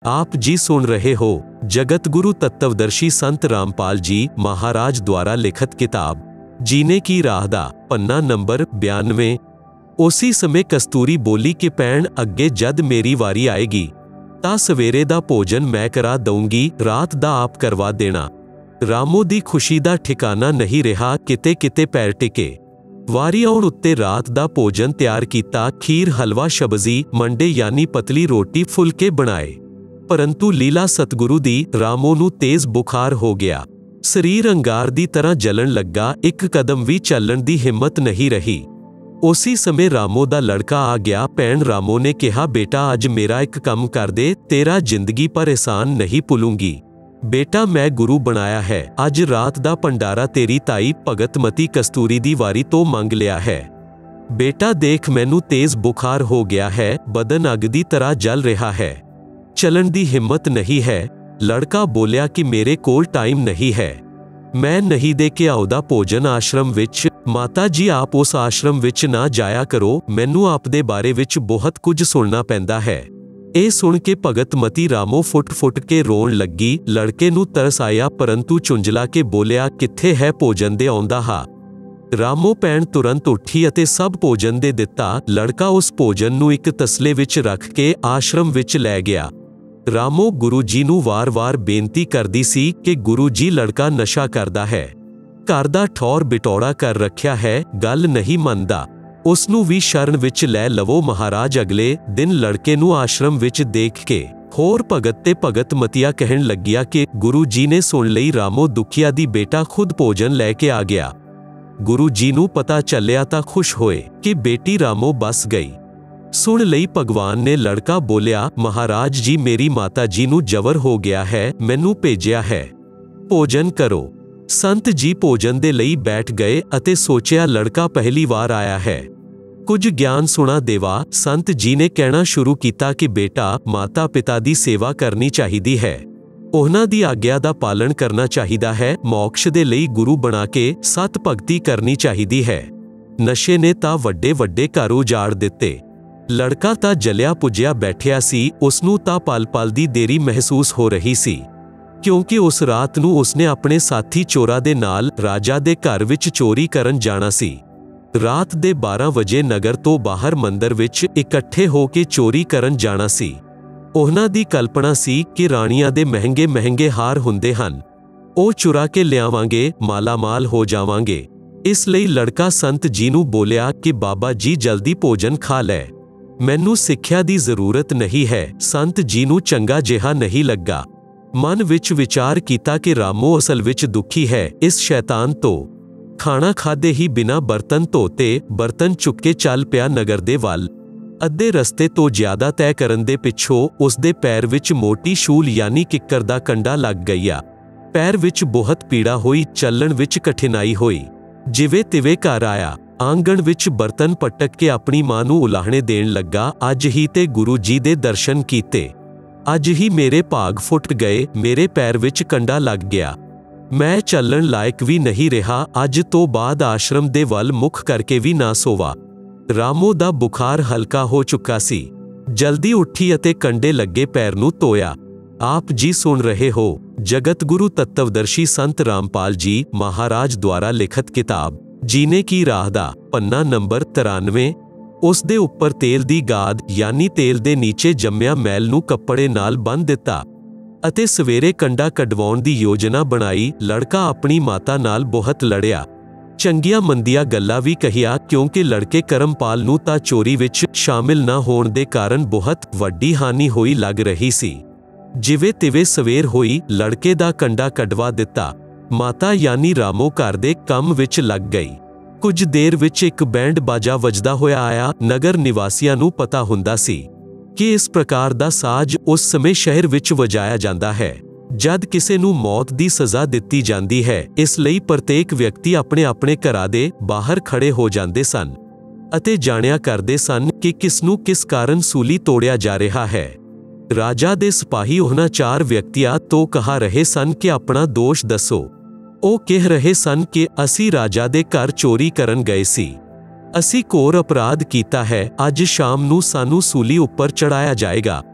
आप जी सुन रहे हो जगत गुरु तत्वदर्शी संत रामपाल जी महाराज द्वारा लिखित किताब जीने की राह दा पन्ना नंबर 92। उसी समय कस्तूरी बोली कि भैन अगे जद मेरी वारी आएगी ता सवेरे दा भोजन मैं करा दूंगी, रात दा आप करवा देना। रामो दी खुशी दा ठिकाना नहीं रहा, किते किते पैर टिके। वारी आउण उत्ते रात दा भोजन तैयार कीता, खीर हलवा सब्जी मंडे यानी पतली रोटी फुलके बनाए। परंतु लीला सतगुरु दी रामो नू तेज बुखार हो गया, शरीर अंगार दी तरह जलन लगा, एक कदम भी चलण दी हिम्मत नहीं रही। उसी समय रामो दा लड़का आ गया। भैन रामो ने कहा, बेटा अज मेरा एक काम कर दे, तेरा जिंदगी पर एहसान नहीं भुलूंगी। बेटा मैं गुरु बनाया है, अज रात दा भंडारा तेरी ताई भगत मती कस्तूरी दी वारी तो मंग लिया है। बेटा देख मैनू तेज बुखार हो गया है, बदन अग दी तरह जल रहा है, चलन दी हिम्मत नहीं है। लड़का बोलिया कि मेरे कोल टाइम नहीं है, मैं नहीं दे के आउदा भोजन आश्रम विच। माता जी आप उस आश्रम विच ना जाया करो, मैनू आप दे बारे विच बहुत कुछ सुनना पैंदा है। ਇਹ सुन के भगत मती रामो फुट फुट के रोण लगी। लड़के नू तरस आया परंतु चुंझला के बोलिया, कित्थे है भोजन दे आउंदा हा। रामो भैन तुरंत उठी अते सब भोजन दे दिता। लड़का उस भोजन नू एक तसले विच रख के आश्रम विच लै गया। रामो गुरु जी नू वार-वार बेनती करदी सी कि गुरु जी लड़का नशा करदा है, घर दा ठौर बिटौड़ा कर रखिया है, गल नहीं मनदा, उसनू भी शरण विच लै लवो महाराज। अगले दिन लड़के नू आश्रम विच देख के होर भगत ते भगत मतिया कहन लगिया कि गुरु जी ने सुन लई रामो दुखिया दी बेटा खुद भोजन लैके आ गया। गुरु जी नू पता चलिया तां खुश होए कि बेटी रामो बस गई। सुन लई भगवान ने। लड़का बोलिया, महाराज जी मेरी माता जी नू जबर हो गया है, मैनू भेजिया है, भोजन करो। संत जी भोजन दे लई बैठ गए अते सोचिया लड़का पहली बार आया है, कुछ ज्ञान सुना देवा। संत जी ने कहना शुरू किया कि बेटा माता पिता दी सेवा करनी चाहिदी है, उन्हां दी आग्या दा पालन करना चाहिदा है, मोक्ष दे लई गुरु बना के सत भगती करनी चाहिदी है। नशे ने तां वड्डे वड्डे घर उजाड़ दिते। लड़का तां जलिया पुजिया बैठिया सी, उसनू तां पल पल दी देरी महसूस हो रही सी, क्योंकि उस रात नू उसने अपने साथी चोरा दे नाल राजा दे घर विच चोरी करन जाना सी। रात दे 12 वजे नगर तो बाहर मंदिर विच इकट्ठे हो के चोरी करन जाना सी। उन्हां दी कल्पना सी कि राणियां दे महंगे महंगे हार हुंदे हन, ओ चुरा के लियावांगे, मालामाल हो जावांगे। इसलिए लड़का संत जी नू बोलिया कि बाबा जी जल्दी भोजन खा लै, मैनू सिक्ख्या दी जरूरत नहीं है। संत जी नू चंगा जिहा नहीं लगा। मन विच विचार कीता कि रामो असल विच दुखी है इस शैतान तो। खाना खादे ही बिना बर्तन धोते बर्तन चुक के चल पिया नगर दे वल। अद्धे रस्ते तो ज्यादा तय करन दे पिछों उसदे पैर विच मोटी शूल यानी किक्कर दा कंडा लग गया। पैर विच बहुत पीड़ा हुई, चलण विच कठिनाई हुई। जिवे तिवे घर आया, आंगण विच बर्तन पटक के अपनी मां नू उलाहणे देण लगा। अज ही ते गुरु जी दे दर्शन कीते, अज ही मेरे भाग फुट गए, मेरे पैर विच कंडा लग गया, मैं चलण लायक भी नहीं रहा। अज तो बाद आश्रम दे वल मुख करके भी ना सोवा। रामो दा बुखार हल्का हो चुका सी। जल्दी उठी अते कंडे लगे पैर नू धोया। आप जी सुन रहे हो जगत गुरु तत्वदर्शी संत रामपाल जी महाराज द्वारा लिखित किताब जीने की राह दा पन्ना नंबर 93। उस दे उपर तेल दी गाद यानी तेल दे नीचे जम्मिया मैल नू कपड़े नाल बन दिता अते सवेरे कंडा कढवाउण दी योजना बनाई। लड़का अपनी माता नाल बहुत लड़िया, चंगिया मंदिया गल्लां भी कहिया, क्योंकि लड़के करमपाल नू तां चोरी विच शामिल ना होण दे कारण बहुत वड्डी हानि होई लग रही सी। जिवे तिवे सवेर होई, लड़के दा कंडा कढवा दिता। माता यानी रामो घर दे काम विच लग गई। कुछ देर विच एक बैंड बाजा वजदा होया आया। नगर निवासियां नू पता हुंदा सी कि इस प्रकार दा साज उस समय शहर विच वजाया जांदा है जद किसे नू मौत दी सज़ा दित्ती जांदी है। इसलिए प्रत्येक व्यक्ति अपने अपने घरां दे बाहर खड़े हो जांदे सन अते जाणिया करदे सन कि किसनू किस कारण सूली तोड़िया जा रहा है। राजा दे सिपाही उन्हां 4 व्यक्तियां तो कहा रहे सन कि अपना दोष दसो। ਉਹ कह रहे सन कि असी राजा दे घर चोरी करन गए सी, असी घोर अपराध कीता है, अज शाम नू सानू सूली उपर चढ़ाया जाएगा।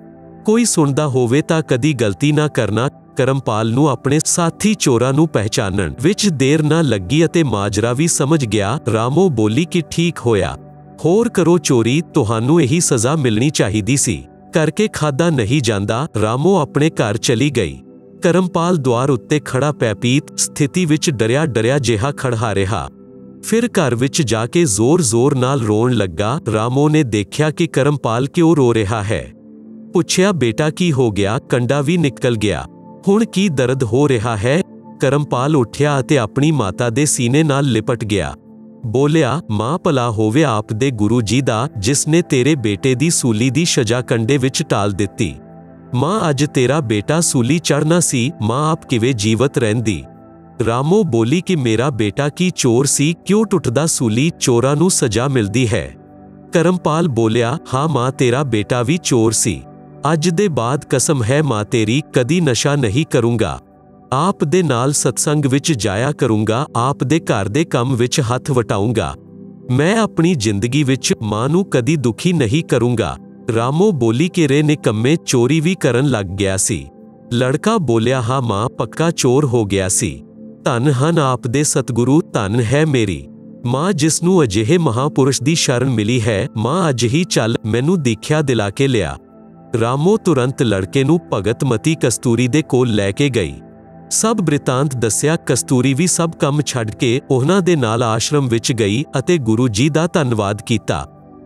ਕੋਈ ਸੁਣਦਾ ਹੋਵੇ ਤਾਂ ਕਦੀ ਗਲਤੀ ਨਾ ਕਰਨਾ। ਕਰਮਪਾਲ ਨੂੰ ਆਪਣੇ ਸਾਥੀ ਚੋਰਾਂ ਨੂੰ ਪਹਿਚਾਨਣ ਵਿੱਚ ਦੇਰ ਨਾ ਲੱਗੀ ਅਤੇ ਮਾਜਰਾ ਵੀ ਸਮਝ ਗਿਆ। ਰਾਮੋ ਬੋਲੀ ਕਿ ਠੀਕ ਹੋਇਆ, ਹੋਰ ਕਰੋ ਚੋਰੀ, ਤੁਹਾਨੂੰ ਇਹੀ ਸਜ਼ਾ ਮਿਲਣੀ ਚਾਹੀਦੀ ਸੀ। ਕਰਕੇ ਖਾਦਾ ਨਹੀਂ ਜਾਂਦਾ। ਰਾਮੋ ਆਪਣੇ ਘਰ ਚਲੀ ਗਈ। ਕਰਮਪਾਲ ਦੁਆਰ ਉੱਤੇ ਖੜਾ ਭੈਭੀਤ ਸਥਿਤੀ ਵਿੱਚ ਡਰਿਆ ਜਿਹਾ ਖੜਾ ਰਿਹਾ। ਫਿਰ ਘਰ ਵਿੱਚ ਜਾ ਕੇ ਜ਼ੋਰ ਨਾਲ ਰੋਣ ਲੱਗਾ। ਰਾਮੋ ਨੇ ਦੇਖਿਆ ਕਿ ਕਰਮਪਾਲ ਕਿਉਂ ਰੋ ਰਿਹਾ ਹੈ। ਪੁੱਛਿਆ, ਬੇਟਾ ਕੀ ਹੋ ਗਿਆ? ਕੰਡਾ ਵੀ ਨਿਕਲ ਗਿਆ, ਹੁਣ ਕੀ ਦਰਦ ਹੋ ਰਿਹਾ ਹੈ? ਕਰਮਪਾਲ ਉੱਠਿਆ ਅਤੇ ਆਪਣੀ ਮਾਤਾ ਦੇ ਸੀਨੇ ਨਾਲ ਲਿਪਟ ਗਿਆ। ਬੋਲਿਆ, ਮਾਂ ਭਲਾ ਹੋਵੇ ਆਪ ਦੇ ਗੁਰੂ ਜੀ ਦਾ, ਜਿਸ ਨੇ ਤੇਰੇ ਬੇਟੇ ਦੀ ਸੂਲੀ ਦੀ ਸਜ਼ਾ ਕੰਡੇ ਵਿੱਚ ਟਾਲ ਦਿੱਤੀ। ਮਾਂ ਅੱਜ ਤੇਰਾ ਬੇਟਾ ਸੂਲੀ ਚੜ੍ਹਨਾ ਸੀ, ਮਾਂ ਆਪ ਕਿਵੇਂ ਜੀਵਤ ਰਹਿੰਦੀ? ਰਾਮੋ ਬੋਲੀ ਕਿ ਮੇਰਾ ਬੇਟਾ ਕੀ ਚੋਰ ਸੀ? ਕਿਉਂ ਟੁੱਟਦਾ ਸੂਲੀ? ਚੋਰਾਂ ਨੂੰ ਸਜ਼ਾ ਮਿਲਦੀ ਹੈ। ਕਰਮਪਾਲ ਬੋਲਿਆ, ਹਾਂ ਮਾਂ, ਤੇਰਾ ਬੇਟਾ ਵੀ ਚੋਰ ਸੀ। ਅੱਜ ਦੇ ਬਾਅਦ ਕਸਮ ਹੈ ਮਾਂ ਤੇਰੀ, ਕਦੀ ਨਸ਼ਾ ਨਹੀਂ ਕਰੂੰਗਾ। ਆਪ ਦੇ ਨਾਲ ਸਤਸੰਗ ਵਿੱਚ ਜਾਇਆ ਕਰੂੰਗਾ, ਆਪ ਦੇ ਘਰ ਦੇ ਕੰਮ ਵਿੱਚ ਹੱਥ ਵਟਾਊਂਗਾ। ਮੈਂ ਆਪਣੀ ਜ਼ਿੰਦਗੀ ਵਿੱਚ ਮਾਂ ਨੂੰ ਕਦੀ ਦੁਖੀ ਨਹੀਂ ਕਰੂੰਗਾ। ਰਾਮੋ ਬੋਲੀ ਕਿ ਰੇ ਨਿਕੰਮੇ, ਚੋਰੀ ਵੀ ਕਰਨ ਲੱਗ ਗਿਆ ਸੀ। ਲੜਕਾ ਬੋਲਿਆ, ਹਾਂ ਮਾਂ, ਪੱਕਾ ਚੋਰ ਹੋ ਗਿਆ ਸੀ। ਧੰਨ ਹਨ ਆਪ ਦੇ ਸਤਿਗੁਰੂ, ਧੰਨ ਹੈ ਮੇਰੀ ਮਾਂ ਜਿਸ ਨੂੰ ਅਜਿਹੇ ਮਹਾਪੁਰਸ਼ ਦੀ ਸ਼ਰਨ ਮਿਲੀ ਹੈ। ਮਾਂ ਅੱਜ ਹੀ ਚੱਲ, ਮੈਨੂੰ ਦੀਖਿਆ ਦਿਲਾ ਕੇ ਲਿਆ। ਰਾਮੋ ਤੁਰੰਤ ਲੜਕੇ ਨੂੰ ਭਗਤ ਮਤੀ ਕਸਤੂਰੀ ਦੇ ਕੋਲ ਲੈ ਕੇ ਗਈ। ਸਭ ਬ੍ਰਿਤਾਂਤ ਦੱਸਿਆ। ਕਸਤੂਰੀ ਵੀ ਸਭ ਕੰਮ ਛੱਡ ਕੇ ਉਹਨਾਂ ਦੇ ਨਾਲ ਆਸ਼ਰਮ ਵਿੱਚ ਗਈ ਅਤੇ ਗੁਰੂ ਜੀ ਦਾ ਧੰਨਵਾਦ ਕੀਤਾ।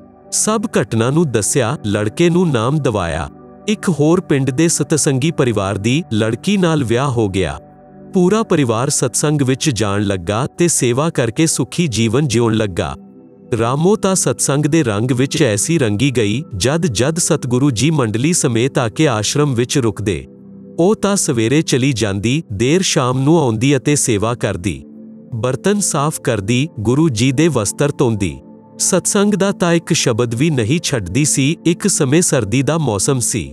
ਸਭ ਘਟਨਾ ਨੂੰ ਦੱਸਿਆ। ਲੜਕੇ ਨੂੰ ਨਾਮ ਦਿਵਾਇਆ। ਇੱਕ ਹੋਰ ਪਿੰਡ ਦੇ ਸਤਸੰਗੀ ਪਰਿਵਾਰ ਦੀ ਲੜਕੀ ਨਾਲ ਵਿਆਹ ਹੋ ਗਿਆ। ਪੂਰਾ ਪਰਿਵਾਰ ਸਤਸੰਗ ਵਿੱਚ ਜਾਣ ਲੱਗਾ ਤੇ ਸੇਵਾ ਕਰਕੇ ਸੁਖੀ ਜੀਵਨ ਜਿਉਣ ਲੱਗਾ। ਰਾਮੋ ਤਾਂ ਸਤਸੰਗ ਦੇ ਰੰਗ ਵਿੱਚ ਐਸੀ ਰੰਗੀ ਗਈ, ਜਦ ਸਤਿਗੁਰੂ ਜੀ ਮੰਡਲੀ ਸਮੇਤ ਆ ਕੇ ਆਸ਼ਰਮ ਵਿੱਚ ਰੁਕਦੇ। ਉਹ ਤਾਂ ਸਵੇਰੇ ਚਲੀ ਜਾਂਦੀ, ਦੇਰ ਸ਼ਾਮ ਨੂੰ ਆਉਂਦੀ ਅਤੇ ਸੇਵਾ ਕਰਦੀ, ਬਰਤਨ ਸਾਫ਼ ਕਰਦੀ, ਗੁਰੂ ਜੀ ਦੇ ਵਸਤਰ ਧੋਂਦੀ। ਸਤਸੰਗ ਦਾ ਤਾਂ ਇੱਕ ਸ਼ਬਦ ਵੀ ਨਹੀਂ ਛੱਡਦੀ ਸੀ। ਇੱਕ ਸਮੇਂ ਸਰਦੀ ਦਾ ਮੌਸਮ ਸੀ।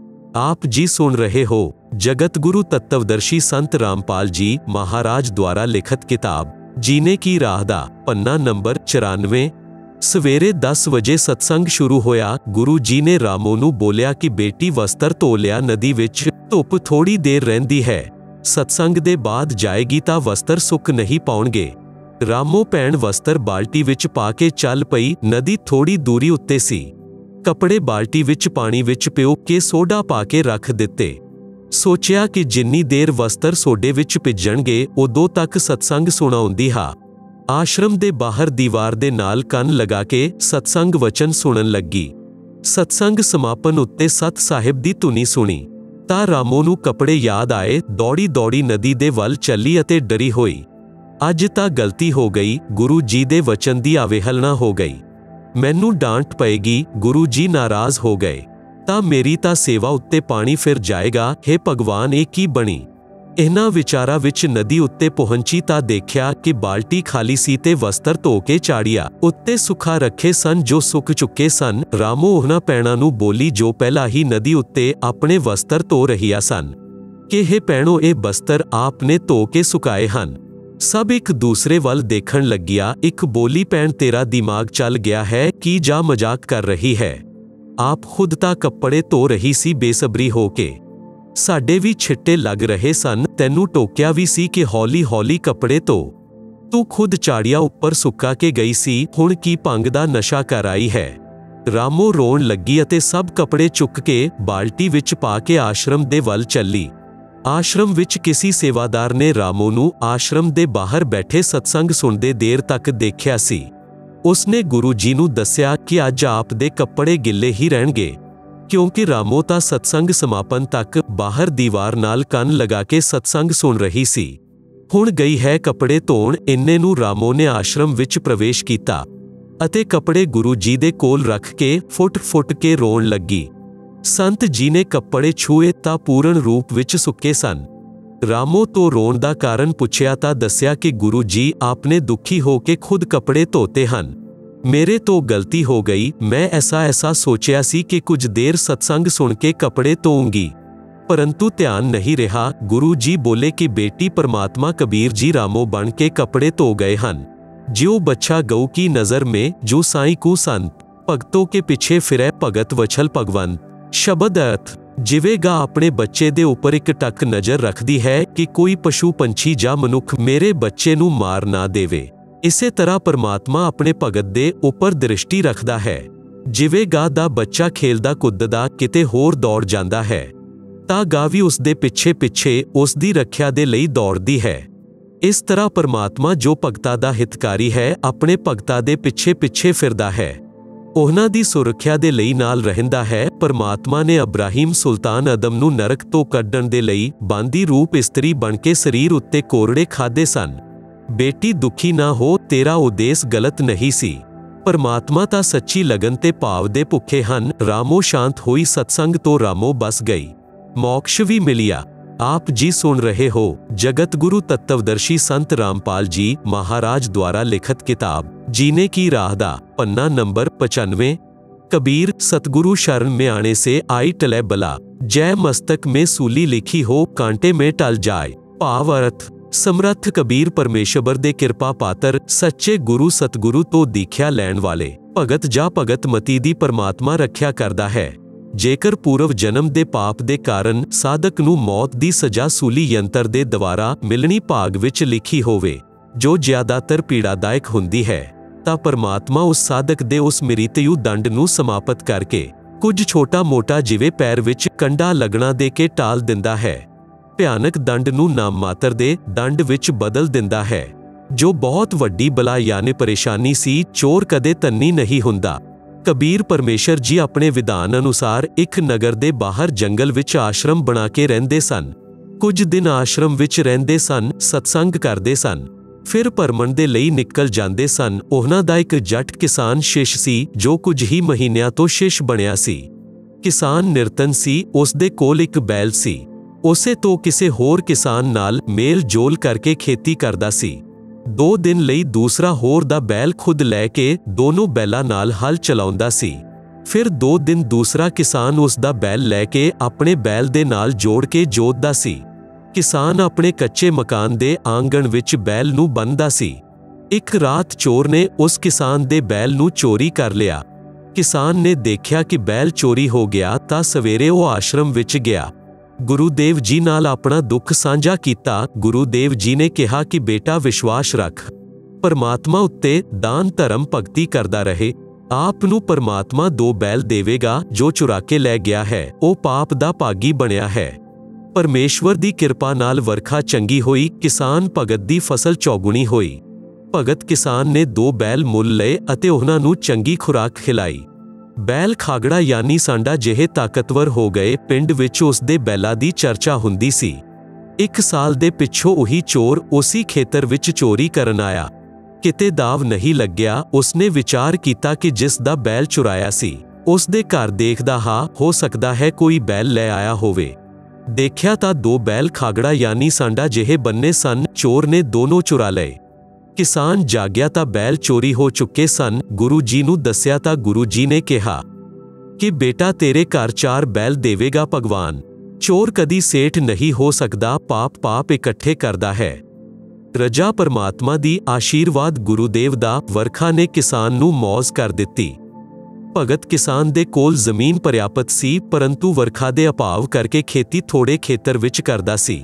ਆਪ ਜੀ ਸੁਣ ਰਹੇ ਹੋ ਜਗਤ ਗੁਰੂ ਤੱਤਵਦਰਸ਼ੀ ਸੰਤ ਰਾਮਪਾਲ ਜੀ ਮਹਾਰਾਜ ਦੁਆਰਾ ਲਿਖਤ ਕਿਤਾਬ ਜੀਨੇ ਕੀ ਰਾਹ ਦਾ ਪੰਨਾ ਨੰਬਰ 94। ਸਵੇਰੇ 10 ਵਜੇ ਸਤਸੰਗ ਸ਼ੁਰੂ ਹੋਇਆ। ਗੁਰੂ ਜੀ ਨੇ ਰਾਮੋ ਨੂੰ ਬੋਲਿਆ ਕਿ ਬੇਟੀ ਵਸਤਰ ਧੋ ਲਿਆ, ਨਦੀ ਵਿੱਚ ਧੁੱਪ ਥੋੜੀ ਦੇਰ ਰਹਿੰਦੀ ਹੈ, ਸਤਸੰਗ ਦੇ ਬਾਅਦ ਜਾਏਗੀ ਤਾਂ ਵਸਤਰ ਸੁੱਕ ਨਹੀਂ ਪਾਉਣਗੇ। ਰਾਮੋ ਭੈਣ ਵਸਤਰ ਬਾਲਟੀ ਵਿੱਚ ਪਾ ਕੇ ਚੱਲ ਪਈ। ਨਦੀ ਥੋੜੀ ਦੂਰੀ ਉੱਤੇ ਸੀ। ਕੱਪੜੇ ਬਾਲਟੀ ਵਿੱਚ ਪਾਣੀ ਵਿੱਚ ਪਿਓ ਕੇ ਸੋਡਾ ਪਾ ਕੇ ਰੱਖ ਦਿੱਤੇ। ਸੋਚਿਆ ਕਿ ਜਿੰਨੀ ਦੇਰ ਵਸਤਰ ਸੋਡੇ ਵਿੱਚ ਭਿੱਜਣਗੇ ਉਦੋਂ ਤੱਕ ਸਤਸੰਗ ਸੁਣਾਉਂਦੀ ਹਾਂ। ਆਸ਼ਰਮ ਦੇ ਬਾਹਰ ਦੀਵਾਰ ਦੇ ਨਾਲ ਕੰਨ ਲਗਾ ਕੇ ਸਤਸੰਗ ਵਚਨ ਸੁਣਨ ਲੱਗੀ। ਸਤਸੰਗ ਸਮਾਪਨ ਉੱਤੇ ਸਤ ਸਾਹਿਬ ਦੀ ਧੁਨੀ ਸੁਣੀ ਤਾਂ ਰਾਮੋ ਨੂੰ ਕੱਪੜੇ ਯਾਦ ਆਏ। ਦੌੜੀ ਨਦੀ ਦੇ ਵੱਲ ਚੱਲੀ ਅਤੇ ਡਰੀ ਹੋਈ। ਅੱਜ ਤਾਂ ਗਲਤੀ ਹੋ ਗਈ, ਗੁਰੂ ਜੀ ਦੇ ਵਚਨ ਦੀ ਅਵਹੇਲਨਾ ਹੋ ਗਈ। ਮੈਨੂੰ ਡਾਂਟ ਪਏਗੀ, ਗੁਰੂ ਜੀ ਨਾਰਾਜ਼ ਹੋ ਗਏ ਤਾਂ ਮੇਰੀ ਤਾਂ ਸੇਵਾ ਉੱਤੇ ਪਾਣੀ ਫਿਰ ਜਾਏਗਾ। ਹੇ ਭਗਵਾਨ, ਇਹ ਕੀ ਬਣੀ? ਇਹਨਾਂ ਵਿਚਾਰਾਂ ਵਿੱਚ ਨਦੀ ਉੱਤੇ ਪਹੁੰਚੀ ਤਾਂ ਦੇਖਿਆ ਕਿ ਬਾਲਟੀ ਖਾਲੀ ਸੀ ਤੇ ਵਸਤਰ ਧੋ ਕੇ ਚਾੜੀਆਂ ਉੱਤੇ ਸੁੱਕਾ ਰੱਖੇ ਸਨ ਜੋ ਸੁੱਕ ਚੁੱਕੇ ਸਨ। ਰਾਮੋ ਉਹਨਾਂ ਭੈਣਾਂ ਨੂੰ ਬੋਲੀ ਜੋ ਪਹਿਲਾਂ ਹੀ ਨਦੀ ਉੱਤੇ ਆਪਣੇ ਵਸਤਰ ਧੋ ਰਹੀਆਂ ਸਨ ਕਿ ਹੇ ਭੈਣੋ, ਇਹ ਵਸਤਰ ਆਪ ਨੇ ਧੋ ਕੇ ਸੁਕਾਏ ਹਨ। ਸਭ ਇੱਕ ਦੂਸਰੇ ਵੱਲ ਦੇਖਣ ਲੱਗਿਆ। ਇੱਕ ਬੋਲੀ, ਭੈਣ ਤੇਰਾ ਦਿਮਾਗ ਚੱਲ ਗਿਆ ਹੈ ਕਿ ਜਾਂ ਮਜ਼ਾਕ ਕਰ ਰਹੀ ਹੈ? ਆਪ ਖੁਦ ਤਾਂ ਕੱਪੜੇ ਧੋ ਰਹੀ ਸੀ ਬੇਸਬਰੀ ਹੋ ਕੇ। ਸਾਡੇ ਵੀ ਛਿੱਟੇ ਲੱਗ ਰਹੇ ਸਨ, ਤੈਨੂੰ ਟੋਕਿਆ ਵੀ ਸੀ ਕਿ ਹੌਲੀ ਕੱਪੜੇ ਧੋ। ਤੂੰ ਖੁਦ ਚਾੜੀਆਂ ਉੱਪਰ ਸੁੱਕਾ ਕੇ ਗਈ ਸੀ, ਹੁਣ ਕੀ ਭੰਗ ਦਾ ਨਸ਼ਾ ਕਰ ਆਈ ਹੈ? ਰਾਮੋ ਰੋਣ ਲੱਗੀ ਅਤੇ ਸਭ ਕੱਪੜੇ ਚੁੱਕ ਕੇ ਬਾਲਟੀ ਵਿੱਚ ਪਾ ਕੇ ਆਸ਼ਰਮ ਦੇ ਵੱਲ ਚੱਲੀ। ਆਸ਼ਰਮ ਵਿੱਚ ਕਿਸੇ ਸੇਵਾਦਾਰ ਨੇ ਰਾਮੋ ਨੂੰ ਆਸ਼ਰਮ ਦੇ ਬਾਹਰ ਬੈਠੇ ਸਤਸੰਗ ਸੁਣਦੇ ਦੇਰ ਤੱਕ ਦੇਖਿਆ ਸੀ। ਉਸਨੇ ਗੁਰੂ ਜੀ ਨੂੰ ਦੱਸਿਆ ਕਿ ਅੱਜ ਆਪ ਦੇ ਕੱਪੜੇ ਗਿੱਲੇ ਹੀ ਰਹਿਣਗੇ, ਕਿਉਂਕਿ ਰਾਮੋ ਤਾਂ ਸਤਸੰਗ ਸਮਾਪਨ ਤੱਕ ਬਾਹਰ ਦੀਵਾਰ ਨਾਲ ਕੰਨ ਲਗਾ ਕੇ ਸਤਸੰਗ ਸੁਣ ਰਹੀ ਸੀ। ਹੁਣ ਗਈ ਹੈ ਕੱਪੜੇ ਧੋਣ। ਇੰਨੇ ਨੂੰ ਰਾਮੋ ਨੇ ਆਸ਼ਰਮ ਵਿੱਚ ਪ੍ਰਵੇਸ਼ ਕੀਤਾ ਅਤੇ ਕੱਪੜੇ ਗੁਰੂ ਜੀ ਦੇ ਕੋਲ ਰੱਖ ਕੇ ਫੁੱਟ ਕੇ ਰੋਣ ਲੱਗੀ। ਸੰਤ ਜੀ ਨੇ ਕੱਪੜੇ ਛੂਏ ਤਾਂ ਪੂਰਨ ਰੂਪ ਵਿੱਚ ਸੁੱਕੇ ਸਨ। ਰਾਮੋ ਤੋਂ ਰੋਣ ਦਾ ਕਾਰਨ ਪੁੱਛਿਆ ਤਾਂ ਦੱਸਿਆ ਕਿ ਗੁਰੂ ਜੀ ਆਪਨੇ ਦੁਖੀ ਹੋ ਕੇ ਖੁਦ ਕੱਪੜੇ ਧੋਤੇ ਹਨ। ਮੇਰੇ ਤੋਂ ਗਲਤੀ ਹੋ ਗਈ, ਮੈਂ ਐਸਾ ਸੋਚਿਆ ਸੀ ਕਿ ਕੁਝ ਦੇਰ ਸਤਸੰਗ ਸੁਣ ਕੇ ਕੱਪੜੇ ਧੋਉਂਗੀ, ਪਰੰਤੂ ਧਿਆਨ ਨਹੀਂ ਰਿਹਾ। ਗੁਰੂ ਜੀ ਬੋਲੇ ਕਿ ਬੇਟੀ, परमात्मा कबीर जी रामो बन के कपड़े धो गए हन। ज्यों बच्चा गऊ की नज़र में, जो साईं को संत भगतों के पीछे फिरे भगत वछल भगवंत। शब्द अर्थ ਜਿਵੇਂਗਾ ਆਪਣੇ ਬੱਚੇ ਦੇ ਉੱਪਰ ਇੱਕ ਟੱਕ ਨਜ਼ਰ ਰੱਖਦੀ ਹੈ ਕਿ ਕੋਈ ਪਸ਼ੂ ਪੰਛੀ ਜਾਂ ਮਨੁੱਖ ਮੇਰੇ ਬੱਚੇ ਨੂੰ ਮਾਰ ਨਾ ਦੇਵੇ, ਇਸੇ ਤਰ੍ਹਾਂ ਪਰਮਾਤਮਾ ਆਪਣੇ ਭਗਤ ਦੇ ਉੱਪਰ ਦ੍ਰਿਸ਼ਟੀ ਰੱਖਦਾ ਹੈ। ਜਿਵੇਂ ਗਾਂ ਦਾ ਬੱਚਾ ਖੇਲਦਾ ਕੁੱਦਦਾ ਕਿਤੇ ਹੋਰ ਦੌੜ ਜਾਂਦਾ ਹੈ ਤਾਂ ਗਾਂ ਵੀ ਉਸ ਦੇ ਪਿੱਛੇ ਉਸ ਦੀ ਰੱਖਿਆ ਦੇ ਲਈ ਦੌੜਦੀ ਹੈ। ਇਸ ਤਰ੍ਹਾਂ ਪਰਮਾਤਮਾ ਜੋ ਭਗਤਾਂ ਦਾ ਹਿਤਕਾਰੀ ਹੈ, ਆਪਣੇ ਭਗਤਾਂ ਦੇ ਪਿੱਛੇ ਫਿਰਦਾ ਹੈ, ਉਹਨਾਂ ਦੀ ਸੁਰੱਖਿਆ ਦੇ ਲਈ ਨਾਲ ਰਹਿੰਦਾ ਹੈ। ਪਰਮਾਤਮਾ ਨੇ ਅਬਰਾਹੀਮ ਸੁਲਤਾਨ ਅਦਮ ਨੂੰ ਨਰਕ ਤੋਂ ਕੱਢਣ ਦੇ ਲਈ ਬਾਂਦੀ ਰੂਪ ਇਸਤਰੀ ਬਣ ਕੇ ਸਰੀਰ ਉੱਤੇ ਕੋਰੜੇ ਖਾਦੇ ਸਨ। ਬੇਟੀ ਦੁਖੀ ਨਾ ਹੋ, ਤੇਰਾ ਉਦੇਸ਼ ਗਲਤ ਨਹੀਂ ਸੀ। ਪਰਮਾਤਮਾ ਤਾਂ ਸੱਚੀ ਲਗਨ ਤੇ ਭਾਵ ਦੇ ਭੁੱਖੇ ਹਨ। ਰਾਮੋ ਸ਼ਾਂਤ ਹੋਈ ਸਤਸੰਗ ਤੋਂ ਰਾਮੋ ਬਸ ਗਈ, ਮੋਕਸ਼ ਵੀ ਮਿਲਿਆ। आप जी सुन रहे हो जगत गुरु तत्वदर्शी संत रामपाल जी महाराज द्वारा लिखित किताब जीने की राह दा पन्ना नंबर 95। कबीर सतगुरु शरण में आने से आई टले बला, जय मस्तक में सूली लिखी हो कांटे में टल जाए। भाव अर्थ समर्थ कबीर परमेश्वर दे किरपा पात्र सच्चे गुरु सतगुरु तो दीख्या लैण वाले भगत जा भगत मती दी परमात्मा रख्या करदा है। ਜੇਕਰ ਪੂਰਵ ਜਨਮ ਦੇ ਪਾਪ ਦੇ ਕਾਰਨ ਸਾਧਕ ਨੂੰ ਮੌਤ ਦੀ ਸਜ਼ਾ ਸੂਲੀ ਯੰਤਰ ਦੇ ਦੁਆਰਾ ਮਿਲਣੀ ਭਾਗ ਵਿੱਚ ਲਿਖੀ ਹੋਵੇ, ਜੋ ਜ਼ਿਆਦਾਤਰ ਪੀੜਾਦਾਇਕ ਹੁੰਦੀ ਹੈ, ਤਾਂ ਪਰਮਾਤਮਾ ਉਸ ਸਾਧਕ ਦੇ ਉਸ ਮ੍ਰਿਤਯੂ ਦੰਡ ਨੂੰ ਸਮਾਪਤ ਕਰਕੇ ਕੁਝ ਛੋਟਾ-ਮੋਟਾ ਜਿਵੇਂ ਪੈਰ ਵਿੱਚ ਕੰਡਾ ਲੱਗਣਾ ਦੇ ਕੇ ਟਾਲ ਦਿੰਦਾ ਹੈ। ਭਿਆਨਕ ਦੰਡ ਨੂੰ ਨਾਮ ਮਾਤਰ ਦੇ ਦੰਡ ਵਿੱਚ ਬਦਲ ਦਿੰਦਾ ਹੈ। ਜੋ ਬਹੁਤ ਵੱਡੀ ਬਲਾ ਯਾਨੀ ਪਰੇਸ਼ਾਨੀ ਸੀ, ਚੋਰ ਕਦੇ ਧੰਨੀ ਨਹੀਂ ਹੁੰਦਾ। ਕਬੀਰ ਪਰਮੇਸ਼ਰ ਜੀ ਆਪਣੇ ਵਿਧਾਨ ਅਨੁਸਾਰ ਇੱਕ ਨਗਰ ਦੇ ਬਾਹਰ ਜੰਗਲ ਵਿੱਚ ਆਸ਼ਰਮ ਬਣਾ ਕੇ ਰਹਿੰਦੇ ਸਨ। ਕੁਝ ਦਿਨ ਆਸ਼ਰਮ ਵਿੱਚ ਰਹਿੰਦੇ ਸਨ, ਸਤਸੰਗ ਕਰਦੇ ਸਨ, ਫਿਰ ਭਰਮਣ ਦੇ ਲਈ ਨਿਕਲ ਜਾਂਦੇ ਸਨ। ਉਹਨਾਂ ਦਾ ਇੱਕ ਜੱਟ ਕਿਸਾਨ ਸ਼ਿਸ਼ ਸੀ, ਜੋ ਕੁਝ ਹੀ ਮਹੀਨਿਆਂ ਤੋਂ ਸ਼ਿਸ਼ ਬਣਿਆ ਸੀ। ਕਿਸਾਨ ਨਿਰਤਨ ਸੀ, ਉਸ ਦੇ ਕੋਲ ਇੱਕ ਬੈਲ ਸੀ। ਉਸੇ ਤੋਂ ਕਿਸੇ ਹੋਰ ਕਿਸਾਨ ਨਾਲ ਮੇਲ ਜੋਲ ਕਰਕੇ ਖੇਤੀ ਕਰਦਾ ਸੀ। 2 ਦਿਨ ਲਈ ਦੂਸਰਾ ਹੋਰ ਦਾ ਬੈਲ ਖੁਦ ਲੈ ਕੇ ਦੋਨੋਂ ਬੈਲਾਂ ਨਾਲ ਹਲ ਚਲਾਉਂਦਾ ਸੀ। ਫਿਰ 2 ਦਿਨ ਦੂਸਰਾ ਕਿਸਾਨ ਉਸ ਦਾ ਬੈਲ ਲੈ ਕੇ ਆਪਣੇ ਬੈਲ ਦੇ ਨਾਲ ਜੋੜ ਕੇ ਜੋਤਦਾ ਸੀ। ਕਿਸਾਨ ਆਪਣੇ ਕੱਚੇ ਮਕਾਨ ਦੇ ਆਂਗਣ ਵਿੱਚ ਬੈਲ ਨੂੰ ਬੰਨ੍ਹਦਾ ਸੀ। ਇੱਕ ਰਾਤ ਚੋਰ ਨੇ ਉਸ ਕਿਸਾਨ ਦੇ ਬੈਲ ਨੂੰ ਚੋਰੀ ਕਰ ਲਿਆ। ਕਿਸਾਨ ਨੇ ਦੇਖਿਆ ਕਿ ਬੈਲ ਚੋਰੀ ਹੋ ਗਿਆ ਤਾਂ ਸਵੇਰੇ ਉਹ ਆਸ਼ਰਮ ਵਿੱਚ ਗਿਆ। ਗੁਰੂਦੇਵ ਜੀ ਨਾਲ ਆਪਣਾ ਦੁੱਖ ਸਾਂਝਾ ਕੀਤਾ। ਗੁਰੂਦੇਵ ਜੀ ਨੇ ਕਿਹਾ ਕਿ ਬੇਟਾ ਵਿਸ਼ਵਾਸ ਰੱਖ, ਪਰਮਾਤਮਾ ਉੱਤੇ ਦਾਨ ਧਰਮ ਭਗਤੀ ਕਰਦਾ ਰਹੇ, ਆਪ ਨੂੰ ਪਰਮਾਤਮਾ 2 ਬੈਲ ਦੇਵੇਗਾ। ਜੋ ਚੁਰਾ ਕੇ ਲੈ ਗਿਆ ਹੈ ਉਹ ਪਾਪ ਦਾ ਭਾਗੀ ਬਣਿਆ ਹੈ। ਪਰਮੇਸ਼ਵਰ ਦੀ ਕਿਰਪਾ ਨਾਲ ਵਰਖਾ ਚੰਗੀ ਹੋਈ, ਕਿਸਾਨ ਭਗਤ ਦੀ ਫਸਲ ਚੌਗੁਣੀ ਹੋਈ। ਭਗਤ ਕਿਸਾਨ ਨੇ 2 ਬੈਲ ਮੁੱਲ ਲਏ ਅਤੇ ਉਹਨਾਂ ਨੂੰ ਚੰਗੀ ਖੁਰਾਕ ਖਿਲਾਈ। ਬੈਲ ਖਾਗੜਾ ਯਾਨੀ ਸਾਂਡਾ ਜਿਹੇ ਤਾਕਤਵਰ ਹੋ ਗਏ, ਪਿੰਡ ਵਿੱਚ ਉਸ ਦੇ ਬੈਲਾਂ ਦੀ ਚਰਚਾ ਹੁੰਦੀ ਸੀ। 1 ਸਾਲ ਦੇ ਪਿੱਛੋਂ ਉਹੀ ਚੋਰ ਉਸੇ ਖੇਤਰ ਵਿੱਚ ਚੋਰੀ ਕਰਨ ਆਇਆ। ਕਿਤੇ ਦਾਵ ਨਹੀਂ ਲੱਗਿਆ। ਉਸਨੇ ਵਿਚਾਰ ਕੀਤਾ ਕਿ ਜਿਸ ਦਾ ਬੈਲ ਚੁਰਾਇਆ ਸੀ ਉਸ ਦੇ ਘਰ ਦੇਖਦਾ ਹਾਂ, ਹੋ ਸਕਦਾ ਹੈ ਕੋਈ ਬੈਲ ਲੈ ਆਇਆ ਹੋਵੇ। ਦੇਖਿਆ ਤਾਂ 2 ਬੈਲ ਖਾਗੜਾ ਯਾਨੀ ਸਾਂਡਾ ਜਿਹੇ ਬੰਨੇ ਸਨ। ਚੋਰ ਨੇ ਦੋਨੋਂ ਚੁਰਾ ਲਏ। ਕਿਸਾਨ ਜਾਗਿਆ ਤਾਂ ਬੈਲ ਚੋਰੀ ਹੋ ਚੁੱਕੇ ਸਨ। ਗੁਰੂ ਜੀ ਨੂੰ ਦੱਸਿਆ ਤਾਂ ਗੁਰੂ ਜੀ ਨੇ ਕਿਹਾ ਕਿ ਬੇਟਾ ਤੇਰੇ ਘਰ 4 ਬੈਲ ਦੇਵੇਗਾ ਭਗਵਾਨ। ਚੋਰ ਕਦੀ ਸੇਠ ਨਹੀਂ ਹੋ ਸਕਦਾ, ਪਾਪ ਇਕੱਠੇ ਕਰਦਾ ਹੈ। ਰਜਾ ਪਰਮਾਤਮਾ ਦੀ, ਆਸ਼ੀਰਵਾਦ ਗੁਰੂਦੇਵ ਦਾ। ਵਰਖਾ ਨੇ ਕਿਸਾਨ ਨੂੰ ਮੌਜ ਕਰ ਦਿੱਤੀ। ਭਗਤ ਕਿਸਾਨ ਦੇ ਕੋਲ ਜ਼ਮੀਨ ਪਰਿਆਪਤ ਸੀ, ਪਰੰਤੂ ਵਰਖਾ ਦੇ ਅਭਾਵ ਕਰਕੇ ਖੇਤੀ ਥੋੜੇ ਖੇਤਰ ਵਿੱਚ ਕਰਦਾ ਸੀ।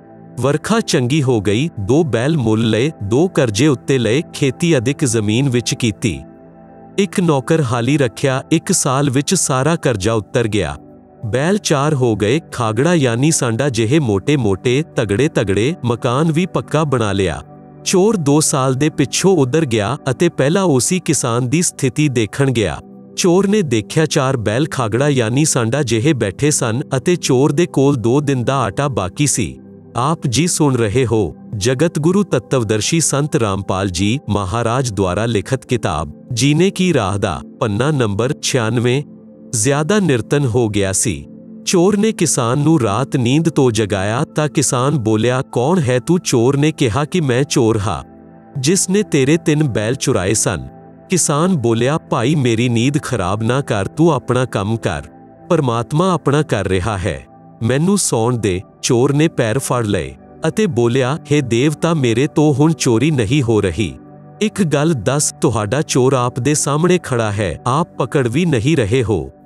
ਵਰਖਾ ਚੰਗੀ ਹੋ ਗਈ, 2 ਬੈਲ ਮੁੱਲ ਲਏ, 2 ਕਰਜ਼ੇ ਉੱਤੇ ਲਏ, ਖੇਤੀ ਅਧਿਕ ਜ਼ਮੀਨ ਵਿੱਚ ਕੀਤੀ। ਇੱਕ ਨੌਕਰ ਹਾਲੀ ਰੱਖਿਆ। 1 ਸਾਲ ਵਿੱਚ ਸਾਰਾ ਕਰਜ਼ਾ ਉਤਰ ਗਿਆ। ਬੈਲ 4 ਹੋ ਗਏ। ਖਾਗੜਾ ਯਾਨੀ ਸਾਂਡਾ ਜਿਹੇ ਮੋਟੇ ਤਗੜੇ ਮਕਾਨ ਵੀ ਪੱਕਾ ਬਣਾ ਲਿਆ। ਚੋਰ 2 ਸਾਲ ਦੇ ਪਿੱਛੋਂ ਉਧਰ ਗਿਆ ਅਤੇ ਪਹਿਲਾਂ ਉਸੇ ਕਿਸਾਨ ਦੀ ਸਥਿਤੀ ਦੇਖਣ ਗਿਆ। ਚੋਰ ਨੇ ਦੇਖਿਆ 4 ਬੈਲ ਖਾਗੜਾ ਯਾਨੀ ਸਾਂਡਾ ਜਿਹੇ ਬੈਠੇ ਸਨ ਅਤੇ ਚੋਰ ਦੇ ਕੋਲ 2 ਦਿਨ ਦਾ ਆਟਾ ਬਾਕੀ ਸੀ। आप जी सुन रहे हो जगत गुरु तत्वदर्शी संत रामपाल जी महाराज द्वारा लिखित किताब जीने की राह दा पन्ना नंबर 96। ज्यादा निरतन हो गया सी। चोर ने किसान नू रात नींद तो जगाया ਤਾਂ किसान बोलिया कौन है तू। चोर ने कहा कि मैं चोर हाँ जिसने तेरे 3 बैल चुराए सन। किसान बोलिया भाई मेरी नींद खराब ना कर, तू अपना काम कर, परमात्मा अपना कर रहा है, मैनू सौण दे। चोर ने पैर फड़ लए ਅਤੇ ਬੋਲਿਆ हे ਦੇਵਤਾ ਮੇਰੇ ਤੋਂ ਹੁਣ ਚੋਰੀ ਨਹੀਂ ਹੋ ਰਹੀ। ਇੱਕ ਗੱਲ ਦੱਸ, ਤੁਹਾਡਾ ਚੋਰ ਆਪ ਦੇ ਸਾਹਮਣੇ ਖੜਾ ਹੈ, ਆਪ ਪਕੜ ਵੀ ਨਹੀਂ ਰਹੇ ਹੋ।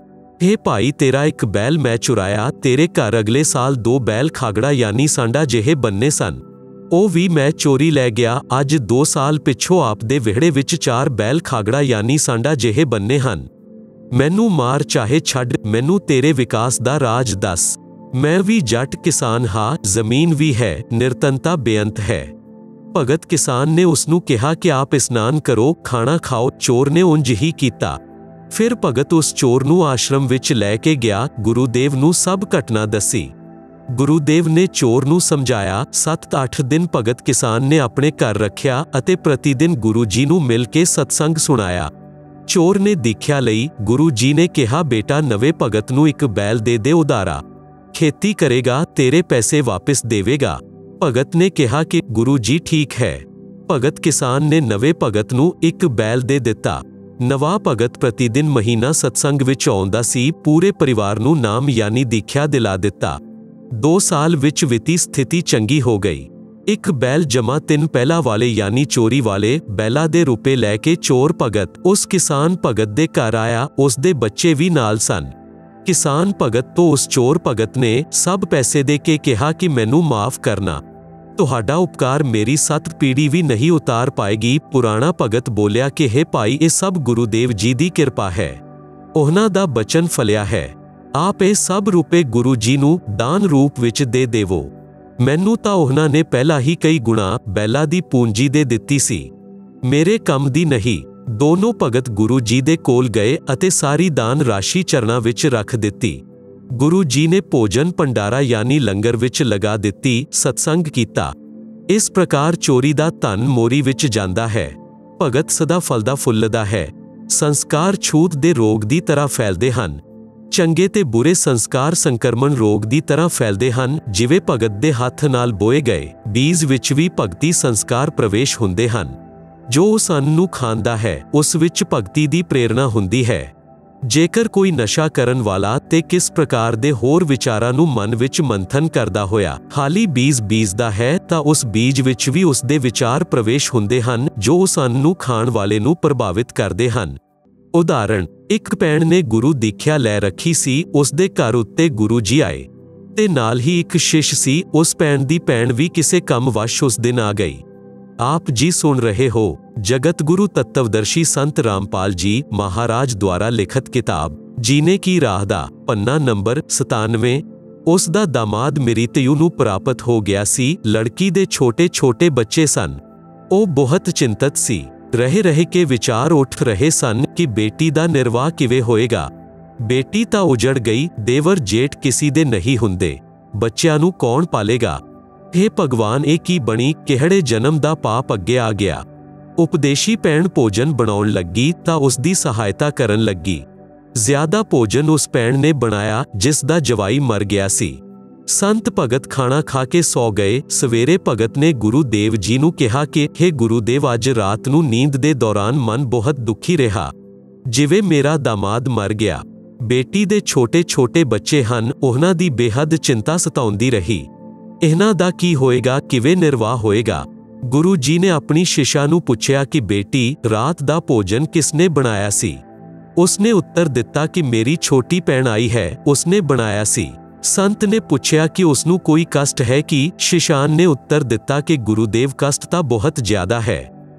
हे भाई, तेरा एक बैल मैं चुराया, तेरे घर अगले साल 2 बैल खागड़ा यानी सांडा ਜਿਹੇ ਬੰਨੇ ਸਨ, ਉਹ ਵੀ ਮੈਂ ਚੋਰੀ ਲੈ ਗਿਆ। ਅੱਜ 2 ਸਾਲ ਪਿੱਛੋਂ ਆਪ ਦੇ ਵਿਹੜੇ ਵਿੱਚ 4 ਬੈਲ ਖਾਗੜਾ ਯਾਨੀ सांडा ਜਿਹੇ ਬੰਨੇ ਹਨ। ਮੈਨੂੰ ਮਾਰ ਚਾਹੇ ਛੱਡ, ਮੈਨੂੰ ਤੇਰੇ ਵਿਕਾਸ ਦਾ ਰਾਜ ਦੱਸ। ਮੈਂ ਵੀ ਜੱਟ ਕਿਸਾਨ ਹਾਂ, ਜ਼ਮੀਨ ਵੀ ਹੈ, ਨਿਰਤਨਤਾ ਬੇਅੰਤ ਹੈ। ਭਗਤ ਕਿਸਾਨ ਨੇ ਉਸ ਨੂੰ ਕਿਹਾ ਕਿ ਆਪ ਇਸ਼ਨਾਨ ਕਰੋ, ਖਾਣਾ ਖਾਓ। ਚੋਰ ਨੇ ਉਂਝ ਹੀ ਕੀਤਾ। ਫਿਰ ਭਗਤ ਉਸ ਚੋਰ ਨੂੰ ਆਸ਼ਰਮ ਵਿੱਚ ਲੈ ਕੇ ਗਿਆ, ਗੁਰੂਦੇਵ ਨੂੰ ਸਭ ਘਟਨਾ ਦੱਸੀ। ਗੁਰੂਦੇਵ ਨੇ ਚੋਰ ਨੂੰ ਸਮਝਾਇਆ। 7-8 ਦਿਨ ਭਗਤ ਕਿਸਾਨ ਨੇ ਆਪਣੇ ਘਰ ਰੱਖਿਆ ਅਤੇ ਪ੍ਰਤੀ ਦਿਨ ਗੁਰੂ ਜੀ ਨੂੰ ਮਿਲ ਕੇ ਸਤਸੰਗ ਸੁਣਾਇਆ। ਚੋਰ ਨੇ ਦੀਖਿਆ ਲਈ। ਗੁਰੂ ਜੀ ਨੇ ਕਿਹਾ, ਬੇਟਾ, ਨਵੇਂ ਭਗਤ ਨੂੰ ਇੱਕ ਬੈਲ ਦੇ ਦੇ ਉਧਾਰਾ, ਖੇਤੀ ਕਰੇਗਾ, ਤੇਰੇ ਪੈਸੇ ਵਾਪਿਸ ਦੇਵੇਗਾ। ਭਗਤ ਨੇ ਕਿਹਾ ਕਿ ਗੁਰੂ ਜੀ ਠੀਕ ਹੈ। ਭਗਤ ਕਿਸਾਨ ਨੇ ਨਵੇਂ ਭਗਤ ਨੂੰ ਇੱਕ ਬੈਲ ਦੇ ਦਿੱਤਾ। ਨਵਾਂ ਭਗਤ ਪ੍ਰਤੀ ਦਿਨ ਮਹੀਨਾ ਸਤਸੰਗ ਵਿੱਚ ਆਉਂਦਾ ਸੀ। ਪੂਰੇ ਪਰਿਵਾਰ ਨੂੰ ਨਾਮ ਯਾਨੀ ਦੀਖਿਆ ਦਿਲਾ ਦਿੱਤਾ। 2 ਸਾਲ ਵਿੱਚ ਵਿੱਤੀ ਸਥਿਤੀ ਚੰਗੀ ਹੋ ਗਈ। ਇੱਕ ਬੈਲ ਜਮਾ 3 ਪਹਿਲਾਂ ਵਾਲੇ ਯਾਨੀ ਚੋਰੀ ਵਾਲੇ ਬੈਲਾਂ ਦੇ ਰੁਪਏ ਲੈ ਕੇ ਚੋਰ ਭਗਤ ਉਸ ਕਿਸਾਨ ਭਗਤ ਦੇ ਘਰ ਆਇਆ। ਉਸ ਦੇ ਬੱਚੇ ਵੀ ਨਾਲ ਸਨ। ਕਿਸਾਨ ਭਗਤ ਤੋਂ ਉਸ ਚੋਰ ਭਗਤ ਨੇ ਸਭ ਪੈਸੇ ਦੇ ਕੇ ਕਿਹਾ ਕਿ ਮੈਨੂੰ ਮਾਫ ਕਰਨਾ, ਤੁਹਾਡਾ ਉਪਕਾਰ ਮੇਰੀ 7 ਪੀੜ੍ਹੀ ਵੀ ਨਹੀਂ ਉਤਾਰ ਪਾਏਗੀ। ਪੁਰਾਣਾ ਭਗਤ ਬੋਲਿਆ ਕਿ ਹੇ ਭਾਈ, ਇਹ ਸਭ ਗੁਰੂਦੇਵ ਜੀ ਦੀ ਕਿਰਪਾ ਹੈ, ਉਹਨਾਂ ਦਾ ਬਚਨ ਫਲਿਆ ਹੈ। ਆਪ ਇਹ ਸਭ ਰੁਪਏ ਗੁਰੂ ਜੀ ਨੂੰ ਦਾਨ ਰੂਪ ਵਿੱਚ ਦੇ ਦੇਵੋ। ਮੈਨੂੰ ਤਾਂ ਉਹਨਾਂ ਨੇ ਪਹਿਲਾਂ ਹੀ ਕਈ ਗੁਣਾ ਬੈਲਾਂ ਦੀ ਪੂੰਜੀ ਦੇ ਦਿੱਤੀ ਸੀ, ਮੇਰੇ ਕੰਮ ਦੀ ਨਹੀਂ। ਦੋਨੋਂ ਭਗਤ ਗੁਰੂ ਜੀ ਦੇ ਕੋਲ ਗਏ ਅਤੇ ਸਾਰੀ ਦਾਨ ਰਾਸ਼ੀ ਚਰਨਾਂ ਵਿੱਚ ਰੱਖ ਦਿੱਤੀ। ਗੁਰੂ ਜੀ ਨੇ ਭੋਜਨ ਭੰਡਾਰਾ ਯਾਨੀ ਲੰਗਰ ਵਿੱਚ ਲਗਾ ਦਿੱਤੀ, ਸਤਸੰਗ ਕੀਤਾ। ਇਸ ਪ੍ਰਕਾਰ ਚੋਰੀ ਦਾ ਧਨ ਮੋਰੀ ਵਿੱਚ ਜਾਂਦਾ ਹੈ, ਭਗਤ ਸਦਾ ਫਲਦਾ ਫੁੱਲਦਾ ਹੈ। ਸੰਸਕਾਰ ਛੂਤ ਦੇ ਰੋਗ ਦੀ ਤਰ੍ਹਾਂ ਫੈਲਦੇ ਹਨ। ਚੰਗੇ ਤੇ ਬੁਰੇ ਸੰਸਕਾਰ ਸੰਕਰਮਣ ਰੋਗ ਦੀ ਤਰ੍ਹਾਂ ਫੈਲਦੇ ਹਨ। ਜਿਵੇਂ ਭਗਤ ਦੇ ਹੱਥ ਨਾਲ ਬੋਏ ਗਏ ਬੀਜ ਵਿੱਚ ਵੀ ਭਗਤੀ ਸੰਸਕਾਰ ਪ੍ਰਵੇਸ਼ ਹੁੰਦੇ ਹਨ। ਜੋ ਉਸ ਅੰਨ ਨੂੰ ਖਾਂਦਾ ਹੈ, ਉਸ ਵਿੱਚ ਭਗਤੀ ਦੀ ਪ੍ਰੇਰਣਾ ਹੁੰਦੀ ਹੈ। ਜੇਕਰ ਕੋਈ ਨਸ਼ਾ ਕਰਨ ਵਾਲਾ ਤੇ ਕਿਸ ਪ੍ਰਕਾਰ ਦੇ ਹੋਰ ਵਿਚਾਰਾਂ ਨੂੰ ਮਨ ਵਿੱਚ ਮੰਥਨ ਕਰਦਾ ਹੋਇਆ ਹਾਲੀ ਬੀਜ ਬੀਜਦਾ ਹੈ, ਤਾਂ ਉਸ ਬੀਜ ਵਿੱਚ ਵੀ ਉਸ ਦੇ ਵਿਚਾਰ ਪ੍ਰਵੇਸ਼ ਹੁੰਦੇ ਹਨ, ਜੋ ਉਸ ਅੰਨ ਨੂੰ ਖਾਣ ਵਾਲੇ ਨੂੰ ਪ੍ਰਭਾਵਿਤ ਕਰਦੇ ਹਨ। ਉਦਾਹਰਣ, ਇੱਕ ਭੈਣ ਨੇ ਗੁਰੂ ਦੀਖਿਆ ਲੈ ਰੱਖੀ ਸੀ। ਉਸ ਦੇ ਘਰ ਉੱਤੇ ਗੁਰੂ ਜੀ ਆਏ ਤੇ ਨਾਲ ਹੀ ਇੱਕ ਸ਼ਿਸ਼ ਸੀ। ਉਸ ਭੈਣ ਦੀ ਭੈਣ ਵੀ ਕਿਸੇ ਕੰਮ ਵਸ਼ ਉਸ ਦਿਨ ਆ ਗਈ। ਆਪ ਜੀ ਸੁਣ ਰਹੇ ਹੋ ਜਗਤ ਗੁਰੂ ਤੱਤਵਦਰਸ਼ੀ ਸੰਤ ਰਾਮਪਾਲ ਜੀ ਮਹਾਰਾਜ ਦੁਆਰਾ ਲਿਖਤ ਕਿਤਾਬ ਜੀਨੇ ਕੀ ਰਾਹ ਦਾ ਪੰਨਾ ਨੰਬਰ 97। ਉਸ ਦਾ ਦਾਮਾਦ ਮ੍ਰਿਤਯੂ ਨੂੰ ਪ੍ਰਾਪਤ ਹੋ ਗਿਆ ਸੀ। ਲੜਕੀ ਦੇ ਛੋਟੇ-ਛੋਟੇ ਬੱਚੇ ਸਨ। ਉਹ ਬਹੁਤ ਚਿੰਤਤ ਸੀ। ਰਹੇ ਕੇ ਵਿਚਾਰ ਉੱਠ ਰਹੇ ਸਨ ਕਿ ਬੇਟੀ ਦਾ ਨਿਰਵਾਹ ਕਿਵੇਂ ਹੋਏਗਾ। ਬੇਟੀ ਤਾਂ ਉਜੜ ਗਈ, ਦੇਵਰ ਜੇਠ ਕਿਸੇ ਦੇ ਨਹੀਂ ਹੁੰਦੇ, ਬੱਚਿਆਂ ਨੂੰ ਕੌਣ ਪਾਲੇਗਾ। हे ਭਗਵਾਨ, ਇਹ ਕੀ ਬਣੀ, ਕਿਹੜੇ ਜਨਮ ਦਾ ਪਾਪ ਅੱਗੇ ਆ ਗਿਆ। ਉਪਦੇਸ਼ੀ ਭੈਣ ਭੋਜਨ ਬਣਾਉਣ ਲੱਗੀ ਤਾਂ ਉਸ ਦੀ ਸਹਾਇਤਾ ਕਰਨ ਲੱਗੀ। ਜ਼ਿਆਦਾ ਭੋਜਨ ਉਸ ਭੈਣ ਨੇ ਬਣਾਇਆ ਜਿਸ ਦਾ ਜਵਾਈ ਮਰ ਗਿਆ ਸੀ। ਸੰਤ ਭਗਤ ਖਾਣਾ ਖਾ ਕੇ ਸੌ ਗਏ। ਸਵੇਰੇ ਭਗਤ ਨੇ ਗੁਰੂ ਦੇਵ ਜੀ ਨੂੰ ਕਿਹਾ ਕਿ हे ਗੁਰੂਦੇਵ, ਅੱਜ ਰਾਤ ਨੂੰ ਨੀਂਦ ਦੇ ਦੌਰਾਨ ਮਨ ਬਹੁਤ ਦੁਖੀ ਰਿਹਾ, ਜਿਵੇਂ ਮੇਰਾ ਦਾਮਾਦ ਮਰ ਗਿਆ। ਬੇਟੀ ਦੇ ਛੋਟੇ-ਛੋਟੇ ਬੱਚੇ ਹਨ, ਉਹਨਾਂ ਦੀ ਬੇਹੱਦ ਚਿੰਤਾ ਸਤਾਉਂਦੀ ਰਹੀ। ਇਹਨਾਂ ਦਾ ਕੀ ਹੋਏਗਾ, ਕਿਵੇਂ ਨਿਰਵਾਹ ਹੋਏਗਾ। ਗੁਰੂ ਜੀ ਨੇ ਆਪਣੀ ਸ਼ਿਸ਼ਾ ਨੂੰ ਪੁੱਛਿਆ ਕਿ ਬੇਟੀ, ਰਾਤ ਦਾ ਭੋਜਨ ਕਿਸਨੇ ਬਣਾਇਆ ਸੀ। ਉਸਨੇ ਉੱਤਰ ਦਿੱਤਾ ਕਿ ਮੇਰੀ ਛੋਟੀ ਭੈਣ ਆਈ ਹੈ, ਉਸਨੇ ਬਣਾਇਆ ਸੀ। ਸੰਤ ਨੇ ਪੁੱਛਿਆ ਕਿ ਉਸ ਨੂੰ ਕੋਈ ਕਸ਼ਟ ਹੈ ਕਿ। ਸ਼ਿਸ਼ਾਨ ਨੇ ਉੱਤਰ ਦਿੱਤਾ ਕਿ ਗੁਰੂਦੇਵ, ਕਸ਼ਟ ਤਾਂ ਬਹੁਤ ਜ਼ਿਆਦਾ ਹੈ।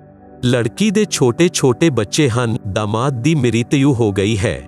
ਲੜਕੀ ਦੇ ਛੋਟੇ-ਛੋਟੇ ਬੱਚੇ ਹਨ, ਦਾਮਾਦ ਦੀ ਮ੍ਰਿਤਯੂ ਹੋ ਗਈ ਹੈ।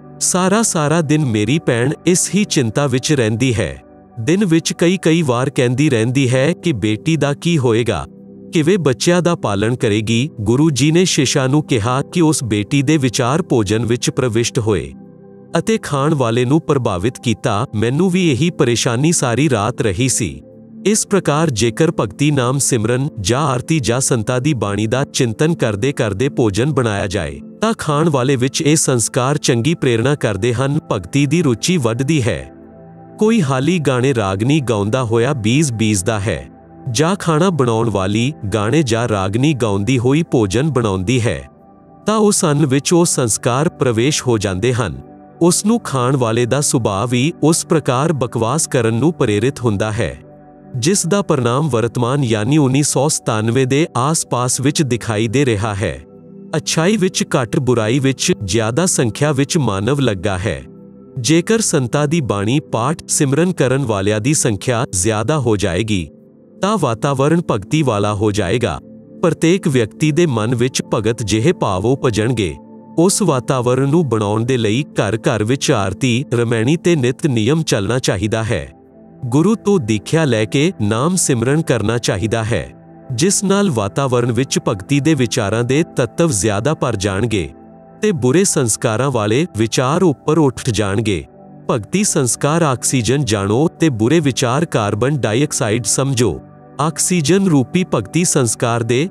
ਸਾਰਾ ਦਿਨ ਮੇਰੀ ਭੈਣ ਇਸ ਹੀ ਚਿੰਤਾ ਵਿੱਚ ਰਹਿੰਦੀ ਹੈ। ਦਿਨ ਵਿੱਚ ਕਈ ਵਾਰ ਕਹਿੰਦੀ ਰਹਿੰਦੀ ਹੈ ਕਿ ਬੇਟੀ ਦਾ ਕੀ ਹੋਏਗਾ, ਕਿਵੇਂ ਬੱਚਿਆਂ ਦਾ ਪਾਲਣ ਕਰੇਗੀ। ਗੁਰੂ ਜੀ ਨੇ ਸ਼ਿਸ਼ਾ ਨੂੰ ਕਿਹਾ ਕਿ ਉਸ ਬੇਟੀ ਦੇ ਵਿਚਾਰ ਭੋਜਨ ਵਿੱਚ ਪ੍ਰਵਿਸ਼ਟ ਹੋਏ ਅਤੇ ਖਾਣ ਵਾਲੇ ਨੂੰ ਪ੍ਰਭਾਵਿਤ ਕੀਤਾ। ਮੈਨੂੰ ਵੀ ਇਹੀ ਪਰੇਸ਼ਾਨੀ ਸਾਰੀ ਰਾਤ ਰਹੀ ਸੀ। ਇਸ ਪ੍ਰਕਾਰ ਜੇਕਰ ਭਗਤੀ ਨਾਮ ਸਿਮਰਨ ਜਾਂ ਆਰਤੀ ਜਾਂ ਸੰਤਾਂ ਦੀ ਬਾਣੀ ਦਾ ਚਿੰਤਨ ਕਰਦੇ ਭੋਜਨ ਬਣਾਇਆ ਜਾਏ ਤਾਂ ਖਾਣ ਵਾਲੇ ਵਿੱਚ ਇਹ ਸੰਸਕਾਰ ਚੰਗੀ ਪ੍ਰੇਰਣਾ ਕਰਦੇ ਹਨ, ਭਗਤੀ ਦੀ ਰੁਚੀ ਵੱਧਦੀ ਹੈ। ਕੋਈ ਹਾਲੀ ਗਾਣੇ ਰਾਗਨੀ ਗਾਉਂਦਾ ਹੋਇਆ ਬੀਜ ਬੀਜਦਾ ਹੈ, ਜਾਂ ਖਾਣਾ ਬਣਾਉਣ ਵਾਲੀ ਗਾਣੇ ਜਾਂ ਰਾਗਨੀ ਗਾਉਂਦੀ ਹੋਈ ਭੋਜਨ ਬਣਾਉਂਦੀ ਹੈ, ਤਾਂ ਉਸ ਅੰਨ ਵਿੱਚ ਉਹ ਸੰਸਕਾਰ ਪ੍ਰਵੇਸ਼ ਹੋ ਜਾਂਦੇ ਹਨ। ਉਸ ਨੂੰ ਖਾਣ ਵਾਲੇ ਦਾ ਸੁਭਾਅ ਵੀ ਉਸ ਪ੍ਰਕਾਰ ਬਕਵਾਸ ਕਰਨ ਨੂੰ ਪ੍ਰੇਰਿਤ ਹੁੰਦਾ ਹੈ, ਜਿਸ ਦਾ ਪਰਿਣਾਮ ਵਰਤਮਾਨ ਯਾਨੀ 1997 ਦੇ ਆਸ-ਪਾਸ ਵਿੱਚ ਦਿਖਾਈ ਦੇ ਰਿਹਾ ਹੈ। ਅੱਛਾਈ ਵਿੱਚ ਘੱਟ, ਬੁਰਾਈ ਵਿੱਚ ਜ਼ਿਆਦਾ ਸੰਖਿਆ ਵਿੱਚ ਮਾਨਵ ਲੱਗਾ ਹੈ। ਜੇਕਰ ਸੰਤਾਂ ਦੀ ਬਾਣੀ ਪਾਠ ਸਿਮਰਨ ਕਰਨ ਵਾਲਿਆਂ ਦੀ ਸੰਖਿਆ ਜ਼ਿਆਦਾ ਹੋ ਜਾਏਗੀ ਤਾਂ ਵਾਤਾਵਰਣ ਭਗਤੀ ਵਾਲਾ ਹੋ ਜਾਏਗਾ। ਪ੍ਰਤੇਕ ਵਿਅਕਤੀ ਦੇ ਮਨ ਵਿੱਚ ਭਗਤ ਜਿਹੇ ਭਾਵ ਉਪਜਣਗੇ। ਉਸ ਵਾਤਾਵਰਣ ਨੂੰ ਬਣਾਉਣ ਦੇ ਲਈ ਘਰ-ਘਰ ਵਿੱਚ ਆਰਤੀ, ਰਮੈਣੀ ਤੇ ਨਿਤ ਨਿਯਮ ਚੱਲਣਾ ਚਾਹੀਦਾ ਹੈ। ਗੁਰੂ ਤੋਂ ਦੀਖਿਆ ਲੈ ਕੇ ਨਾਮ ਸਿਮਰਨ ਕਰਨਾ ਚਾਹੀਦਾ ਹੈ, ਜਿਸ ਨਾਲ ਵਾਤਾਵਰਣ ਵਿੱਚ ਭਗਤੀ ਦੇ ਵਿਚਾਰਾਂ ਦੇ ਤੱਤਵ ਜ਼ਿਆਦਾ ਭਰ ਜਾਣਗੇ ਤੇ ਬੁਰੇ ਸੰਸਕਾਰਾਂ ਵਾਲੇ ਵਿਚਾਰ ਉੱਪਰ ਉੱਠ ਜਾਣਗੇ। ਭਗਤੀ ਸੰਸਕਾਰ ਆਕਸੀਜਨ ਜਾਣੋ ਤੇ ਬੁਰੇ ਵਿਚਾਰ ਕਾਰਬਨ ਡਾਈਆਕਸਾਈਡ ਸਮਝੋ। ਆਕਸੀਜਨ ਰੂਪੀ ਭਗਤੀ ਸੰਸਕਾਰ ਦੇ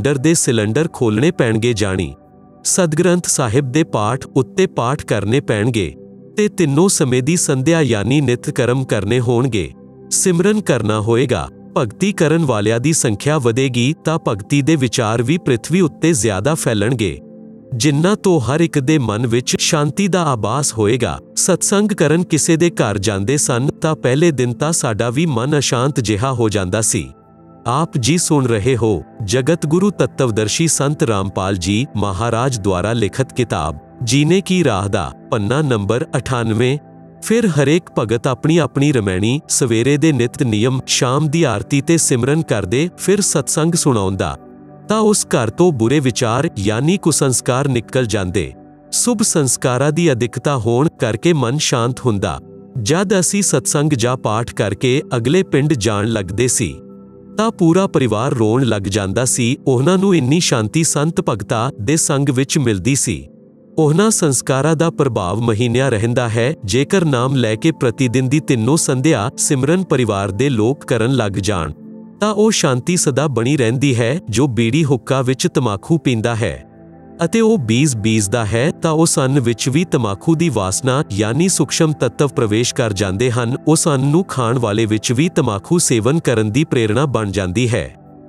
ਸਿਲੰਡਰ ਖੋਲ੍ਹਣੇ ਪੈਣਗੇ ਜਾਣੀ। ਸਤਿਗ੍ਰੰਥ ਸਾਹਿਬ ਦੇ ਪਾਠ ਉੱਤੇ ਪਾਠ ਕਰਨੇ ਪੈਣਗੇ ਤੇ ਤਿੰਨੋਂ ਸਮੇਂ ਦੀ ਸੰਧਿਆ ਯਾਨੀ ਨਿਤ ਕਰਮ ਕਰਨੇ ਹੋਣਗੇ। ਸਿਮਰਨ ਕਰਨਾ ਹੋਏਗਾ। ਭਗਤੀ ਕਰਨ ਵਾਲਿਆਂ ਦੀ ਸੰਖਿਆ ਵਧੇਗੀ ਤਾਂ ਭਗਤੀ ਦੇ ਵਿਚਾਰ ਵੀ ਪ੍ਰਿਥਵੀ ਉੱਤੇ ਜ਼ਿਆਦਾ ਫੈਲਣਗੇ, ਜਿਨ੍ਹਾਂ ਤੋਂ ਹਰ ਇੱਕ ਦੇ ਮਨ ਵਿੱਚ ਸ਼ਾਂਤੀ ਦਾ ਆਭਾਸ ਹੋਏਗਾ। ਸਤਸੰਗ ਕਰਨ ਕਿਸੇ ਦੇ ਘਰ ਜਾਂਦੇ ਸਨ ਤਾਂ ਪਹਿਲੇ ਦਿਨ ਤਾਂ ਸਾਡਾ ਵੀ ਮਨ ਅਸ਼ਾਂਤ ਜਿਹਾ ਹੋ ਜਾਂਦਾ ਸੀ। ਆਪ ਜੀ ਸੁਣ ਰਹੇ ਹੋ ਜਗਤ ਗੁਰੂ ਤੱਤਵਦਰਸ਼ੀ ਸੰਤ ਰਾਮਪਾਲ ਜੀ ਮਹਾਰਾਜ ਦੁਆਰਾ ਲਿਖਤ ਕਿਤਾਬ ਜੀਨੇ ਕੀ ਰਾਹ ਦਾ ਪੰਨਾ ਨੰਬਰ 98। ਫਿਰ ਹਰੇਕ ਭਗਤ ਆਪਣੀ ਆਪਣੀ ਰਮੈਣੀ ਸਵੇਰੇ ਦੇ ਨਿਤ ਨਿਯਮ, ਸ਼ਾਮ ਦੀ ਆਰਤੀ ਤੇ ਸਿਮਰਨ ਕਰਦੇ ਫਿਰ ਸਤਸੰਗ ਸੁਣਾਉਂਦਾ ਤਾਂ ਉਸ ਘਰ ਤੋਂ ਬੁਰੇ ਵਿਚਾਰ ਯਾਨੀ ਕੁਸੰਸਕਾਰ ਨਿਕਲ ਜਾਂਦੇ। ਸ਼ੁਭ ਸੰਸਕਾਰਾਂ ਦੀ ਅਧਿਕਤਾ ਹੋਣ ਕਰਕੇ ਮਨ ਸ਼ਾਂਤ ਹੁੰਦਾ। ਜਦ ਅਸੀਂ ਸਤਸੰਗ ਜਾਂ ਪਾਠ ਕਰਕੇ ਅਗਲੇ ਪਿੰਡ ਜਾਣ ਲੱਗਦੇ ਸੀ ਤਾਂ ਪੂਰਾ ਪਰਿਵਾਰ ਰੋਣ ਲੱਗ ਜਾਂਦਾ ਸੀ। ਉਹਨਾਂ ਨੂੰ ਇੰਨੀ ਸ਼ਾਂਤੀ ਸੰਤ ਭਗਤਾਂ ਦੇ ਸੰਗ ਵਿੱਚ ਮਿਲਦੀ ਸੀ। ਉਹਨਾਂ ਸੰਸਕਾਰਾਂ ਦਾ ਪ੍ਰਭਾਵ ਮਹੀਨਿਆਂ ਰਹਿੰਦਾ ਹੈ। ਜੇਕਰ ਨਾਮ ਲੈ ਕੇ ਪ੍ਰਤੀਦਿਨ ਦੀ ਤਿੰਨੋਂ ਸੰਧਿਆ ਸਿਮਰਨ ਪਰਿਵਾਰ ਦੇ ਲੋਕ ਕਰਨ ਲੱਗ ਜਾਣ ਤਾਂ ਉਹ ਸ਼ਾਂਤੀ ਸਦਾ ਬਣੀ ਰਹਿੰਦੀ ਹੈ। ਜੋ ਬੀੜੀ ਹੁੱਕਾ ਵਿੱਚ ਤਮਾਕੂ ਪੀਂਦਾ ਹੈ ਅਤੇ ਉਹ ਬੀਜ ਬੀਜਦਾ ਹੈ ਤਾਂ ਉਸ ਅੰਨ ਵਿੱਚ ਵੀ ਤਮਾਕੂ ਦੀ ਵਾਸਨਾ ਯਾਨੀ ਸੂਖਸ਼ਮ ਤੱਤਵ ਪ੍ਰਵੇਸ਼ ਕਰ ਜਾਂਦੇ ਹਨ। ਉਸ ਅੰਨ ਨੂੰ ਖਾਣ ਵਾਲੇ ਵਿੱਚ ਵੀ ਤਮਾਕੂ ਸੇਵਨ ਕਰਨ ਦੀ ਪ੍ਰੇਰਣਾ ਬਣ ਜਾਂਦੀ ਹੈ,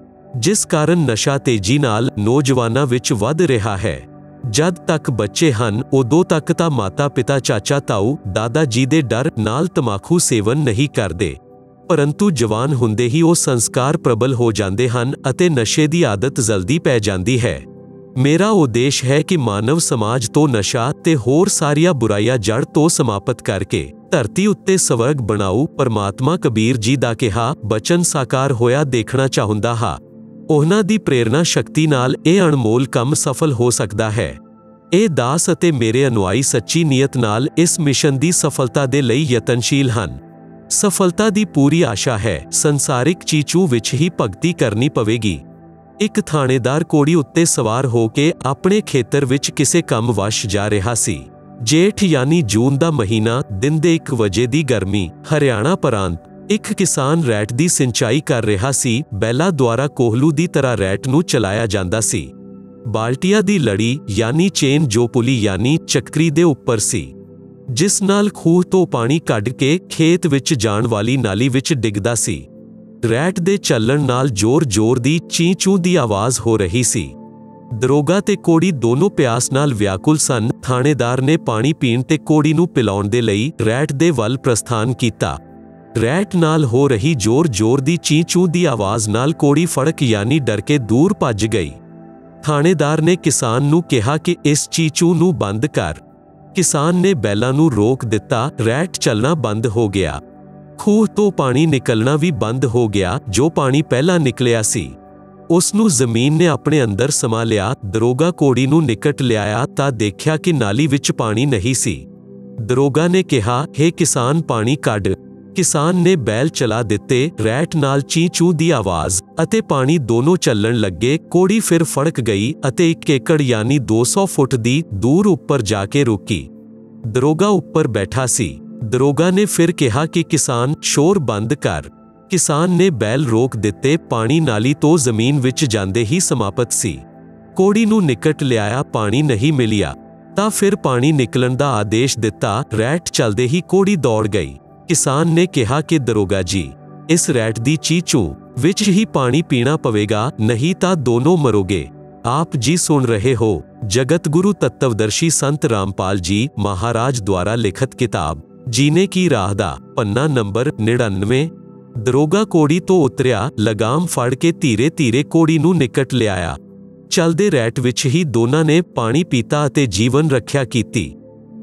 ਜਿਸ ਕਾਰਨ ਨਸ਼ਾ ਤੇਜ਼ੀ ਨਾਲ ਨੌਜਵਾਨਾਂ ਵਿੱਚ ਵੱਧ ਰਿਹਾ ਹੈ। ਜਦ ਤੱਕ ਬੱਚੇ ਹਨ ਉਦੋਂ ਤੱਕ ਤਾਂ ਮਾਤਾ ਪਿਤਾ, ਚਾਚਾ ਤਾਊ, ਦਾਦਾ ਜੀ ਦੇ ਡਰ ਨਾਲ ਤਮਾਕੂ ਸੇਵਨ ਨਹੀਂ ਕਰਦੇ, ਪਰੰਤੂ ਜਵਾਨ ਹੁੰਦੇ ਹੀ ਉਹ ਸੰਸਕਾਰ ਪ੍ਰਬਲ ਹੋ ਜਾਂਦੇ ਹਨ ਅਤੇ ਨਸ਼ੇ ਦੀ ਆਦਤ ਜਲਦੀ ਪੈ ਜਾਂਦੀ ਹੈ। ਮੇਰਾ ਉਦੇਸ਼ ਹੈ ਕਿ ਮਾਨਵ ਸਮਾਜ ਤੋਂ ਨਸ਼ਾ ਤੇ ਹੋਰ ਸਾਰੀਆਂ ਬੁਰਾਈਆਂ ਜੜ ਤੋਂ ਸਮਾਪਤ ਕਰਕੇ ਧਰਤੀ ਉੱਤੇ ਸਵਰਗ ਬਣਾਊ। ਪਰਮਾਤਮਾ ਕਬੀਰ ਜੀ ਦਾ ਕਿਹਾ ਬਚਨ ਸਾਕਾਰ ਹੋਇਆ ਦੇਖਣਾ ਚਾਹੁੰਦਾ ਹਾਂ। ਉਹਨਾਂ ਦੀ ਪ੍ਰੇਰਣਾ ਸ਼ਕਤੀ ਨਾਲ ਇਹ ਅਣਮੋਲ ਕੰਮ ਸਫਲ ਹੋ ਸਕਦਾ ਹੈ। ਇਹ ਦਾਸ ਅਤੇ ਮੇਰੇ ਅਨੁਆਈ ਸੱਚੀ ਨੀਅਤ ਨਾਲ ਇਸ ਮਿਸ਼ਨ ਦੀ ਸਫਲਤਾ ਦੇ ਲਈ ਯਤਨਸ਼ੀਲ ਹਨ। ਸਫਲਤਾ ਦੀ ਪੂਰੀ ਆਸ਼ਾ ਹੈ। ਸੰਸਾਰਿਕ ਚੀਚੂ ਵਿੱਚ ਹੀ ਭਗਤੀ ਕਰਨੀ ਪਵੇਗੀ। ਇੱਕ ਥਾਣੇਦਾਰ ਘੋੜੀ ਉੱਤੇ ਸਵਾਰ ਹੋ ਕੇ ਆਪਣੇ ਖੇਤਰ ਵਿੱਚ ਕਿਸੇ ਕੰਮ ਵਸ਼ ਜਾ ਰਿਹਾ ਸੀ। ਜੇਠ ਯਾਨੀ ਜੂਨ ਦਾ ਮਹੀਨਾ, ਦਿਨ ਦੇ 1 ਵਜੇ ਦੀ ਗਰਮੀ। ਹਰਿਆਣਾ ਪ੍ਰਾਂਤ ਇੱਕ ਕਿਸਾਨ ਰੈਟ ਦੀ ਸਿੰਚਾਈ ਕਰ ਰਿਹਾ ਸੀ। ਬੈਲਾਂ ਦੁਆਰਾ ਕੋਹਲੂ ਦੀ ਤਰ੍ਹਾਂ ਰੈਟ ਨੂੰ ਚਲਾਇਆ ਜਾਂਦਾ ਸੀ। ਬਾਲਟੀਆਂ ਦੀ ਲੜੀ ਯਾਨੀ ਚੇਨ ਜੋ ਪੁਲੀ ਯਾਨੀ ਚੱਕਰੀ ਦੇ ਉੱਪਰ ਸੀ, ਜਿਸ ਨਾਲ ਖੂਹ ਤੋਂ ਪਾਣੀ ਕੱਢ ਕੇ ਖੇਤ ਵਿੱਚ ਜਾਣ ਵਾਲੀ ਨਾਲੀ ਵਿੱਚ ਡਿੱਗਦਾ ਸੀ। ਰੈਟ ਦੇ ਚੱਲਣ ਨਾਲ ਜ਼ੋਰ-ਜ਼ੋਰ ਦੀ ਚੀਂ-ਚੂੰ ਦੀ ਆਵਾਜ਼ ਹੋ ਰਹੀ ਸੀ। ਦਰੋਗਾ ਤੇ ਕੋੜੀ ਦੋਨੋਂ ਪਿਆਸ ਨਾਲ ਵਿਆਕੁਲ ਸਨ। ਥਾਣੇਦਾਰ ਨੇ ਪਾਣੀ ਪੀਣ ਤੇ ਕੋੜੀ ਨੂੰ ਪਿਲਾਉਣ ਦੇ ਲਈ ਰੈਟ ਦੇ ਵੱਲ ਪ੍ਰਸਥਾਨ ਕੀਤਾ। ਰੈਟ ਨਾਲ ਹੋ ਰਹੀ ਜ਼ੋਰ-ਜ਼ੋਰ ਦੀ ਚੀਂ-ਚੂੰ ਦੀ ਆਵਾਜ਼ ਨਾਲ ਕੋੜੀ ਫੜਕ ਯਾਨੀ ਡਰ ਕੇ ਦੂਰ ਭੱਜ ਗਈ। ਥਾਣੇਦਾਰ ਨੇ ਕਿਸਾਨ ਨੂੰ ਕਿਹਾ ਕਿ ਇਸ ਚੀਂ-ਚੂੰ ਨੂੰ ਬੰਦ ਕਰ। ਕਿਸਾਨ ਨੇ ਬੈਲਾਂ ਨੂੰ ਰੋਕ ਦਿੱਤਾ। ਰੈਟ ਚੱਲਣਾ ਬੰਦ ਹੋ ਗਿਆ। ਖੂਹ ਤੋਂ ਪਾਣੀ ਨਿਕਲਣਾ ਵੀ ਬੰਦ ਹੋ ਗਿਆ। ਜੋ ਪਾਣੀ ਪਹਿਲਾਂ ਨਿਕਲਿਆ ਸੀ ਉਸ ਨੂੰ ਜ਼ਮੀਨ ਨੇ ਆਪਣੇ ਅੰਦਰ ਸਮਾ ਲਿਆ। ਦਰੋਗਾ ਕੋੜੀ ਨੂੰ ਨਿਕਟ ਲਿਆਇਆ ਤਾਂ ਦੇਖਿਆ ਕਿ ਨਾਲੀ ਵਿੱਚ ਪਾਣੀ ਨਹੀਂ ਸੀ। ਦਰੋਗਾ ਨੇ ਕਿਹਾ, ਹੇ ਕਿਸਾਨ ਪਾਣੀ ਕੱਢ। ਕਿਸਾਨ ਨੇ ਬੈਲ ਚਲਾ ਦਿੱਤੇ। ਰੈਟ ਨਾਲ ਚੀਂ-ਚੂੰ ਦੀ ਆਵਾਜ਼ ਅਤੇ ਪਾਣੀ ਦੋਨੋਂ ਚੱਲਣ ਲੱਗੇ। ਕੋੜੀ ਫਿਰ ਫੜਕ ਗਈ ਅਤੇ 1 ਏਕੜ ਯਾਨੀ 200 ਫੁੱਟ ਦੀ ਦੂਰ ਉੱਪਰ ਜਾ ਕੇ ਰੁਕੀ। ਦਰੋਗਾ ਉੱਪਰ ਬੈਠਾ ਸੀ। ਦਰੋਗਾ ਨੇ ਫਿਰ ਕਿਹਾ ਕਿ ਕਿਸਾਨ ਸ਼ੋਰ ਬੰਦ ਕਰ। ਕਿਸਾਨ ਨੇ ਬੈਲ ਰੋਕ ਦਿੱਤੇ। ਪਾਣੀ ਨਾਲੀ ਤੋਂ ਜ਼ਮੀਨ ਵਿੱਚ ਜਾਂਦੇ ਹੀ ਸਮਾਪਤ ਸੀ। ਕੋੜੀ ਨੂੰ ਨਿਕਟ ਲਿਆਇਆ, ਪਾਣੀ ਨਹੀਂ ਮਿਲਿਆ ਤਾਂ ਫਿਰ ਪਾਣੀ ਨਿਕਲਣ ਦਾ ਆਦੇਸ਼ ਦਿੱਤਾ। ਰੈਟ ਚੱਲਦੇ ਹੀ ਕੋੜੀ ਦੌੜ ਗਈ। ਕਿਸਾਨ ਨੇ ਕਿਹਾ ਕਿ ਦਰੋਗਾ ਜੀ, ਇਸ ਰੈਟ ਦੀ ਚੀਂ-ਚੂੰ ਵਿੱਚ ਹੀ ਪਾਣੀ ਪੀਣਾ ਪਵੇਗਾ, ਨਹੀਂ ਤਾਂ ਦੋਨੋਂ ਮਰੋਗੇ। ਆਪ ਜੀ ਸੁਣ ਰਹੇ ਹੋ ਜਗਤ ਗੁਰੂ ਤੱਤਵਦਰਸ਼ੀ ਸੰਤ ਰਾਮਪਾਲ ਜੀ ਮਹਾਰਾਜ ਦੁਆਰਾ ਲਿਖਤ ਕਿਤਾਬ ਜੀਨੇ ਕੀ ਰਾਹ ਦਾ ਪੰਨਾ ਨੰਬਰ 99। ਦਰੋਗਾ ਕੋੜੀ ਤੋਂ ਉਤਰਿਆ। ਲਗਾਮ ਫੜ ਕੇ ਧੀਰੇ-ਧੀਰੇ ਕੋੜੀ ਨੂੰ ਨਿਕਟ ਲਿਆਇਆ। ਚੱਲਦੇ ਰੈਟ ਵਿੱਚ ਹੀ ਦੋਨਾਂ ਨੇ ਪਾਣੀ ਪੀਤਾ ਅਤੇ ਜੀਵਨ ਰੱਖਿਆ ਕੀਤੀ।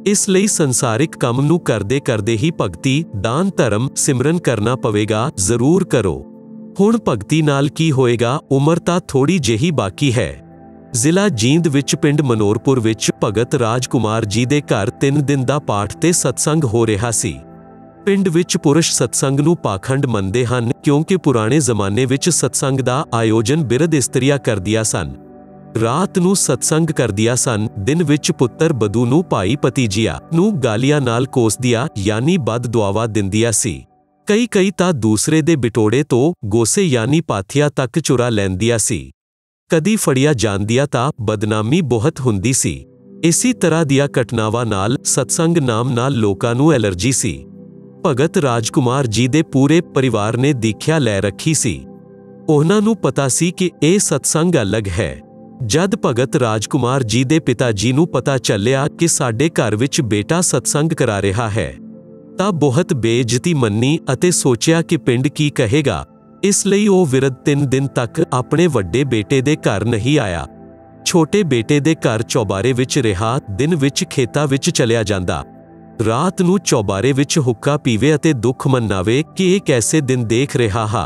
ਇਸ ਲਈ ਸੰਸਾਰਿਕ ਕੰਮ ਨੂੰ ਕਰਦੇ ਕਰਦੇ ਹੀ ਭਗਤੀ, ਦਾਨ, ਧਰਮ, ਸਿਮਰਨ ਕਰਨਾ ਪਵੇਗਾ। ਜ਼ਰੂਰ ਕਰੋ। ਹੁਣ ਭਗਤੀ ਨਾਲ ਕੀ ਹੋਏਗਾ? ਉਮਰ ਤਾਂ ਥੋੜੀ ਜਿਹੀ ਬਾਕੀ ਹੈ। ਜ਼ਿਲ੍ਹਾ ਜੀਂਦ ਵਿੱਚ ਪਿੰਡ ਮਨੋਰਪੁਰ ਵਿੱਚ ਭਗਤ ਰਾਜਕੁਮਾਰ ਜੀ ਦੇ ਘਰ 3 ਦਿਨ ਦਾ ਪਾਠ ਤੇ ਸਤਸੰਗ ਹੋ ਰਿਹਾ ਸੀ। ਪਿੰਡ ਵਿੱਚ ਪੁਰਸ਼ ਸਤਸੰਗ ਨੂੰ ਪਾਖੰਡ ਮੰਨਦੇ ਹਨ, ਕਿਉਂਕਿ ਪੁਰਾਣੇ ਜ਼ਮਾਨੇ ਵਿੱਚ ਸਤਸੰਗ ਦਾ ਆਯੋਜਨ ਬਿਰਧ ਇਸਤਰੀਆਂ ਕਰਦੀਆਂ ਸਨ। ਰਾਤ ਨੂੰ ਸਤਸੰਗ ਕਰਦੀਆਂ ਸਨ। ਦਿਨ ਵਿੱਚ ਪੁੱਤਰ ਬਧੂ ਨੂੰ ਭਾਈ ਭਤੀਜੀਆਂ ਨੂੰ ਗਾਲੀਆਂ ਨਾਲ ਕੋਸਦੀਆਂ, ਯਾਨੀ ਬਦ ਦੁਆਵਾਂ ਦਿੰਦੀਆਂ ਸੀ। ਕਈ ਤਾਂ ਦੂਸਰੇ ਦੇ ਬਿਟੋੜੇ ਤੋਂ ਗੋਸੇ ਯਾਨੀ ਪਾਥੀਆਂ ਤੱਕ ਚੁਰਾ ਲੈਂਦੀਆਂ ਸੀ। ਕਦੀ ਫੜੀਆਂ ਜਾਂਦੀਆਂ ਤਾਂ ਬਦਨਾਮੀ ਬਹੁਤ ਹੁੰਦੀ ਸੀ। ਇਸੇ ਤਰ੍ਹਾਂ ਦੀਆਂ ਘਟਨਾਵਾਂ ਨਾਲ ਸਤਸੰਗ ਨਾਮ ਨਾਲ ਲੋਕਾਂ ਨੂੰ ਐਲਰਜੀ ਸੀ। ਭਗਤ ਰਾਜਕੁਮਾਰ ਜੀ ਦੇ ਪੂਰੇ ਪਰਿਵਾਰ ਨੇ ਦੀਖਿਆ ਲੈ ਰੱਖੀ ਸੀ। ਉਹਨਾਂ ਨੂੰ ਪਤਾ ਸੀ ਕਿ ਇਹ ਸਤਸੰਗ ਅਲੱਗ ਹੈ। ਜਦ ਭਗਤ ਰਾਜਕੁਮਾਰ ਜੀ ਦੇ ਪਿਤਾ ਜੀ ਨੂੰ ਪਤਾ ਚੱਲਿਆ ਕਿ ਸਾਡੇ ਘਰ ਵਿੱਚ ਬੇਟਾ ਸਤਸੰਗ ਕਰਾ ਰਿਹਾ ਹੈ, ਤਾਂ ਬਹੁਤ ਬੇਇੱਜ਼ਤੀ ਮੰਨੀ ਅਤੇ ਸੋਚਿਆ ਕਿ ਪਿੰਡ ਕੀ ਕਹੇਗਾ। ਇਸ ਲਈ ਉਹ ਵਿਰਧ 3 ਦਿਨ ਤੱਕ ਆਪਣੇ ਵੱਡੇ ਬੇਟੇ ਦੇ ਘਰ ਨਹੀਂ ਆਇਆ। ਛੋਟੇ ਬੇਟੇ ਦੇ ਘਰ ਚੌਬਾਰੇ ਵਿੱਚ ਰਿਹਾ। ਦਿਨ ਵਿੱਚ ਖੇਤਾਂ ਵਿੱਚ ਚਲਿਆ ਜਾਂਦਾ। ਰਾਤ ਨੂੰ ਚੌਬਾਰੇ ਵਿੱਚ ਹੁੱਕਾ ਪੀਵੇ ਅਤੇ ਦੁੱਖ ਮਨਾਵੇ ਕਿ ਇਹ ਕੈਸੇ ਦਿਨ ਦੇਖ ਰਿਹਾ ਹਾਂ।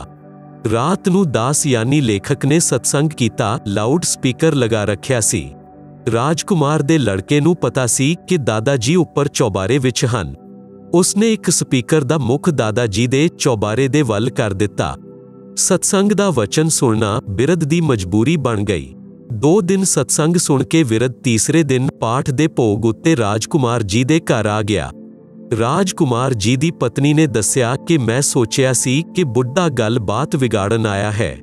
ਰਾਤ ਨੂੰ ਦਾਸ ਯਾਨੀ ਲੇਖਕ ਨੇ ਸਤਸੰਗ ਕੀਤਾ। ਲਾਊਡ ਸਪੀਕਰ ਲਗਾ ਰੱਖਿਆ ਸੀ। ਰਾਜਕੁਮਾਰ ਦੇ ਲੜਕੇ ਨੂੰ ਪਤਾ ਸੀ ਕਿ ਦਾਦਾ ਜੀ ਉੱਪਰ ਚੌਬਾਰੇ ਵਿੱਚ ਹਨ। ਉਸਨੇ ਇੱਕ ਸਪੀਕਰ ਦਾ ਮੁੱਖ ਦਾਦਾ ਜੀ ਦੇ ਚੌਬਾਰੇ ਦੇ ਵੱਲ ਕਰ ਦਿੱਤਾ। ਸਤਸੰਗ ਦਾ ਵਚਨ ਸੁਣਨਾ ਬਿਰਧ ਦੀ ਮਜਬੂਰੀ ਬਣ ਗਈ। 2 ਦਿਨ ਸਤਸੰਗ ਸੁਣ ਕੇ ਵਿਰਧ ਤੀਸਰੇ ਦਿਨ ਪਾਠ ਦੇ ਭੋਗ ਉੱਤੇ ਰਾਜਕੁਮਾਰ ਜੀ ਦੇ ਘਰ ਆ ਗਿਆ। ਰਾਜਕੁਮਾਰ ਜੀ ਦੀ ਪਤਨੀ ਨੇ ਦੱਸਿਆ ਕਿ ਮੈਂ ਸੋਚਿਆ ਸੀ ਕਿ ਬੁੱਢਾ ਗੱਲ-ਬਾਤ ਵਿਗਾੜਨ ਆਇਆ ਹੈ।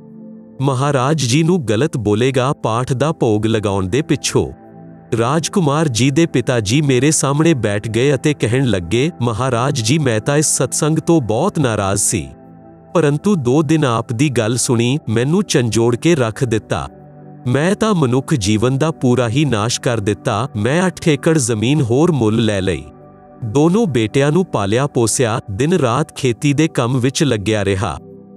ਮਹਾਰਾਜ ਜੀ ਨੂੰ ਗਲਤ ਬੋਲੇਗਾ ਪਾਠ ਦਾ ਭੋਗ ਲਗਾਉਣ ਦੇ ਪਿੱਛੋਂ। ਰਾਜਕੁਮਾਰ ਜੀ ਦੇ ਪਿਤਾ ਜੀ ਮੇਰੇ ਸਾਹਮਣੇ ਬੈਠ ਗਏ ਅਤੇ ਕਹਿਣ ਲੱਗੇ, ਮਹਾਰਾਜ ਜੀ, ਮੈਂ ਤਾਂ ਇਸ ਸਤਸੰਗ ਤੋਂ ਬਹੁਤ ਨਾਰਾਜ਼ ਸੀ, ਪਰੰਤੂ 2 ਦਿਨ ਆਪ ਦੀ ਗੱਲ ਸੁਣੀ, ਮੈਨੂੰ ਝੰਜੋੜ ਕੇ ਰੱਖ ਦਿੱਤਾ। ਮੈਂ ਤਾਂ ਮਨੁੱਖ ਜੀਵਨ ਦਾ ਪੂਰਾ ਹੀ ਨਾਸ਼ ਕਰ ਦਿੱਤਾ। ਮੈਂ 8 ਏਕੜ ਜ਼ਮੀਨ ਹੋਰ ਮੁੱਲ ਲੈ ਲਈ। ਦੋਨੋਂ ਬੇਟਿਆਂ ਨੂੰ ਪਾਲਿਆ ਪੋਸਿਆ। ਦਿਨ ਰਾਤ ਖੇਤੀ ਦੇ ਕੰਮ ਵਿੱਚ ਲੱਗਿਆ ਰਿਹਾ।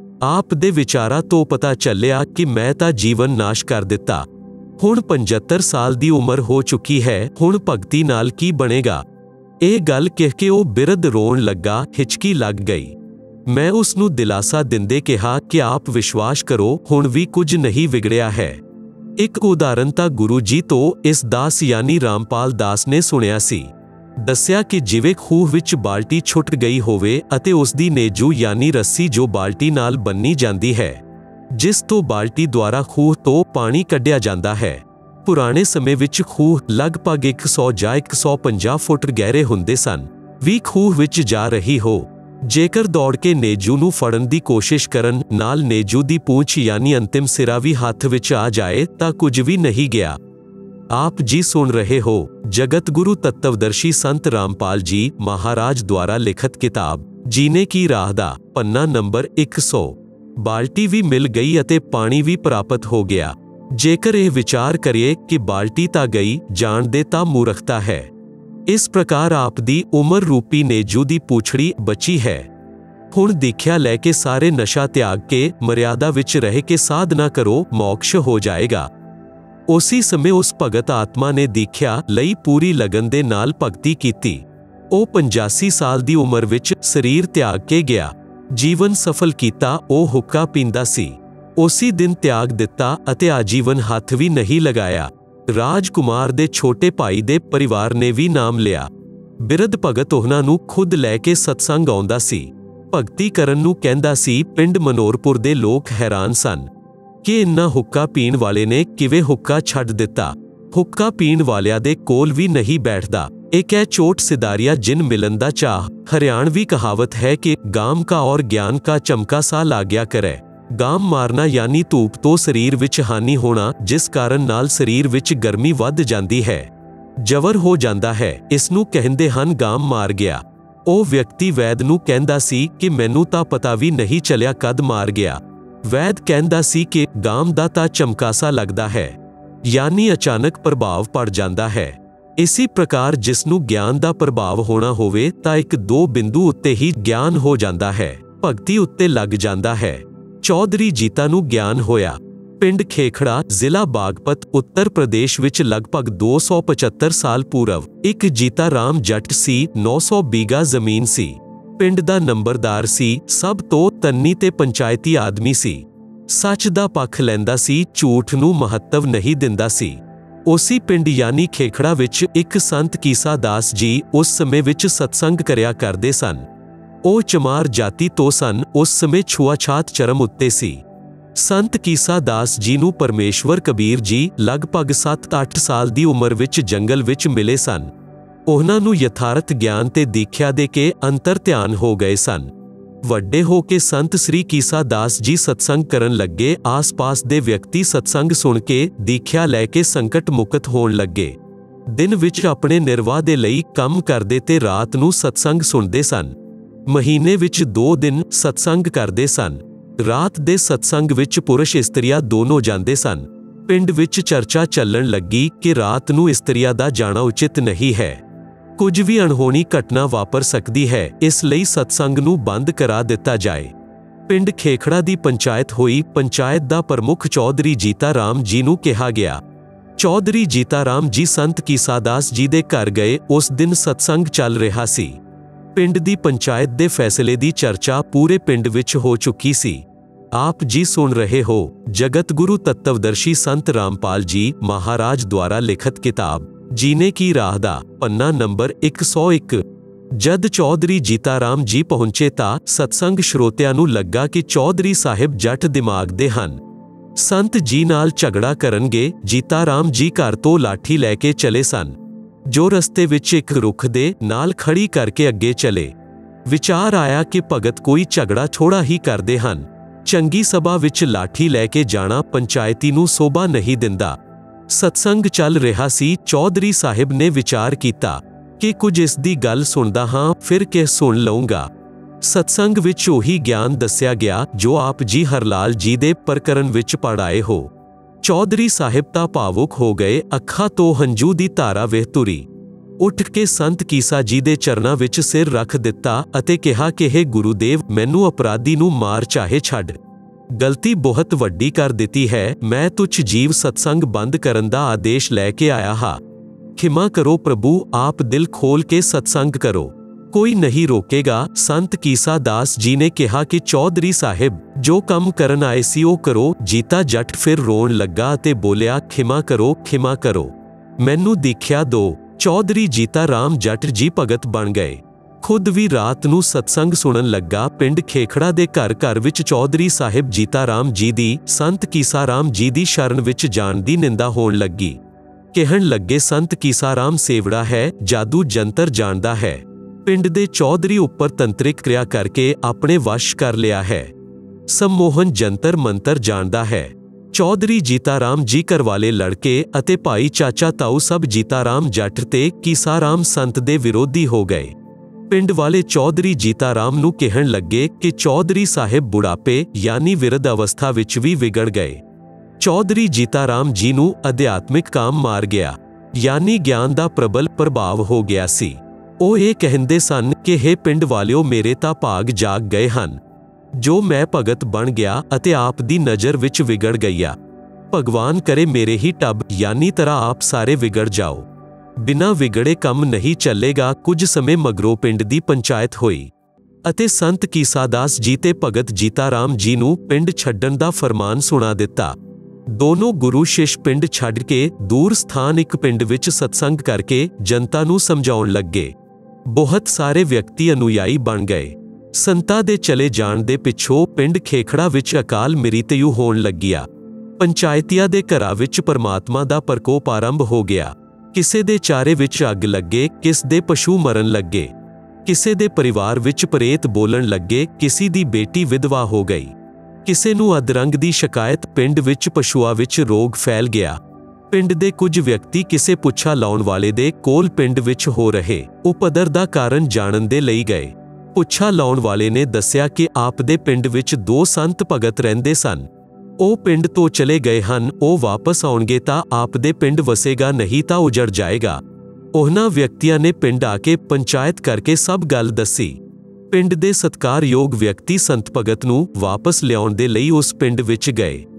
ਆਪ ਦੇ ਵਿਚਾਰਾਂ ਤੋਂ ਪਤਾ ਚੱਲਿਆ ਕਿ ਮੈਂ ਤਾਂ ਜੀਵਨ ਨਾਸ਼ ਕਰ ਦਿੱਤਾ। ਹੁਣ 75 ਸਾਲ ਦੀ ਉਮਰ ਹੋ ਚੁੱਕੀ ਹੈ। ਹੁਣ ਭਗਤੀ ਨਾਲ ਕੀ ਬਣੇਗਾ? ਇਹ ਗੱਲ ਕਹਿ ਕੇ ਉਹ ਬਿਰਧ ਰੋਣ ਲੱਗਾ। ਹਿਚਕੀ ਲੱਗ ਗਈ। ਮੈਂ ਉਸ ਨੂੰ ਦਿਲਾਸਾ ਦਿੰਦੇ ਕਿਹਾ ਕਿ ਆਪ ਵਿਸ਼ਵਾਸ ਕਰੋ, ਹੁਣ ਵੀ ਕੁਝ ਨਹੀਂ ਵਿਗੜਿਆ ਹੈ। ਇੱਕ ਉਦਾਹਰਨ ਤਾਂ ਗੁਰੂ ਜੀ ਤੋਂ ਇਸ ਦਾਸ ਯਾਨੀ ਰਾਮਪਾਲ ਦਾਸ ਨੇ ਸੁਣਿਆ ਸੀ। ਦੱਸਿਆ ਕਿ ਜਿਵੇਂ ਖੂਹ ਵਿੱਚ ਬਾਲਟੀ ਛੁੱਟ ਗਈ ਹੋਵੇ ਅਤੇ ਉਸ ਦੀ ਨੇਜੂ ਯਾਨੀ ਰੱਸੀ ਜੋ ਬਾਲਟੀ ਨਾਲ ਬੰਨੀ ਜਾਂਦੀ ਹੈ, ਜਿਸ ਤੋਂ ਬਾਲਟੀ ਦੁਆਰਾ ਖੂਹ ਤੋਂ ਪਾਣੀ ਕੱਢਿਆ ਜਾਂਦਾ ਹੈ। ਪੁਰਾਣੇ ਸਮੇਂ ਵਿੱਚ ਖੂਹ ਲਗਭਗ 100 ਜਾਂ 150 ਫੁੱਟ ਗਹਿਰੇ ਹੁੰਦੇ ਸਨ। ਵੀ ਖੂਹ ਵਿੱਚ ਜਾ ਰਹੀ ਹੋ, ਜੇਕਰ ਦੌੜ ਕੇ ਨੇਜੂ ਨੂੰ ਫੜਨ ਦੀ ਕੋਸ਼ਿਸ਼ ਕਰਨ ਨਾਲ ਨੇਜੂ ਦੀ ਪੂੰਛ ਯਾਨੀ ਅੰਤਿਮ ਸਿਰਾ ਵੀ ਹੱਥ ਵਿੱਚ ਆ ਜਾਏ ਤਾਂ ਕੁਝ ਵੀ ਨਹੀਂ ਗਿਆ। ਆਪ ਜੀ ਸੁਣ ਰਹੇ ਹੋ ਜਗਤ ਗੁਰੂ ਤੱਤਵਦਰਸ਼ੀ ਸੰਤ ਰਾਮਪਾਲ ਜੀ ਮਹਾਰਾਜ ਦੁਆਰਾ ਲਿਖਤ ਕਿਤਾਬ ਜੀਨੇ ਕੀ ਰਾਹ ਦਾ ਪੰਨਾ ਨੰਬਰ 100। ਬਾਲਟੀ ਵੀ ਮਿਲ ਗਈ ਅਤੇ ਪਾਣੀ ਵੀ ਪ੍ਰਾਪਤ ਹੋ ਗਿਆ। ਜੇਕਰ ਇਹ ਵਿਚਾਰ ਕਰੀਏ ਕਿ ਬਾਲਟੀ ਤਾਂ ਗਈ, ਜਾਣ ਦੇ ਤਾਂ ਮੂਰਖਤਾ ਹੈ। ਇਸ ਪ੍ਰਕਾਰ ਆਪ ਦੀ ਉਮਰ ਰੂਪੀ ਨੇਜੂ ਦੀ ਪੂਛੜੀ ਬਚੀ ਹੈ। ਹੁਣ ਦੀਖਿਆ ਲੈ ਕੇ ਸਾਰੇ ਨਸ਼ਾ ਤਿਆਗ ਕੇ ਮਰਿਆਦਾ ਵਿੱਚ ਰਹਿ ਕੇ ਸਾਧਨਾ ਕਰੋ, ਮੋਕਸ਼ ਹੋ ਜਾਏਗਾ। ਉਸੇ ਸਮੇਂ ਉਸ ਭਗਤ ਆਤਮਾ ਨੇ ਦੀਖਿਆ ਲਈ ਪੂਰੀ ਲਗਨ ਦੇ ਨਾਲ ਭਗਤੀ ਕੀਤੀ। ਉਹ 85 ਸਾਲ ਦੀ ਉਮਰ ਵਿੱਚ ਸਰੀਰ ਤਿਆਗ ਕੇ ਗਿਆ। ਜੀਵਨ ਸਫਲ ਕੀਤਾ। ਉਹ ਹੁੱਕਾ ਪੀਂਦਾ ਸੀ, ਉਸੇ ਦਿਨ ਤਿਆਗ ਦਿੱਤਾ ਅਤੇ ਆਜੀਵਨ ਹੱਥ ਵੀ ਨਹੀਂ ਲਗਾਇਆ। ਰਾਜਕੁਮਾਰ ਦੇ ਛੋਟੇ ਭਾਈ ਦੇ ਪਰਿਵਾਰ ਨੇ ਵੀ ਨਾਮ ਲਿਆ। ਬਿਰਧ ਭਗਤ ਉਹਨਾਂ ਨੂੰ ਖੁਦ ਲੈ ਕੇ ਸਤਸੰਗ ਆਉਂਦਾ ਸੀ, ਭਗਤੀ ਕਰਨ ਨੂੰ ਕਹਿੰਦਾ ਸੀ। ਪਿੰਡ ਮਨੋਰਪੁਰ ਦੇ ਲੋਕ ਹੈਰਾਨ ਸਨ ਕਿ ਇੰਨਾ ਹੁੱਕਾ ਪੀਣ ਵਾਲੇ ਨੇ ਕਿਵੇਂ ਹੁੱਕਾ ਛੱਡ ਦਿੱਤਾ। ਹੁੱਕਾ ਪੀਣ ਵਾਲਿਆਂ ਦੇ ਕੋਲ ਵੀ ਨਹੀਂ ਬੈਠਦਾ। एक है चोट सिदारिया जिन मिलन दा चाह। हरियाणवी कहावत है कि गाम का और ज्ञान का चमका सा लाग्या करे। गाम मारना यानी धूप तो शरीर विच हानि होना, जिस कारण नाल शरीर विच गर्मी वध जांदी है, जवर हो जांदा है। इसनू कहंदे हन गाम मार गया। ਉਹ ਵਿਅਕਤੀ ਵੈਦ ਨੂੰ ਕਹਿੰਦਾ ਸੀ ਕਿ ਮੈਨੂੰ ਤਾਂ ਪਤਾ ਵੀ ਨਹੀਂ ਚੱਲਿਆ ਕਦ ਮਾਰ ਗਿਆ। ਵੈਦ ਕਹਿੰਦਾ ਸੀ ਕਿ ਗਾਮ ਦਾ ਤਾਂ ਚਮਕਾਸਾ ਲੱਗਦਾ ਹੈ, ਯਾਨੀ ਅਚਾਨਕ ਪ੍ਰਭਾਵ ਪੜ ਜਾਂਦਾ ਹੈ। ਇਸੇ ਪ੍ਰਕਾਰ ਜਿਸ ਨੂੰ ਗਿਆਨ ਦਾ ਪ੍ਰਭਾਵ ਹੋਣਾ ਹੋਵੇ ਤਾਂ 1-2 ਬਿੰਦੂ ਉੱਤੇ ਹੀ ਗਿਆਨ ਹੋ ਜਾਂਦਾ ਹੈ, ਭਗਤੀ ਉੱਤੇ ਲੱਗ ਜਾਂਦਾ ਹੈ। ਚੌਧਰੀ ਜੀਤਾ ਨੂੰ ਗਿਆਨ ਹੋਇਆ। ਪਿੰਡ ਖੇਖੜਾ, ਜ਼ਿਲ੍ਹਾ ਬਾਗਪਤ, ਉੱਤਰ ਪ੍ਰਦੇਸ਼ ਵਿੱਚ ਲਗਭਗ 275 ਸਾਲ ਪੂਰਵ ਇੱਕ ਜੀਤਾ ਰਾਮ ਜੱਟ ਸੀ। 900 ਬੀਘਾ ਜ਼ਮੀਨ ਸੀ। ਪਿੰਡ ਦਾ ਨੰਬਰਦਾਰ ਸੀ। ਸਭ ਤੋਂ ਤੰਨੀ ਤੇ ਪੰਚਾਇਤੀ ਆਦਮੀ ਸੀ। ਸੱਚ ਦਾ ਪੱਖ ਲੈਂਦਾ ਸੀ, ਝੂਠ ਨੂੰ ਮਹੱਤਵ ਨਹੀਂ ਦਿੰਦਾ ਸੀ। ਉਸੀ ਪਿੰਡ ਯਾਨੀ ਖੇਖੜਾ ਵਿੱਚ ਇੱਕ ਸੰਤ ਕੀਸਾ ਦਾਸ ਜੀ ਉਸ ਸਮੇਂ ਵਿੱਚ ਸਤਸੰਗ ਕਰਿਆ ਕਰਦੇ ਸਨ। ਉਹ ਚਮਾਰ ਜਾਤੀ ਤੋਂ ਸਨ। ਉਸ ਸਮੇਂ ਛੂਆਛਾਤ ਚਰਮ ਉੱਤੇ ਸੀ। ਸੰਤ ਕੀਸਾ ਦਾਸ ਜੀ ਨੂੰ ਪਰਮੇਸ਼ਵਰ ਕਬੀਰ ਜੀ ਲਗਭਗ 7-8 ਸਾਲ ਦੀ ਉਮਰ ਵਿੱਚ ਜੰਗਲ ਵਿੱਚ ਮਿਲੇ ਸਨ। ਉਹਨਾਂ ਨੂੰ ਯਥਾਰਥ ਗਿਆਨ ਤੇ ਦੀਖਿਆ ਦੇ ਕੇ ਅੰਤਰ ਧਿਆਨ ਹੋ ਗਏ ਸਨ। ਵੱਡੇ ਹੋ ਕੇ ਸੰਤ ਸ੍ਰੀ ਕੀਸਾ ਦਾਸ ਜੀ ਸਤਸੰਗ ਕਰਨ ਲੱਗੇ। ਆਸ-ਪਾਸ ਦੇ ਵਿਅਕਤੀ ਸਤਸੰਗ ਸੁਣ ਕੇ ਦੀਖਿਆ ਲੈ ਕੇ ਸੰਕਟ ਮੁਕਤ ਹੋਣ ਲੱਗੇ। ਦਿਨ ਵਿੱਚ ਆਪਣੇ ਨਿਰਵਾਹ ਦੇ ਲਈ ਕੰਮ ਕਰਦੇ ਤੇ ਰਾਤ ਨੂੰ ਸਤਸੰਗ ਸੁਣਦੇ ਸਨ। ਮਹੀਨੇ ਵਿੱਚ 2 ਦਿਨ ਸਤਸੰਗ ਕਰਦੇ ਸਨ। ਰਾਤ ਦੇ ਸਤਸੰਗ ਵਿੱਚ ਪੁਰਸ਼ ਇਸਤਰੀਆਂ ਦੋਨੋਂ ਜਾਂਦੇ ਸਨ। ਪਿੰਡ ਵਿੱਚ ਚਰਚਾ ਚੱਲਣ ਲੱਗੀ ਕਿ ਰਾਤ ਨੂੰ ਇਸਤਰੀਆਂ ਦਾ ਜਾਣਾ ਉਚਿਤ ਨਹੀਂ ਹੈ। ਕੁਝ ਵੀ ਅਣਹੋਣੀ ਘਟਨਾ ਵਾਪਰ ਸਕਦੀ ਹੈ, ਇਸ ਲਈ ਸਤਸੰਗ ਨੂੰ ਬੰਦ ਕਰਾ ਦਿੱਤਾ ਜਾਏ। ਪਿੰਡ ਖੇਖੜਾ ਦੀ ਪੰਚਾਇਤ ਹੋਈ। ਪੰਚਾਇਤ ਦਾ ਪ੍ਰਮੁੱਖ ਚੌਧਰੀ ਜੀਤਾ ਰਾਮ ਜੀ ਨੂੰ ਕਿਹਾ ਗਿਆ। ਚੌਧਰੀ ਜੀਤਾ ਰਾਮ ਜੀ ਸੰਤ ਕੀਸਾ ਦਾਸ ਜੀ ਦੇ ਘਰ ਗਏ। ਉਸ ਦਿਨ ਸਤਸੰਗ ਚੱਲ ਰਿਹਾ ਸੀ। ਪਿੰਡ ਦੀ ਪੰਚਾਇਤ ਦੇ ਫੈਸਲੇ ਦੀ ਚਰਚਾ ਪੂਰੇ ਪਿੰਡ ਵਿੱਚ ਹੋ ਚੁੱਕੀ ਸੀ। ਆਪ ਜੀ ਸੁਣ ਰਹੇ ਹੋ ਜਗਤ ਗੁਰੂ ਤੱਤਵਦਰਸ਼ੀ ਸੰਤ ਰਾਮਪਾਲ ਜੀ ਮਹਾਰਾਜ ਦੁਆਰਾ ਲਿਖਤ ਕਿਤਾਬ ਜੀਨੇ ਕੀ ਰਾਹ ਦਾ ਪੰਨਾ ਨੰਬਰ 101। ਜਦ ਚੌਧਰੀ ਜੀਤਾ ਰਾਮ ਜੀ ਪਹੁੰਚੇ ਤਾਂ ਸਤਸੰਗ ਸ਼ਰੋਤਿਆਂ ਨੂੰ ਲੱਗਾ ਕਿ ਚੌਧਰੀ ਸਾਹਿਬ ਜੱਟ ਦਿਮਾਗ ਦੇ ਹਨ। ਸੰਤ ਜੀ ਨਾਲ ਝਗੜਾ ਕਰਨਗੇ। ਜੀਤਾ ਰਾਮ ਜੀ ਘਰ ਤੋਂ ਲਾਠੀ ਲੈ ਕੇ ਚਲੇ ਸਨ, ਜੋ ਰਸਤੇ ਵਿੱਚ ਇੱਕ ਰੁੱਖ ਦੇ ਨਾਲ ਖੜੀ ਕਰਕੇ ਅੱਗੇ ਚਲੇ। ਵਿਚਾਰ ਆਇਆ ਕਿ ਭਗਤ ਕੋਈ ਝਗੜਾ ਥੋੜਾ ਹੀ ਕਰਦੇ ਹਨ। ਚੰਗੀ ਸਭਾ ਵਿੱਚ ਲਾਠੀ ਲੈ ਕੇ ਜਾਣਾ ਪੰਚਾਇਤੀ ਨੂੰ ਸੋਭਾ ਨਹੀਂ ਦਿੰਦਾ। ਸਤਸੰਗ ਚੱਲ ਰਿਹਾ ਸੀ। ਚੌਧਰੀ ਸਾਹਿਬ ਨੇ ਵਿਚਾਰ ਕੀਤਾ ਕਿ ਕੁਝ ਇਸ ਦੀ ਗੱਲ ਸੁਣਦਾ ਹਾਂ, ਫਿਰ ਕਿ ਸੁਣ ਲਊਂਗਾ। ਸਤਸੰਗ ਵਿੱਚ ਉਹੀ ਗਿਆਨ ਦੱਸਿਆ ਗਿਆ ਜੋ ਆਪ ਜੀ ਹਰਲਾਲ ਜੀ ਦੇ ਪ੍ਰਕਰਨ ਵਿੱਚ ਪੜ੍ਹਾਏ ਹੋ। ਚੌਧਰੀ ਸਾਹਿਬ ਤਾਂ ਭਾਵੁਕ ਹੋ ਗਏ। ਅੱਖਾਂ ਤੋਂ ਹੰਝੂ ਦੀ ਧਾਰਾ ਵਹਿ ਤੁਰੀ। ਉੱਠ ਕੇ ਸੰਤ ਕੀਸਾ ਜੀ ਦੇ ਚਰਨਾਂ ਵਿੱਚ ਸਿਰ ਰੱਖ ਦਿੱਤਾ ਅਤੇ ਕਿਹਾ ਕਿ ਹੇ ਗੁਰੂਦੇਵ, ਮੈਨੂੰ ਅਪਰਾਧੀ ਨੂੰ ਮਾਰ ਚਾਹੇ ਛੱਡ। ਗਲਤੀ ਬਹੁਤ ਵੱਡੀ ਕਰ ਦਿੱਤੀ ਹੈ। ਮੈਂ ਤੁਛ ਜੀਵ ਸਤਸੰਗ ਬੰਦ ਕਰਨ ਦਾ ਆਦੇਸ਼ ਲੈ ਕੇ ਆਇਆ ਹਾਂ। ਖਿਮਾ ਕਰੋ ਪ੍ਰਭੂ, ਆਪ ਦਿਲ ਖੋਲ ਕੇ ਸਤਸੰਗ ਕਰੋ, ਕੋਈ ਨਹੀਂ ਰੋਕੇਗਾ। ਸੰਤ ਕੀਸਾ ਦਾਸ ਜੀ ਨੇ ਕਿਹਾ ਕਿ ਚੌਧਰੀ ਸਾਹਿਬ, ਜੋ ਕੰਮ ਕਰਨ ਆਏ ਸੀ ਉਹ ਕਰੋ। ਜੀਤਾ ਜੱਟ ਫਿਰ ਰੋਣ ਲੱਗਾ ਅਤੇ ਬੋਲਿਆ, ਖਿਮਾ ਕਰੋ, ਖਿਮਾ ਕਰੋ, ਮੈਨੂੰ ਦੀਖਿਆ ਦਿਓ। ਚੌਧਰੀ ਜੀਤਾ ਰਾਮ ਜੱਟ ਜੀ ਭਗਤ ਬਣ ਗਏ। ਖੁਦ ਵੀ ਰਾਤ ਨੂੰ ਸਤਸੰਗ ਸੁਣਨ ਲੱਗਾ। ਪਿੰਡ ਖੇਖੜਾ ਦੇ ਘਰ ਵਿੱਚ ਚੌਧਰੀ ਸਾਹਿਬ ਜੀਤਾ ਰਾਮ ਜੀ ਦੀ ਸੰਤ ਕੀਸਾ ਰਾਮ ਜੀ ਦੀ ਸ਼ਰਨ ਵਿੱਚ ਜਾਣ ਦੀ ਨਿੰਦਾ ਹੋਣ ਲੱਗੀ। ਕਹਿਣ ਲੱਗੇ, ਸੰਤ ਕੀਸਾ ਰਾਮ ਸੇਵੜਾ ਹੈ, ਜਾਦੂ ਜੰਤਰ ਜਾਣਦਾ ਹੈ। ਪਿੰਡ ਦੇ ਚੌਧਰੀ ਉੱਪਰ ਤੰਤਰਿਕ ਕਿਰਿਆ ਕਰਕੇ ਆਪਣੇ ਵਸ਼ ਕਰ ਲਿਆ ਹੈ। ਸੰਮੋਹਨ ਜੰਤਰ ਮੰਤਰ ਜਾਣਦਾ ਹੈ। ਚੌਧਰੀ ਜੀਤਾ ਰਾਮ ਜੀ ਘਰ ਵਾਲੇ ਲੜਕੇ ਅਤੇ ਭਾਈ ਚਾਚਾ ਤਾਊ ਸਭ ਜੀਤਾ ਰਾਮ ਜੱਟ ਤੇ ਕੀਸਾ ਰਾਮ ਸੰਤ ਦੇ ਵਿਰੋਧੀ ਹੋ ਗਏ। ਪਿੰਡ ਵਾਲੇ ਚੌਧਰੀ ਜੀਤਾ ਰਾਮ ਨੂੰ ਕਹਿਣ ਲੱਗੇ ਕਿ ਚੌਧਰੀ ਸਾਹਿਬ ਬੁਢਾਪੇ ਯਾਨੀ ਵਿਰਧ ਅਵਸਥਾ ਵਿੱਚ ਵੀ ਵਿਗੜ ਗਏ। ਚੌਧਰੀ ਜੀਤਾ ਰਾਮ ਜੀ ਨੂੰ ਅਧਿਆਤਮਿਕ ਕਾਮ ਮਾਰ ਗਿਆ, ਯਾਨੀ ਗਿਆਨ ਦਾ ਪ੍ਰਬਲ ਪ੍ਰਭਾਵ ਹੋ ਗਿਆ ਸੀ। ਉਹ ਇਹ ਕਹਿੰਦੇ ਸਨ ਕਿ ਹੇ ਪਿੰਡ ਵਾਲਿਓ, ਮੇਰੇ ਤਾਂ ਭਾਗ ਜਾਗ ਗਏ ਹਨ, ਜੋ ਮੈਂ ਭਗਤ ਬਣ ਗਿਆ ਅਤੇ ਆਪ ਦੀ ਨਜ਼ਰ ਵਿੱਚ ਵਿਗੜ ਗਿਆ। ਭਗਵਾਨ ਕਰੇ ਮੇਰੇ ਹੀ ਟੱਬ ਯਾਨੀ ਤਰ੍ਹਾਂ ਆਪ ਸਾਰੇ ਵਿਗੜ ਜਾਓ। ਬਿਨਾਂ ਵਿਗੜੇ ਕੰਮ ਨਹੀਂ ਚੱਲੇਗਾ। ਕੁਝ ਸਮੇਂ ਮਗਰੋਂ ਪਿੰਡ ਦੀ ਪੰਚਾਇਤ ਹੋਈ ਅਤੇ ਸੰਤ ਕੀਸਾ ਦਾਸ ਜੀ ਤੇ ਭਗਤ ਜੀਤਾ ਰਾਮ ਜੀ ਨੂੰ ਪਿੰਡ ਛੱਡਣ ਦਾ ਫਰਮਾਨ ਸੁਣਾ ਦਿੱਤਾ। ਦੋਨੋਂ ਗੁਰੂ ਸ਼ਿਸ਼ ਪਿੰਡ ਛੱਡ ਕੇ ਦੂਰ ਸਥਾਨ ਇੱਕ ਪਿੰਡ ਵਿੱਚ ਸਤਸੰਗ ਕਰਕੇ ਜਨਤਾ ਨੂੰ ਸਮਝਾਉਣ ਲੱਗੇ। ਬਹੁਤ ਸਾਰੇ ਵਿਅਕਤੀ ਅਨੁਯਾਈ ਬਣ ਗਏ। ਸੰਤਾਂ ਦੇ ਚਲੇ ਜਾਣ ਦੇ ਪਿੱਛੋਂ ਪਿੰਡ ਖੇਖੜਾ ਵਿੱਚ ਅਕਾਲ ਮ੍ਰਿਤਯੂ ਹੋਣ ਲੱਗਿਆ। ਪੰਚਾਇਤੀਆਂ ਦੇ ਘਰਾਂ ਵਿੱਚ ਪਰਮਾਤਮਾ ਦਾ ਪ੍ਰਕੋਪ ਆਰੰਭ ਹੋ ਗਿਆ। ਕਿਸੇ ਦੇ ਚਾਰੇ ਵਿੱਚ ਅੱਗ ਲੱਗੇ, ਕਿਸ ਦੇ ਪਸ਼ੂ ਮਰਨ ਲੱਗੇ, ਕਿਸੇ ਦੇ ਪਰਿਵਾਰ ਵਿੱਚ ਪ੍ਰੇਤ ਬੋਲਣ ਲੱਗੇ, ਕਿਸੇ ਦੀ ਬੇਟੀ ਵਿਧਵਾ ਹੋ ਗਈ, ਕਿਸੇ ਨੂੰ ਅਧਰੰਗ ਦੀ ਸ਼ਿਕਾਇਤ। ਪਿੰਡ ਵਿੱਚ ਪਸ਼ੂਆਂ ਵਿੱਚ ਰੋਗ ਫੈਲ ਗਿਆ। ਪਿੰਡ ਦੇ ਕੁਝ ਵਿਅਕਤੀ ਕਿਸੇ ਪੁੱਛਾ ਲਾਉਣ ਵਾਲੇ ਦੇ ਕੋਲ ਪਿੰਡ ਵਿੱਚ ਹੋ ਰਹੇ ਉਪਦਰ ਦਾ ਕਾਰਨ ਜਾਣਨ ਦੇ ਲਈ ਗਏ। ਪੁੱਛਾ ਲਾਉਣ ਵਾਲੇ ਨੇ ਦੱਸਿਆ ਕਿ ਆਪ ਦੇ ਪਿੰਡ ਵਿੱਚ 2 ਸੰਤ ਭਗਤ ਰਹਿੰਦੇ ਸਨ। ਉਹ ਪਿੰਡ ਤੋਂ ਚਲੇ ਗਏ ਹਨ। ਉਹ ਵਾਪਸ ਆਉਣਗੇ ਤਾਂ ਆਪ ਦੇ ਪਿੰਡ ਵਸੇਗਾ, ਨਹੀਂ ਤਾਂ ਉਜੜ ਜਾਏਗਾ। ਉਹਨਾਂ ਵਿਅਕਤੀਆਂ ਨੇ ਪਿੰਡ ਆ ਕੇ ਪੰਚਾਇਤ ਕਰਕੇ ਸਭ ਗੱਲ ਦੱਸੀ। ਪਿੰਡ ਦੇ ਸਤਿਕਾਰਯੋਗ ਵਿਅਕਤੀ ਸੰਤ ਭਗਤ ਨੂੰ ਵਾਪਸ ਲਿਆਉਣ ਦੇ ਲਈ ਉਸ ਪਿੰਡ ਵਿੱਚ ਗਏ।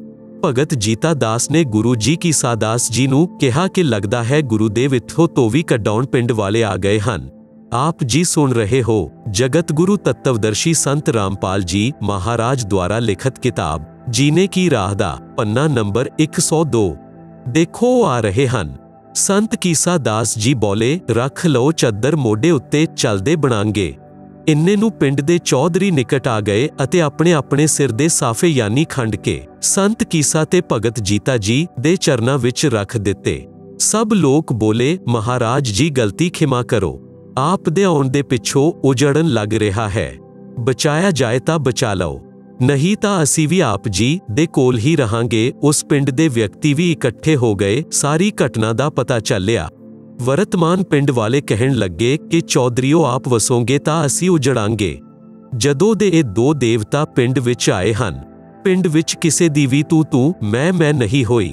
ਭਗਤ ਜੀਤਾ ਦਾਸ ਨੇ ਗੁਰੂ ਜੀ ਕੀਸਾ ਦਾਸ ਜੀ ਨੂੰ ਕਿਹਾ ਕਿ ਲੱਗਦਾ ਹੈ ਗੁਰੂਦੇਵ ਇੱਥੋਂ ਤੋਂ ਵੀ ਕਢਾਉਣ ਪਿੰਡ ਵਾਲੇ ਆ ਗਏ ਹਨ। आप जी सुन रहे हो जगत गुरु तत्वदर्शी संत रामपाल जी महाराज द्वारा लिखित किताब जीने की राह दा पन्ना नंबर 102। देखो आ रहे हन। संत कीसा दास जी बोले रख लो चद्दर मोढे उत्ते चलदे बनांगे। इन्ने नूं पिंड दे चौधरी निकट आ गए अते अपने अपने सिर दे साफे यानी खंड के संत कीसा ते भगत जीता जी दे चरनां विच रख दिते। सब लोग बोले महाराज जी गलती खिमा करो, आप दे आउण दे पिछों उजड़न लग रहा है, बचाया जाए तां बचा लो, नहीं तां असीं भी आप जी दे कोल ही रहांगे। उस पिंड दे व्यक्ति भी इकट्ठे हो गए। सारी घटना दा पता चलिया। वर्तमान पिंड वाले कहण लगे कि चौधरीओ आप वसोंगे तां असीं उजड़ांगे। जदों दे इह दो देवता पिंड विच आए हन, पिंड विच किसे दी भी तू मैं नहीं होई।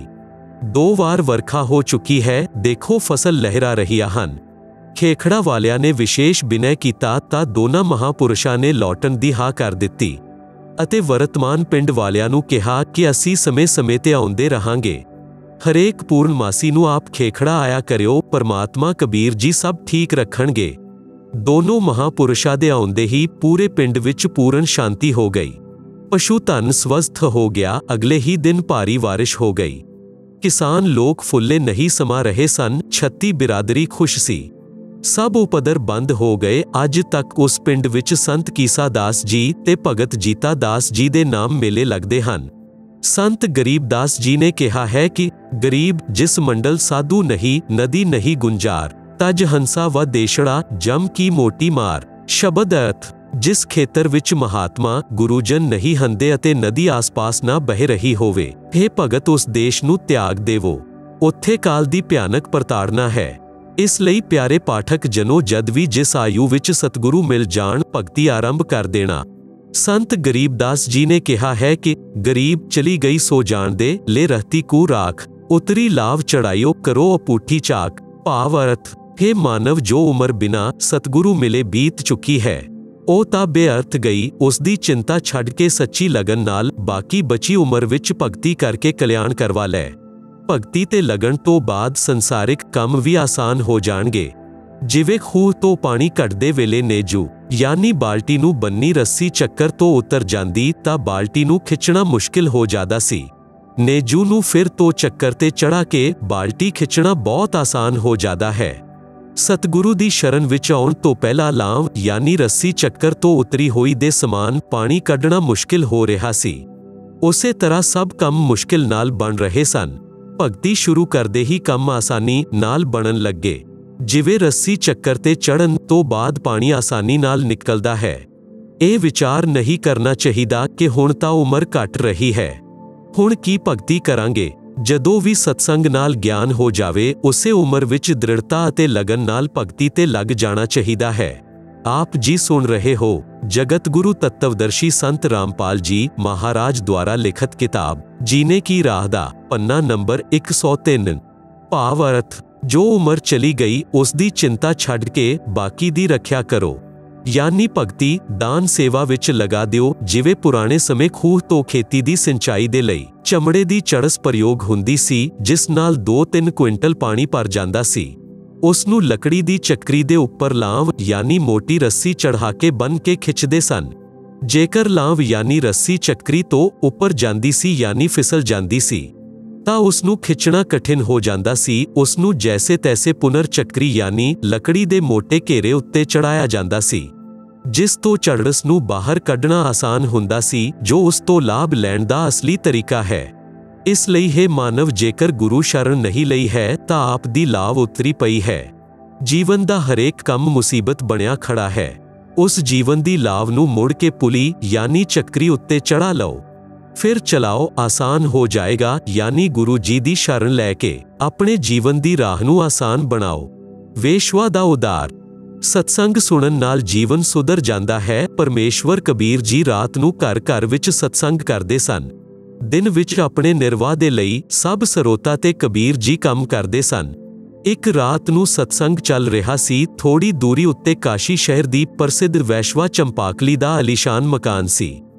2 वार वरखा हो चुकी है, देखो फसल लहरा रहीआं हन। खेखड़ा वालिया ने विशेष बिनय कीता तां दोनां महापुरुषां ने लौटण दी हाँ कर दित्ती अते वर्तमान पिंड वालियां नूं कहा कि असीं समय-समय ते आउंदे रहांगे। हरेक पूर्णमासी नूं आप खेखड़ा आया करियो, परमात्मा कबीर जी सब ठीक रखणगे। दोनों महापुरुषां दे आउंदे ही पूरे पिंड विच पूर्ण शांति हो गई। पशु धन स्वस्थ हो गया। अगले ही दिन भारी बारिश हो गई। किसान लोग फुल्ले नहीं समा रहे सन। छत्ती बिरादरी खुश सी। सब उपदर बंद हो गए। अज तक उस पिंड विच संत कीसा दास जी ते भगत जीता दास जी दे नाम मेले लगदे हन। संत गरीब दास जी ने कहा है कि गरीब जिस मंडल साधु नहीं, नदी नहीं गुंजार, तज हंसा व देशड़ा जम की मोटी मार। शब्द अर्थ जिस खेतर विच महात्मा गुरुजन नहीं हंदे अते नदी आसपास ना बह रही होवे, हे भगत उस देश नूं त्याग देवो, उत्थे काल दी भयानक प्रताड़ना है। इस लई प्यारे पाठक जनो जद भी जिस आयु विच सतगुरु मिल जाण भगती आरंभ कर देना। संत गरीबदास जी ने कहा है कि गरीब चली गई सो जान दे, ले रहती कू राख, उतरी लाभ चढ़ाइयो करो अपूठी चाक। भाव अर्थ हे मानव जो उम्र बिना सतगुरु मिले बीत चुकी है, ਉਹ ਤਾਂ ਬੇਅਰਥ ਗਈ। ਉਸ ਦੀ ਚਿੰਤਾ ਛੱਡ ਕੇ ਸੱਚੀ ਲਗਨ ਨਾਲ ਬਾਕੀ ਬਚੀ ਉਮਰ ਵਿੱਚ ਭਗਤੀ ਕਰਕੇ ਕਲਿਆਣ ਕਰਵਾ ਲੈ। ਭਗਤੀ ਤੇ ਲਗਨ ਤੋਂ ਬਾਅਦ ਸੰਸਾਰਿਕ ਕੰਮ ਵੀ ਆਸਾਨ ਹੋ ਜਾਣਗੇ। ਜਿਵੇਂ ਖੂਹ ਤੋਂ ਪਾਣੀ ਕੱਢਦੇ ਵੇਲੇ ਨੇਜੂ ਯਾਨੀ ਬਾਲਟੀ ਨੂੰ ਬੰਨੀ ਰੱਸੀ ਚੱਕਰ ਤੋਂ ਉਤਰ ਜਾਂਦੀ ਤਾਂ ਬਾਲਟੀ ਨੂੰ ਖਿੱਚਣਾ ਮੁਸ਼ਕਿਲ ਹੋ ਜਾਂਦਾ ਸੀ। ਨੇਜੂ ਨੂੰ ਫਿਰ ਤੋਂ ਚੱਕਰ ਤੇ ਚੜਾ ਕੇ ਬਾਲਟੀ ਖਿੱਚਣਾ ਬਹੁਤ ਆਸਾਨ ਹੋ ਜਾਂਦਾ ਹੈ। सतगुरु दी शरण विच आउण तो पहला लांव यानी रस्सी चक्कर तो उतरी होई दे समान पानी कढ़ना मुश्किल हो रहा सी। उसे तरह सब काम मुश्किल नाल बन रहे सन। भगती शुरू करदे ही काम आसानी नाल बनन लगे। जिवें रस्सी चक्कर ते चढ़न तो बाद पानी आसानी नाल निकलदा है। ਇਹ विचार नहीं करना चाहिदा कि हुण तां उमर घट रही है, हुण की भगती करांगे। ਜਦੋਂ ਵੀ ਸਤਸੰਗ ਨਾਲ ਗਿਆਨ ਹੋ ਜਾਵੇ ਉਸੇ ਉਮਰ ਵਿੱਚ ਦ੍ਰਿੜਤਾ ਅਤੇ ਲਗਨ ਨਾਲ ਭਗਤੀ ਤੇ ਲੱਗ ਜਾਣਾ ਚਾਹੀਦਾ ਹੈ। आप जी सुन रहे हो जगत गुरु तत्वदर्शी संत रामपाल जी महाराज द्वारा लिखित किताब जीने की राह दा पन्ना नंबर 103। भाव अर्थ जो उम्र चली गई उसकी चिंता छड्ड के बाकी दी रखिया करो, यानी भगती दान सेवा विच लगा दिओ। जिवें पुराने समय खूह तो खेती दी सिंचाई दे लई चमड़े दी चड़स प्रयोग हुंदी सी, जिस नाल 2-3 क्विंटल पानी भर जांदा सी। उस नूं लकड़ी दी चक्री दे उपर लांव यानी मोटी रस्सी चढ़ा के बन के खिंचदे सन। जेकर लांव यानी रस्सी चक्री तो उपर जांदी सी यानी फिसल जांदी सी तां उस नूं खिंचना कठिन हो जांदा सी। उस नूं जैसे तैसे पुनर चक्री यानी लकड़ी दे मोटे घेरे उत्ते चढ़ाया जांदा सी, जिस तो चड़स नूं बाहर कढ़ना आसान हुंदा सी, जो उस तो लाभ लैण दा असली तरीका है। इस लई हे मानव जेकर गुरु शरण नहीं लई है तां आप दी लाभ उतरी पई है। जीवन दा हरेक काम मुसीबत बनिया खड़ा है। उस जीवन दी लाभ नूं मुड़ के पुली यानी चक्री उत्ते चढ़ा लो, फिर चलाओ, आसान हो जाएगा। यानी गुरु जी दी शरण लैके अपने जीवन दी राह नूं आसान बनाओ। वेश्वा दा उदार सत्संग सुनन नाल जीवन सुधर जांदा है। परमेश्वर कबीर जी रात नूं घर घर विच सत्संग करदे सन। दिन विच अपने निर्वाह दे लई सब सरोता ते कबीर जी काम करदे सन। एक रात नूं सत्संग चल रहा सी। थोड़ी दूरी उत्ते काशी शहर दी प्रसिद्ध वैश्वा चंपाकली दा आलीशान मकान सी।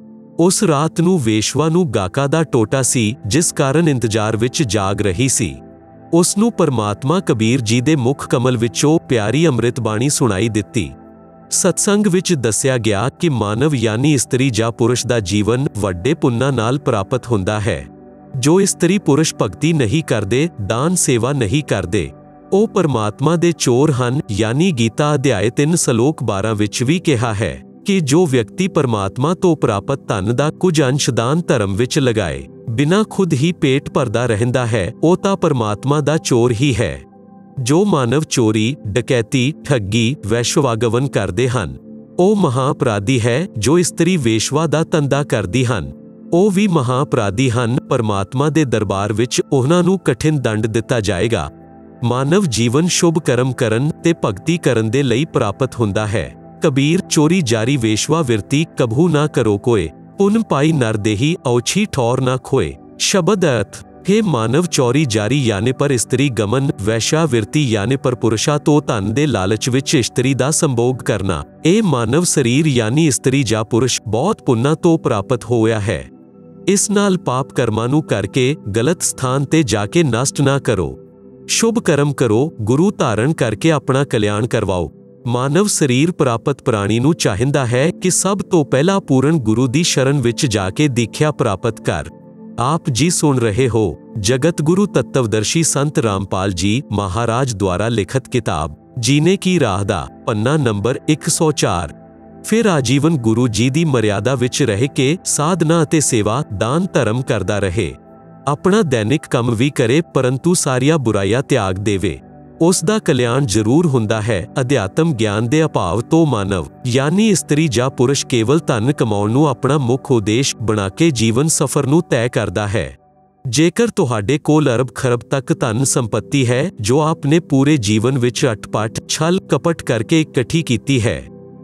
उस रात नूं वेश्वा नूं गाका दा टोटा सी, जिस कारण इंतजार विच जाग रही सी। उस नूं परमात्मा कबीर जी दे मुख कमल विचों प्यारी अंम੍ਰਿਤ बाणी सुनाई दित्ती। सत्संग विच दस्सिया गया कि मानव यानी इस्त्री जां पुरुष दा जीवन वड्डे पुन्नां नाल प्राप्त हुंदा है। जो इस्त्री पुरुष भगती नहीं करदे, दान सेवा नहीं करदे, ਉਹ परमात्मा दे चोर ਹਨ। यानी गीता अध्याय 3 ਸਲੋਕ 12 ਵਿੱਚ ਵੀ ਕਿਹਾ ਹੈ कि जो व्यक्ति परमात्मा तो प्राप्त धन दा कुछ अंश दान धर्म विच लगाए, बिना खुद ही पेट भरदा रहिंदा है, ਉਹ ਤਾਂ परमात्मा दा चोर ही है। जो मानव चोरी, डकैती, ठगी, वैश्वागमन करदे ਹਨ, ਉਹ महाअपराधी है। जो इस्त्री वेश्वा दा धंधा करदी ਹਨ, ਉਹ ਵੀ महाअपराधी ਹਨ। परमात्मा दे दरबार विच ਉਹਨਾਂ ਨੂੰ कठिन दंड दिता जाएगा। मानव जीवन शुभ कर्म करन ते भगती करन दे लई प्राप्त हुंदा है। कबीर चोरी जारी वेश्वा विरती कबहू ना करो कोय, पुन पाई नर देही औछी ठौर ना खोए। शब्द अर्थ, हे मानव चौरी जारी यानी पर स्त्री गमन, वैश्या विरती यानी पर पुरुषा तो धन दे लालच विच स्त्री दा संभोग करना। ए मानव शरीर यानी स्त्री जा पुरुष बहुत पुन्ना तो प्राप्त होया है। इस नाल पाप कर्मां नूं करके गलत स्थान ते जाके नष्ट ना करो। शुभ कर्म करो, गुरु धारण करके अपना कल्याण करवाओ। मानव शरीर प्राप्त प्राणी नूं चाहिंदा है कि सब तो पहला पूर्ण गुरु दी शरण विच जाके दीख्या प्राप्त कर। आप जी सुन रहे हो जगत गुरु तत्वदर्शी संत रामपाल जी महाराज द्वारा लिखित किताब जीने की राह दा पन्ना नंबर 104। फिर आजीवन गुरु जी दी मर्यादा विच रह के साधना अते सेवा दान धर्म करदा रहे। अपना दैनिक कम भी करे परंतु सारिया बुराइयां त्याग देवे। उस दा कल्याण जरूर हुंदा है। अध्यात्म ज्ञान दे अभाव तो मानव यानी स्त्री जा पुरुष केवल धन कमाउण नूं अपना मुख उद्देश बना के जीवन सफर नूं तय करदा है। जेकर तुहाडे कोल अरब खरब तक धन संपत्ति है जो आपने पूरे जीवन विच अटपट छल कपट करके इकट्ठी कीती है,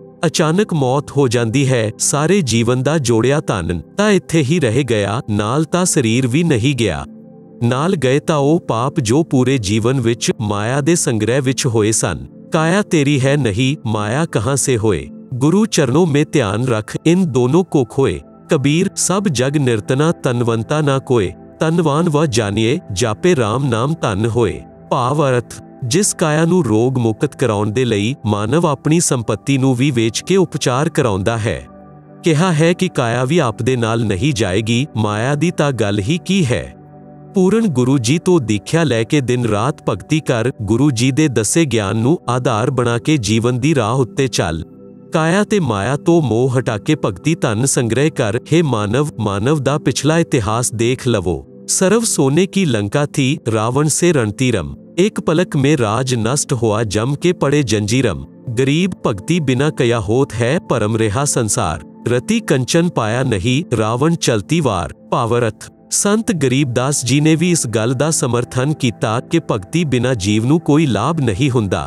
अचानक मौत हो जाती है, सारे जीवन दा जोड़िया धन तां इत्थे ही रह गया, नाल तां शरीर भी नहीं गया। नाल गए तां ओह पाप जो पूरे जीवन विच माया दे संग्रह विच होए सन। काया तेरी है नहीं, माया कहाँ से होए। गुरु चरणों में ध्यान रख, इन दोनों को खोए। कबीर सब जग निरतना तनवंता ना कोय, तनवान वह जानिए जापे राम नाम धन होए। भाव अर्थ, जिस काया नूं रोग मुक्त कराउण दे लई मानव अपनी संपत्ति नूं भी वेच के उपचार कराउंदा है। कहा है कि काया भी आपदे नाल नहीं जाएगी, माया दी तां गल ही की है। पूर्ण गुरु जी तो दीख्या लैके दिन रात भगती कर, गुरु जी दे दसे ज्ञान नूं आधार बना के जीवन दी राह उत्ते चल। काया ते माया तो मोह हटा के भगती धन संग्रह कर। हे मानव, मानव दा पिछला इतिहास देख लवो। सर्व सोने की लंका थी, रावण से रणतीरम, एक पलक में राज नष्ट हुआ जम के पड़े जंजीरम। गरीब भक्ति बिना कया होत है, परम रेहा संसार, रति कंचन पाया नहीं, रावण चलती वार। भावार्थ, संत गरीबदास जी ने भी इस गल दा समर्थन किया कि भक्ति बिना जीव नूं कोई लाभ नहीं हुंदा।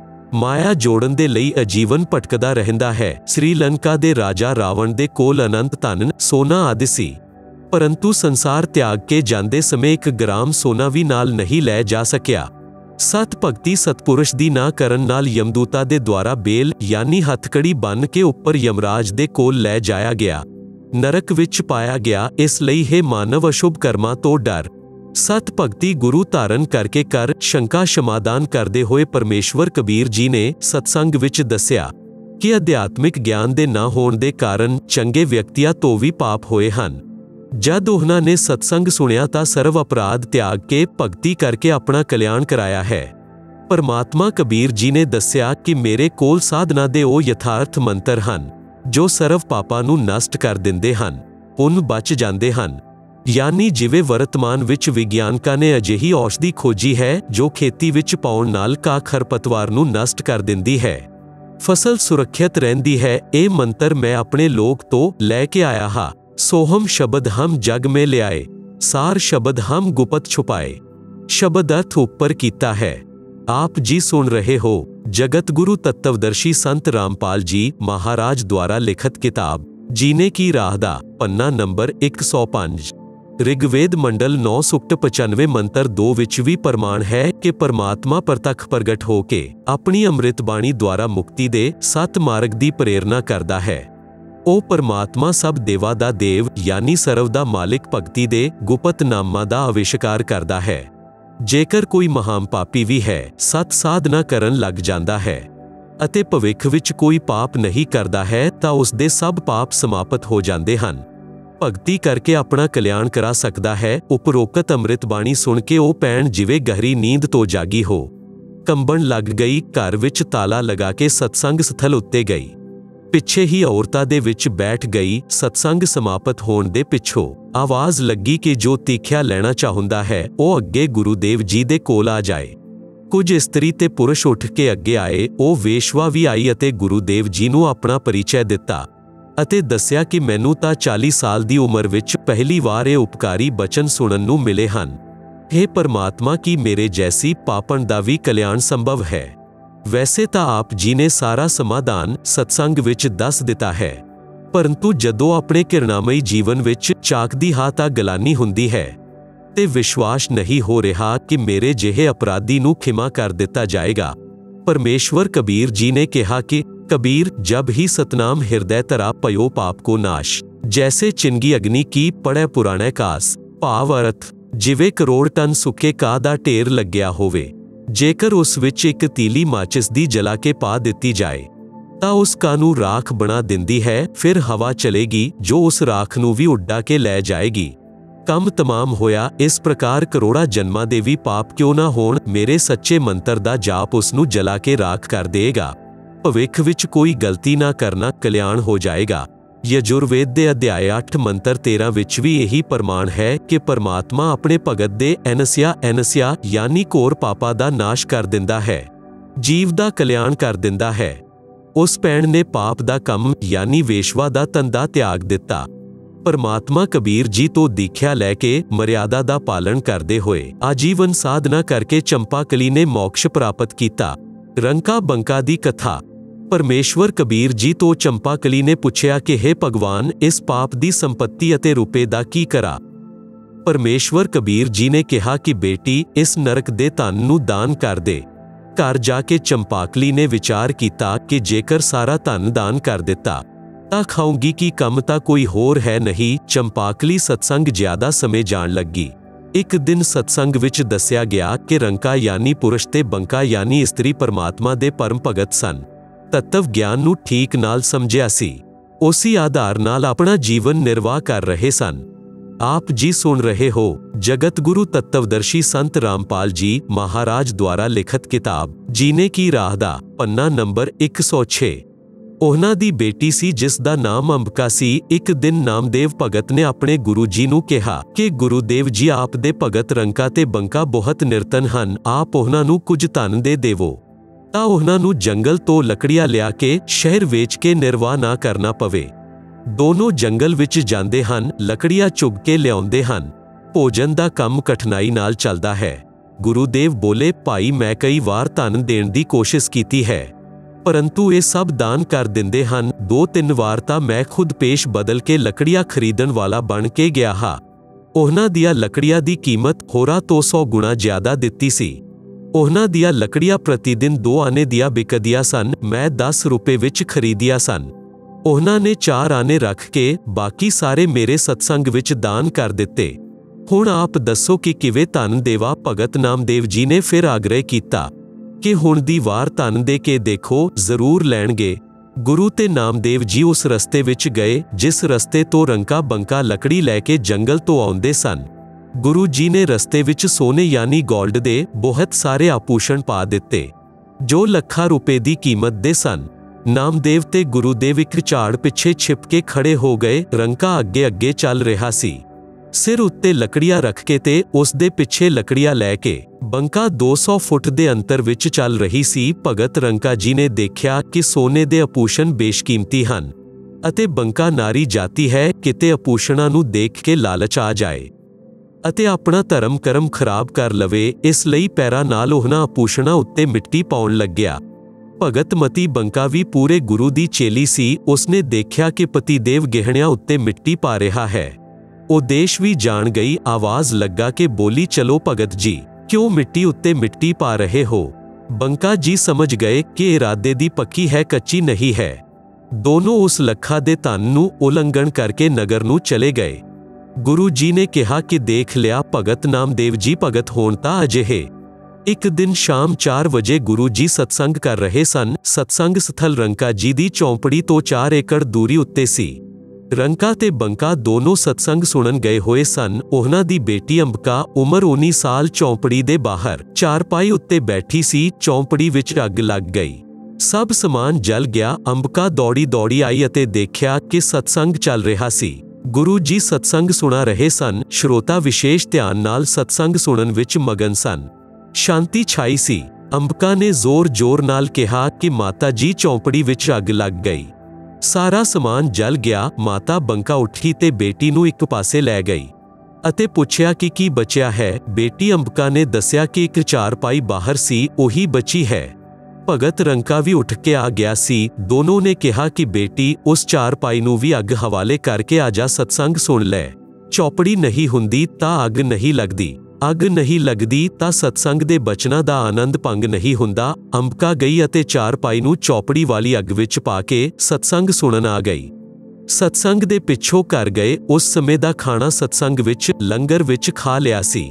माया जोड़न दे लई अजीवन भटकदा रहिंदा है। श्रीलंका दे राजा रावण दे कोल अनंत धन सोना आदि सी, परंतु संसार त्याग के जांदे समय 1 ग्राम सोना भी नाल नहीं लै जा सकिया। सत भगती सतपुरुष दी ना करन नाल यमदूता दे द्वारा बेल यानी हथकड़ी बन के उपर यमराज दे कोल लै जाया गया, नरक विच पाया गया। इसलिए हे मानव, अशुभ कर्मा तो डर, सत भगती गुरु धारण करके कर। शंका समाधान करते हुए परमेश्वर कबीर जी ने सत्संग विच दस्या कि अध्यात्मिक ज्ञान दे ना होण दे कारण चंगे व्यक्तियां तो भी पाप होए हन। जद उन्हां ने सत्संग सुनिया तां सर्व अपराध त्याग के भगती करके अपना कल्याण कराया है। परमात्मा कबीर जी ने दस्या कि मेरे कोल साधना दे ओ यथार्थ मंत्र हन जो सर्व पापां नूं नष्ट कर दिंदे हन, पुन बच जांदे हन। यानी जिवें वर्तमान विच विग्यानकां ने अजिही औषधि खोजी है जो खेती विच पाउण नाल घाह खरपतवार नूं नष्ट कर दिंदी है, फसल सुरक्षित रहिंदी है। ये मंत्र मैं अपने लोक तो लैके आया हा। सोहम शब्द हम जग में ले आए, सार शब्द हम गुपत छुपाए। शब्द अर्थ ऊपर कीता है। आप जी सुन रहे हो जगत गुरु तत्वदर्शी संत रामपाल जी महाराज द्वारा लिखित किताब जीने की राह दा पन्ना नंबर 105। ऋग्वेद मंडल 9 सुक्त 95 मंत्र 2 विच भी प्रमाण है कि परमात्मा प्रतख प्रगट होके अपनी अमृत बाणी द्वारा मुक्ति दे 7 मार्ग दी प्रेरणा करदा है। ਉਹ ਪਰਮਾਤਮਾ ਸਭ ਦੇਵਾਂ ਦਾ ਦੇਵ ਯਾਨੀ ਸਰਵ ਦਾ ਮਾਲਿਕ ਭਗਤੀ ਦੇ ਗੁਪਤ ਨਾਮਾਂ ਦਾ ਅਵਿਸ਼ਕਾਰ ਕਰਦਾ ਹੈ। ਜੇਕਰ ਕੋਈ ਮਹਾਨ ਪਾਪੀ ਵੀ ਹੈ, ਸਤ ਸਾਧਨਾ ਕਰਨ ਲੱਗ ਜਾਂਦਾ ਹੈ ਅਤੇ ਭਵਿੱਖ ਵਿੱਚ ਕੋਈ ਪਾਪ ਨਹੀਂ ਕਰਦਾ ਹੈ ਤਾਂ ਉਸ ਦੇ ਸਭ ਪਾਪ ਸਮਾਪਤ ਹੋ ਜਾਂਦੇ ਹਨ। ਭਗਤੀ ਕਰਕੇ ਆਪਣਾ ਕਲਿਆਣ ਕਰਾ ਸਕਦਾ ਹੈ। ਉਪਰੋਕਤ ਅੰਮ੍ਰਿਤ ਬਾਣੀ ਸੁਣ ਕੇ ਉਹ ਭੈਣ ਜਿਵੇਂ ਗਹਿਰੀ ਨੀਂਦ ਤੋਂ ਜਾਗੀ ਹੋ ਕੰਬਣ ਲੱਗ ਗਈ। ਘਰ ਵਿੱਚ ਤਾਲਾ ਲਗਾ ਕੇ ਸਤਸੰਗ ਸਥਲ ਉੱਤੇ ਗਈ। ਪਿੱਛੇ ਹੀ ਔਰਤਾਂ ਦੇ ਵਿੱਚ ਬੈਠ ਗਈ। ਸਤਸੰਗ ਸਮਾਪਤ ਹੋਣ ਦੇ ਪਿੱਛੋਂ ਆਵਾਜ਼ ਲੱਗੀ ਕਿ ਜੋ ਤੀਖਿਆ ਲੈਣਾ ਚਾਹੁੰਦਾ ਹੈ ਉਹ ਅੱਗੇ ਗੁਰੂਦੇਵ ਜੀ ਦੇ ਕੋਲ ਆ ਜਾਏ। ਕੁਝ ਇਸਤਰੀ ਤੇ ਪੁਰਸ਼ ਉੱਠ ਕੇ ਅੱਗੇ ਆਏ। ਉਹ ਵੇਸ਼ਵਾ ਵੀ ਆਈ ਅਤੇ ਗੁਰੂਦੇਵ ਜੀ ਨੂੰ ਆਪਣਾ ਪਰਿਚੈ ਦਿੱਤਾ ਅਤੇ ਦੱਸਿਆ ਕਿ ਮੈਨੂੰ ਤਾਂ 40 ਸਾਲ ਦੀ ਉਮਰ ਵਿੱਚ ਪਹਿਲੀ ਵਾਰ ਇਹ ਉਪਕਾਰੀ ਬਚਨ ਸੁਣਨ ਨੂੰ ਮਿਲੇ ਹਨ। हे परमात्मा, ਕੀ ਮੇਰੇ ਜੈਸੀ ਪਾਪਣ ਦਾ ਵੀ ਕਲਿਆਣ ਸੰਭਵ ਹੈ। ਵੈਸੇ ਤਾਂ ਆਪ ਜੀ ਨੇ ਸਾਰਾ ਸਮਾਧਾਨ ਸਤਸੰਗ ਵਿੱਚ ਦੱਸ ਦਿੱਤਾ ਹੈ, ਪਰੰਤੂ ਜਦੋਂ ਆਪਣੇ ਕਿਰਨਾਮਈ ਜੀਵਨ ਵਿੱਚ ਝਾਕਦੀ ਹਾਂ ਤਾਂ ਗਲਾਨੀ ਹੁੰਦੀ ਹੈ ਤੇ ਵਿਸ਼ਵਾਸ ਨਹੀਂ ਹੋ ਰਿਹਾ ਕਿ ਮੇਰੇ ਜਿਹੇ ਅਪਰਾਧੀ ਨੂੰ ਖਿਮਾ ਕਰ ਦਿੱਤਾ ਜਾਏਗਾ। ਪਰਮੇਸ਼ਵਰ ਕਬੀਰ ਜੀ ਨੇ ਕਿਹਾ ਕਿ कबीर, जब ही सतनाम हृदय तरा पयो पाप को नाश, जैसे चिंगी अग्नि की पड़े पुराने कास। भाव अर्थ, जिवे करोड़ टन सुके काह दा ढेर लग्या होवे, जेकर उस विच एक तीली माचिस दी जला के पा दिती जाए तां उस काह नूं राख बना दिंदी है। फिर हवा चलेगी जो उस राख नूं भी उड्डा के लै जाएगी। कम तमाम होया। इस प्रकार करोड़ा जन्मां दे भी पाप क्यों ना होण, मेरे सच्चे मंत्र दा जाप उस नूं जला के राख कर देगा। ਭਵਿੱਖ ਵਿੱਚ ਕੋਈ ਗਲਤੀ ਨਾ ਕਰਨਾ, ਕਲਿਆਣ ਹੋ ਜਾਏਗਾ। ਯਜੁਰਵੇਦ ਦੇ ਅਧਿਆਇ 8 ਮੰਤਰ 13 ਵਿੱਚ ਵੀ ਇਹੀ ਪ੍ਰਮਾਣ ਹੈ ਕਿ ਪਰਮਾਤਮਾ ਆਪਣੇ ਭਗਤ ਦੇ ਅਨਸਿਆ ਯਾਨੀ ਘੋਰ ਪਾਪਾਂ ਦਾ ਨਾਸ਼ ਕਰ ਦਿੰਦਾ ਹੈ, ਜੀਵ ਦਾ ਕਲਿਆਣ ਕਰ ਦਿੰਦਾ ਹੈ। ਉਸ ਭੈਣ ਨੇ ਪਾਪ ਦਾ ਕੰਮ ਯਾਨੀ ਵੇਸ਼ਵਾ ਦਾ ਧੰਦਾ ਤਿਆਗ ਦਿੱਤਾ। ਪਰਮਾਤਮਾ ਕਬੀਰ ਜੀ ਤੋਂ ਦੀਖਿਆ ਲੈ ਕੇ ਮਰਿਆਦਾ ਦਾ ਪਾਲਣ ਕਰਦੇ ਹੋਏ ਆਜੀਵਨ ਸਾਧਨਾ ਕਰਕੇ ਚੰਪਾਕਲੀ ਨੇ ਮੋਕਸ਼ ਪ੍ਰਾਪਤ ਕੀਤਾ। ਰੰਕਾ ਬੰਕਾ ਦੀ ਕਥਾ। ਪਰਮੇਸ਼ਵਰ ਕਬੀਰ ਜੀ ਤੋਂ ਚੰਪਾਕਲੀ ਨੇ ਪੁੱਛਿਆ ਕਿ हे ਭਗਵਾਨ, ਇਸ ਪਾਪ ਦੀ ਸੰਪत्ति ਅਤੇ ਰੁਪਏ ਦਾ ਕੀ ਕਰਾਂ। ਪਰਮੇਸ਼ਵਰ ਕਬੀਰ ਜੀ ਨੇ ਕਿਹਾ ਕਿ ਬੇਟੀ, ਇਸ ਨਰਕ ਦੇ ਧਨ ਨੂੰ ਦਾਨ ਕਰ ਦੇ। ਘਰ ਜਾ ਕੇ ਚੰਪਾਕਲੀ ਨੇ ਵਿਚਾਰ ਕੀਤਾ ਕਿ ਜੇਕਰ ਸਾਰਾ ਧਨ ਦਾਨ ਕਰ ਦਿੱਤਾ ਤਾਂ ਖਾਊਂਗੀ ਕੀ, ਕੰਮ ਤਾਂ ਕੋਈ ਹੋਰ ਹੈ ਨਹੀਂ। ਚੰਪਾਕਲੀ ਸਤਸੰਗ ਜ਼ਿਆਦਾ ਸਮੇਂ ਜਾਣ ਲੱਗੀ। ਇੱਕ ਦਿਨ ਸਤਸੰਗ ਵਿੱਚ ਦੱਸਿਆ ਗਿਆ ਕਿ ਰੰਕਾ ਯਾਨੀ ਪੁਰਸ਼ ਤੇ ਬੰਕਾ ਯਾਨੀ ਇਸਤਰੀ ਪਰਮਾਤਮਾ ਦੇ ਪਰਮ ਭਗਤ ਸਨ। ਤੱਤਵ ਗਿਆਨ ਨੂੰ ਠੀਕ ਨਾਲ ਸਮਝਿਆ ਸੀ, ਉਸੇ ਆਧਾਰ ਨਾਲ ਆਪਣਾ ਜੀਵਨ ਨਿਰਵਾਹ ਕਰ ਰਹੇ ਸਨ। ਆਪ ਜੀ ਸੁਣ ਰਹੇ ਹੋ ਜਗਤ ਗੁਰੂ ਤੱਤਵਦਰਸ਼ੀ ਸੰਤ ਰਾਮਪਾਲ ਜੀ ਮਹਾਰਾਜ ਦੁਆਰਾ ਲਿਖਤ ਕਿਤਾਬ ਜੀਨੇ ਕੀ ਰਾਹ ਦਾ ਪੰਨਾ ਨੰਬਰ 106। ਉਹਨਾਂ ਦੀ ਬੇਟੀ ਸੀ ਜਿਸ ਦਾ ਨਾਮ ਅੰਬਿਕਾ ਸੀ। ਇੱਕ ਦਿਨ ਨਾਮਦੇਵ ਭਗਤ ਨੇ ਆਪਣੇ ਗੁਰੂ ਜੀ ਨੂੰ ਕਿਹਾ ਕਿ ਗੁਰੂਦੇਵ ਜੀ, ਆਪ ਦੇ ਭਗਤ ਰੰਕਾ ਤੇ ਬੰਕਾ ਬਹੁਤ ਨਿਰਤਨ ਹਨ, ਆਪ ਉਹਨਾਂ ਨੂੰ ਕੁਝ ਧਨ ਦੇ ਦੇਵੋ ਤਾਂ ਉਹਨਾਂ ਨੂੰ ਜੰਗਲ ਤੋਂ ਲੱਕੜੀਆਂ ਲਿਆ ਕੇ ਸ਼ਹਿਰ ਵੇਚ ਕੇ ਨਿਰਵਾਹ ਨਾ ਕਰਨਾ ਪਵੇ। ਦੋਨੋਂ ਜੰਗਲ ਵਿੱਚ ਜਾਂਦੇ ਹਨ, ਲੱਕੜੀਆਂ ਚੁੱਗ ਕੇ ਲਿਆਉਂਦੇ ਹਨ। ਭੋਜਨ ਦਾ ਕੰਮ ਕਠਿਨਾਈ ਨਾਲ ਚੱਲਦਾ ਹੈ। ਗੁਰੂਦੇਵ ਬੋਲੇ, ਭਾਈ, ਮੈਂ ਕਈ ਵਾਰ ਧਨ ਦੇਣ ਦੀ ਕੋਸ਼ਿਸ਼ ਕੀਤੀ ਹੈ, ਪਰੰਤੂ ਇਹ ਸਭ ਦਾਨ ਕਰ ਦਿੰਦੇ ਹਨ। 2-3 ਵਾਰ ਤਾਂ ਮੈਂ ਖੁਦ ਪੇਸ਼ ਬਦਲ ਕੇ ਲੱਕੜੀਆਂ ਖਰੀਦਣ ਵਾਲਾ ਬਣ ਕੇ ਗਿਆ ਹਾਂ। ਉਹਨਾਂ ਦੀਆਂ ਲੱਕੜੀਆਂ ਦੀ ਕੀਮਤ ਹੋਰਾਂ ਤੋਂ 100 ਗੁਣਾ ਜ਼ਿਆਦਾ ਦਿੱਤੀ ਸੀ। ਉਹਨਾਂ ਦੀਆਂ ਲੱਕੜੀਆਂ ਪ੍ਰਤੀ ਦਿਨ 2 ਆਨੇ ਦੀਆਂ ਵਿਕਦੀਆਂ ਸਨ, ਮੈਂ 10 ਰੁਪਏ ਵਿੱਚ ਖਰੀਦੀਆਂ ਸਨ। ਉਹਨਾਂ ਨੇ 4 ਆਨੇ ਰੱਖ ਕੇ ਬਾਕੀ ਸਾਰੇ ਮੇਰੇ ਸਤਸੰਗ ਵਿੱਚ ਦਾਨ ਕਰ ਦਿੱਤੇ। ਹੁਣ ਆਪ ਦੱਸੋ ਕਿ ਕਿਵੇਂ ਧਨ ਦੇਵਾ। ਭਗਤ ਨਾਮਦੇਵ ਜੀ ਨੇ ਫਿਰ ਆਗ੍ਰਹ ਕੀਤਾ ਕਿ ਹੁਣ ਦੀ ਵਾਰ ਧਨ ਦੇ ਕੇ ਦੇਖੋ, ਜ਼ਰੂਰ ਲੈਣਗੇ। ਗੁਰੂ ਤੇ ਨਾਮਦੇਵ ਜੀ ਉਸ ਰਸਤੇ ਵਿੱਚ ਗਏ ਜਿਸ ਰਸਤੇ ਤੋਂ ਰੰਕਾ ਬੰਕਾ ਲੱਕੜੀ ਲੈ ਕੇ ਜੰਗਲ ਤੋਂ ਆਉਂਦੇ ਸਨ। ਗੁਰੂ ਜੀ ਨੇ ਰਸਤੇ ਵਿੱਚ ਸੋਨੇ ਯਾਨੀ ਗੋਲਡ ਦੇ ਬਹੁਤ ਸਾਰੇ ਆਭੂਸ਼ਣ ਪਾ ਦਿੱਤੇ ਜੋ ਲੱਖਾਂ ਰੁਪਏ ਦੀ ਕੀਮਤ ਦੇ ਸਨ। ਨਾਮਦੇਵ ਤੇ ਗੁਰੂਦੇਵ ਇੱਕ ਝਾੜ ਪਿੱਛੇ ਛਿਪ ਕੇ ਖੜੇ ਹੋ ਗਏ। ਰੰਕਾ ਅੱਗੇ ਅੱਗੇ ਚੱਲ ਰਿਹਾ ਸੀ, ਸਿਰ ਉੱਤੇ ਲੱਕੜੀਆਂ ਰੱਖ ਕੇ ਤੇ ਉਸ ਦੇ ਪਿੱਛੇ ਲੱਕੜੀਆਂ ਲੈ ਕੇ। ਬੰਕਾ 200 ਫੁੱਟ ਦੇ ਅੰਤਰ ਵਿੱਚ ਚੱਲ ਰਹੀ ਸੀ। ਭਗਤ ਰੰਕਾ ਜੀ ਨੇ ਦੇਖਿਆ ਕਿ ਸੋਨੇ ਦੇ ਆਭੂਸ਼ਣ ਬੇਸ਼ਕੀਮਤੀ ਹਨ ਅਤੇ ਬੰਕਾ ਨਾਰੀ ਜਾਤੀ ਹੈ, ਕਿਤੇ ਆਭੂਸ਼ਣਾਂ ਨੂੰ ਦੇਖ ਕੇ ਲਾਲਚ ਆ ਜਾਏ ਅਤੇ ਆਪਣਾ ਧਰਮ ਕਰਮ ਖਰਾਬ ਕਰ ਲਵੇ, ਇਸ ਲਈ ਪੈਰਾਂ ਨਾਲ ਉਹਨਾਂ ਆਭੂਸ਼ਣਾਂ ਉੱਤੇ ਮਿੱਟੀ ਪਾਉਣ ਲੱਗਿਆ। ਭਗਤ ਮਤੀ ਬੰਕਾ ਵੀ ਪੂਰੇ ਗੁਰੂ ਦੀ ਚੇਲੀ ਸੀ। ਉਸਨੇ ਦੇਖਿਆ ਕਿ ਪਤੀਦੇਵ ਗਹਿਣਿਆਂ ਉੱਤੇ ਮਿੱਟੀ ਪਾ ਰਿਹਾ ਹੈ। ਉਹ ਦੇਸ਼ ਵੀ ਜਾਣ ਗਈ, ਆਵਾਜ਼ ਲੱਗਾ ਕਿ ਬੋਲੀ, ਚਲੋ ਭਗਤ ਜੀ, ਕਿਉਂ ਮਿੱਟੀ ਉੱਤੇ ਮਿੱਟੀ ਪਾ ਰਹੇ ਹੋ। ਬੰਕਾ ਜੀ ਸਮਝ ਗਏ ਕਿ ਇਰਾਦੇ ਦੀ ਪੱਕੀ ਹੈ, ਕੱਚੀ ਨਹੀਂ ਹੈ। दोनों उस लखा दे धन नूं उलंघन करके नगर नूं चले गए। गुरु जी ने कहा कि देख लिया भगत नामदेव जी भगत होण तां अजिहे। एक दिन शाम 4 वजे गुरु जी सत्संग कर रहे सन। सत्संग स्थल रंका जी दी चौंपड़ी तो 4 एकड़ दूरी उत्ते सी। रंका ते बंका दोनों सत्संग सुनन गए होए सन। उहनां दी बेटी अंबिका उमर 19 साल चौंपड़ी दे बाहर चारपाई उत्ते बैठी सी। चौंपड़ी विच अग लग गई, सब समान जल गया। अंबिका दौड़ी दौड़ी आई अते देखिया कि सत्संग चल रहा सी। गुरु जी सत्संग सुना रहे सन। श्रोता विशेष ध्यान नाल सत्संग सुनन विच मगन सन। शांति छाई सी। अंबिका ने जोर जोर नाल कहा कि माता जी चौंपड़ी विच अग लग गई, सारा समान जल गया। माता बंका उठी ते बेटी नूं एक पासे लै गई अते पुछया कि की बचिया है। बेटी अंबिका ने दस्सिया कि एक चारपाई बाहर सी, ओही बची है। भगत रंका भी उठ के आ गया सी। दोनों ने कहा कि बेटी उस चारपाई नूं भी अग हवाले करके आजा, सत्संग सुन लै। चौपड़ी नहीं हुंदी तां अग नहीं लगदी, अग नहीं लगदी तां सत्संग दे बचनां दा आनंद भंग नहीं हुंदा। अंबिका गई अते चारपाई नूं चौपड़ी वाली अग विच पा के सत्संग सुनन आ गई। सत्संग दे पिछों घर गए। उस समय दा खाना सत्संग विच लंगर विच खा लिया सी।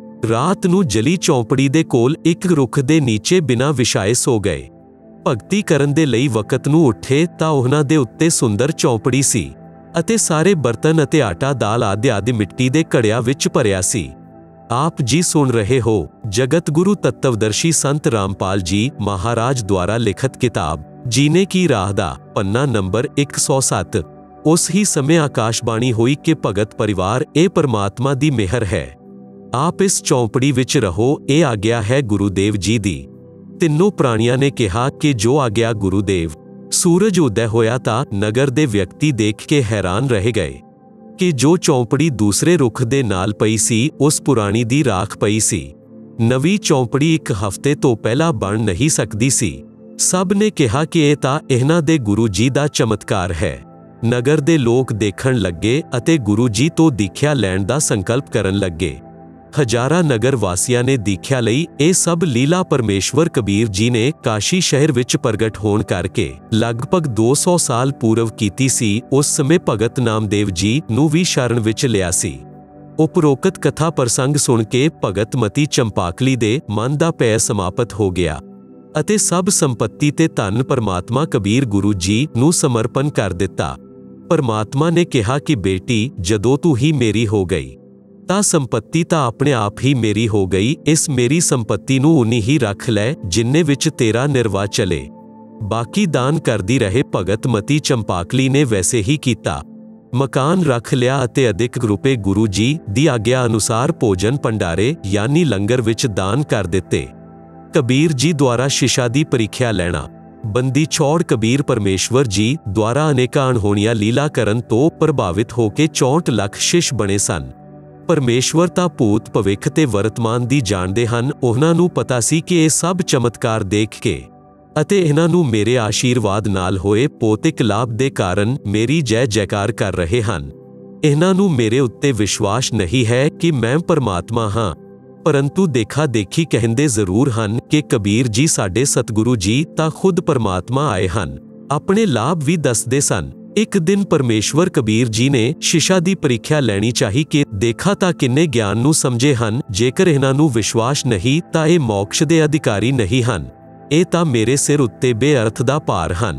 रात नूं जली चौंपड़ी दे कोल एक रुख दे नीचे बिना विछाए सो गए। भगती करन दे लई वकत नूं उठे तां उहनां दे उत्ते सुंदर चौंपड़ी सी अते सारे बर्तन अते आटा दाल आदि मिट्टी दे घड़िया विच भरिया सी। आप जी सुन रहे हो जगत गुरु तत्वदर्शी संत रामपाल जी महाराज द्वारा लिखित किताब जीने की राह दा पन्ना नंबर 107। उस ही समय आकाशबाणी हुई कि भगत परिवार ए परमात्मा दी मेहर है, आप इस चौंपड़ी विच रहो, ए आग्या है गुरुदेव जी दी। तिन्नों प्राणियां ने कहा कि जो आग्या गुरुदेव। सूरज उदय होया तां नगर दे व्यक्ति देख के हैरान रह गए कि जो चौंपड़ी दूसरे रुख दे नाल पई सी उस पुरानी दी राख पई सी। नवी चौंपड़ी एक हफ्ते तो पहला बन नहीं सकदी सी। सब ने कहा कि ये तां इन्हां दे गुरु जी दा चमत्कार है। नगर दे लोग देखण लगे अते गुरु जी तो दीख्या लैण दा संकल्प करन लगे। हजारा नगर वासियां ने दीख्या लई। ਇਹ सब लीला परमेश्वर कबीर जी ने काशी शहर विच प्रगट होण करके लगभग 200 साल पूर्व कीती सी। उस समय भगत नामदेव जी नूं भी शरण विच लिया सी। उपरोक्त कथा प्रसंग सुन के भगत मती चंपाकली दे मन दा भय समाप्त हो गया अते सब संपत्ति ते धन परमात्मा कबीर गुरु जी नूं समर्पण कर दिता। परमात्मा ने कहा कि बेटी जदों तू ही मेरी हो गई तां संपत्ति तां अपने आप ही मेरी हो गई। इस मेरी संपत्ति नूं उन्नी ही रख लै जिन्ने विच तेरा निर्वाह चले, बाकी दान करदी रहे। भगत मती चंपाकली ने वैसे ही कीता। मकान रख लिया अते अधिक रुपए गुरु जी दी आग्या अनुसार भोजन भंडारे यानी लंगर विच दान कर दिते। कबीर जी द्वारा शिक्षा दी परीक्षा लेना। बंदी छौड़ कबीर परमेश्वर जी द्वारा अनेकां अणहोणियां लीला करन तो प्रभावित होके 64 लाख शिष्य बने सन। परमेश्वर तां भूत भविख ते वर्तमान दी जाणदे हन। उहनां नूं पता सी कि ये सब चमत्कार देख के अते इन्हां नूं मेरे आशीर्वाद नाल होए भौतिक लाभ दे कारण मेरी जय जयकार कर रहे हन। इन्हां नूं मेरे उत्ते विश्वास नहीं है कि मैं परमात्मा हां, परंतु देखा देखी कहंदे जरूर हन कि कबीर जी साडे सतगुरु जी तां खुद परमात्मा आए हन। अपने लाभ भी दसदे सन। एक दिन परमेश्वर कबीर जी ने शिक्षा दी परीक्षा लैनी चाही कि देखा तां किन्ने ज्ञान नूं समझे हन। जेकर इन्हां नूं विश्वास नहीं तां ये मोक्ष दे अधिकारी नहीं हन, ये तां मेरे सिर उत्ते बेअर्थ दा भार हन।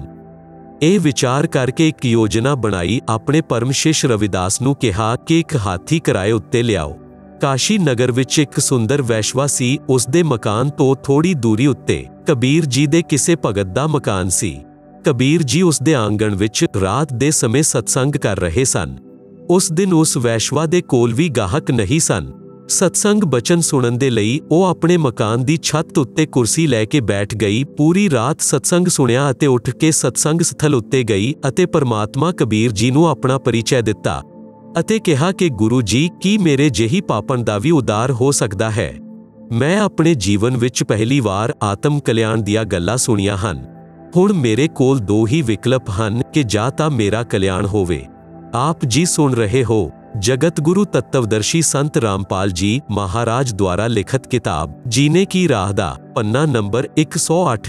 ਇਹ विचार करके एक योजना बनाई। अपने परम शिष्य रविदास नूं कहा कि एक हाथी किराए उत्ते लियाओ। काशी नगर विच एक सुंदर वैश्वा सी। उस दे मकान तो थोड़ी दूरी उत्ते कबीर जी दे किसे भगत दा मकान सी। कबीर जी उस दे आंगण विच रात दे समय सत्संग कर रहे सन। उस दिन उस वैश्वा दे कोल भी गाहक नहीं सन। सत्संग बचन सुनन दे लई ਉਹ ਆਪਣੇ मकान दी छत उत्ते कुर्सी लैके बैठ गई। पूरी रात सत्संग सुनिया अते उठ के सत्संग स्थल उत्ते गई अते परमात्मा कबीर जी नूं अपना परिचय दिता अते कहा कि गुरु जी की मेरे जेही पापण दा भी उद्धार हो सकदा है। मैं अपने जीवन विच पहली वार आत्म कल्याण दियां गल्लां सुनियां हन। हुण मेरे कोल दो ही विकल्प हन कि जां तां मेरा कल्याण होवे। आप जी सुन रहे हो जगत गुरु तत्वदर्शी संत रामपाल जी महाराज द्वारा लिखित किताब जीने की राह दा पन्ना नंबर 108।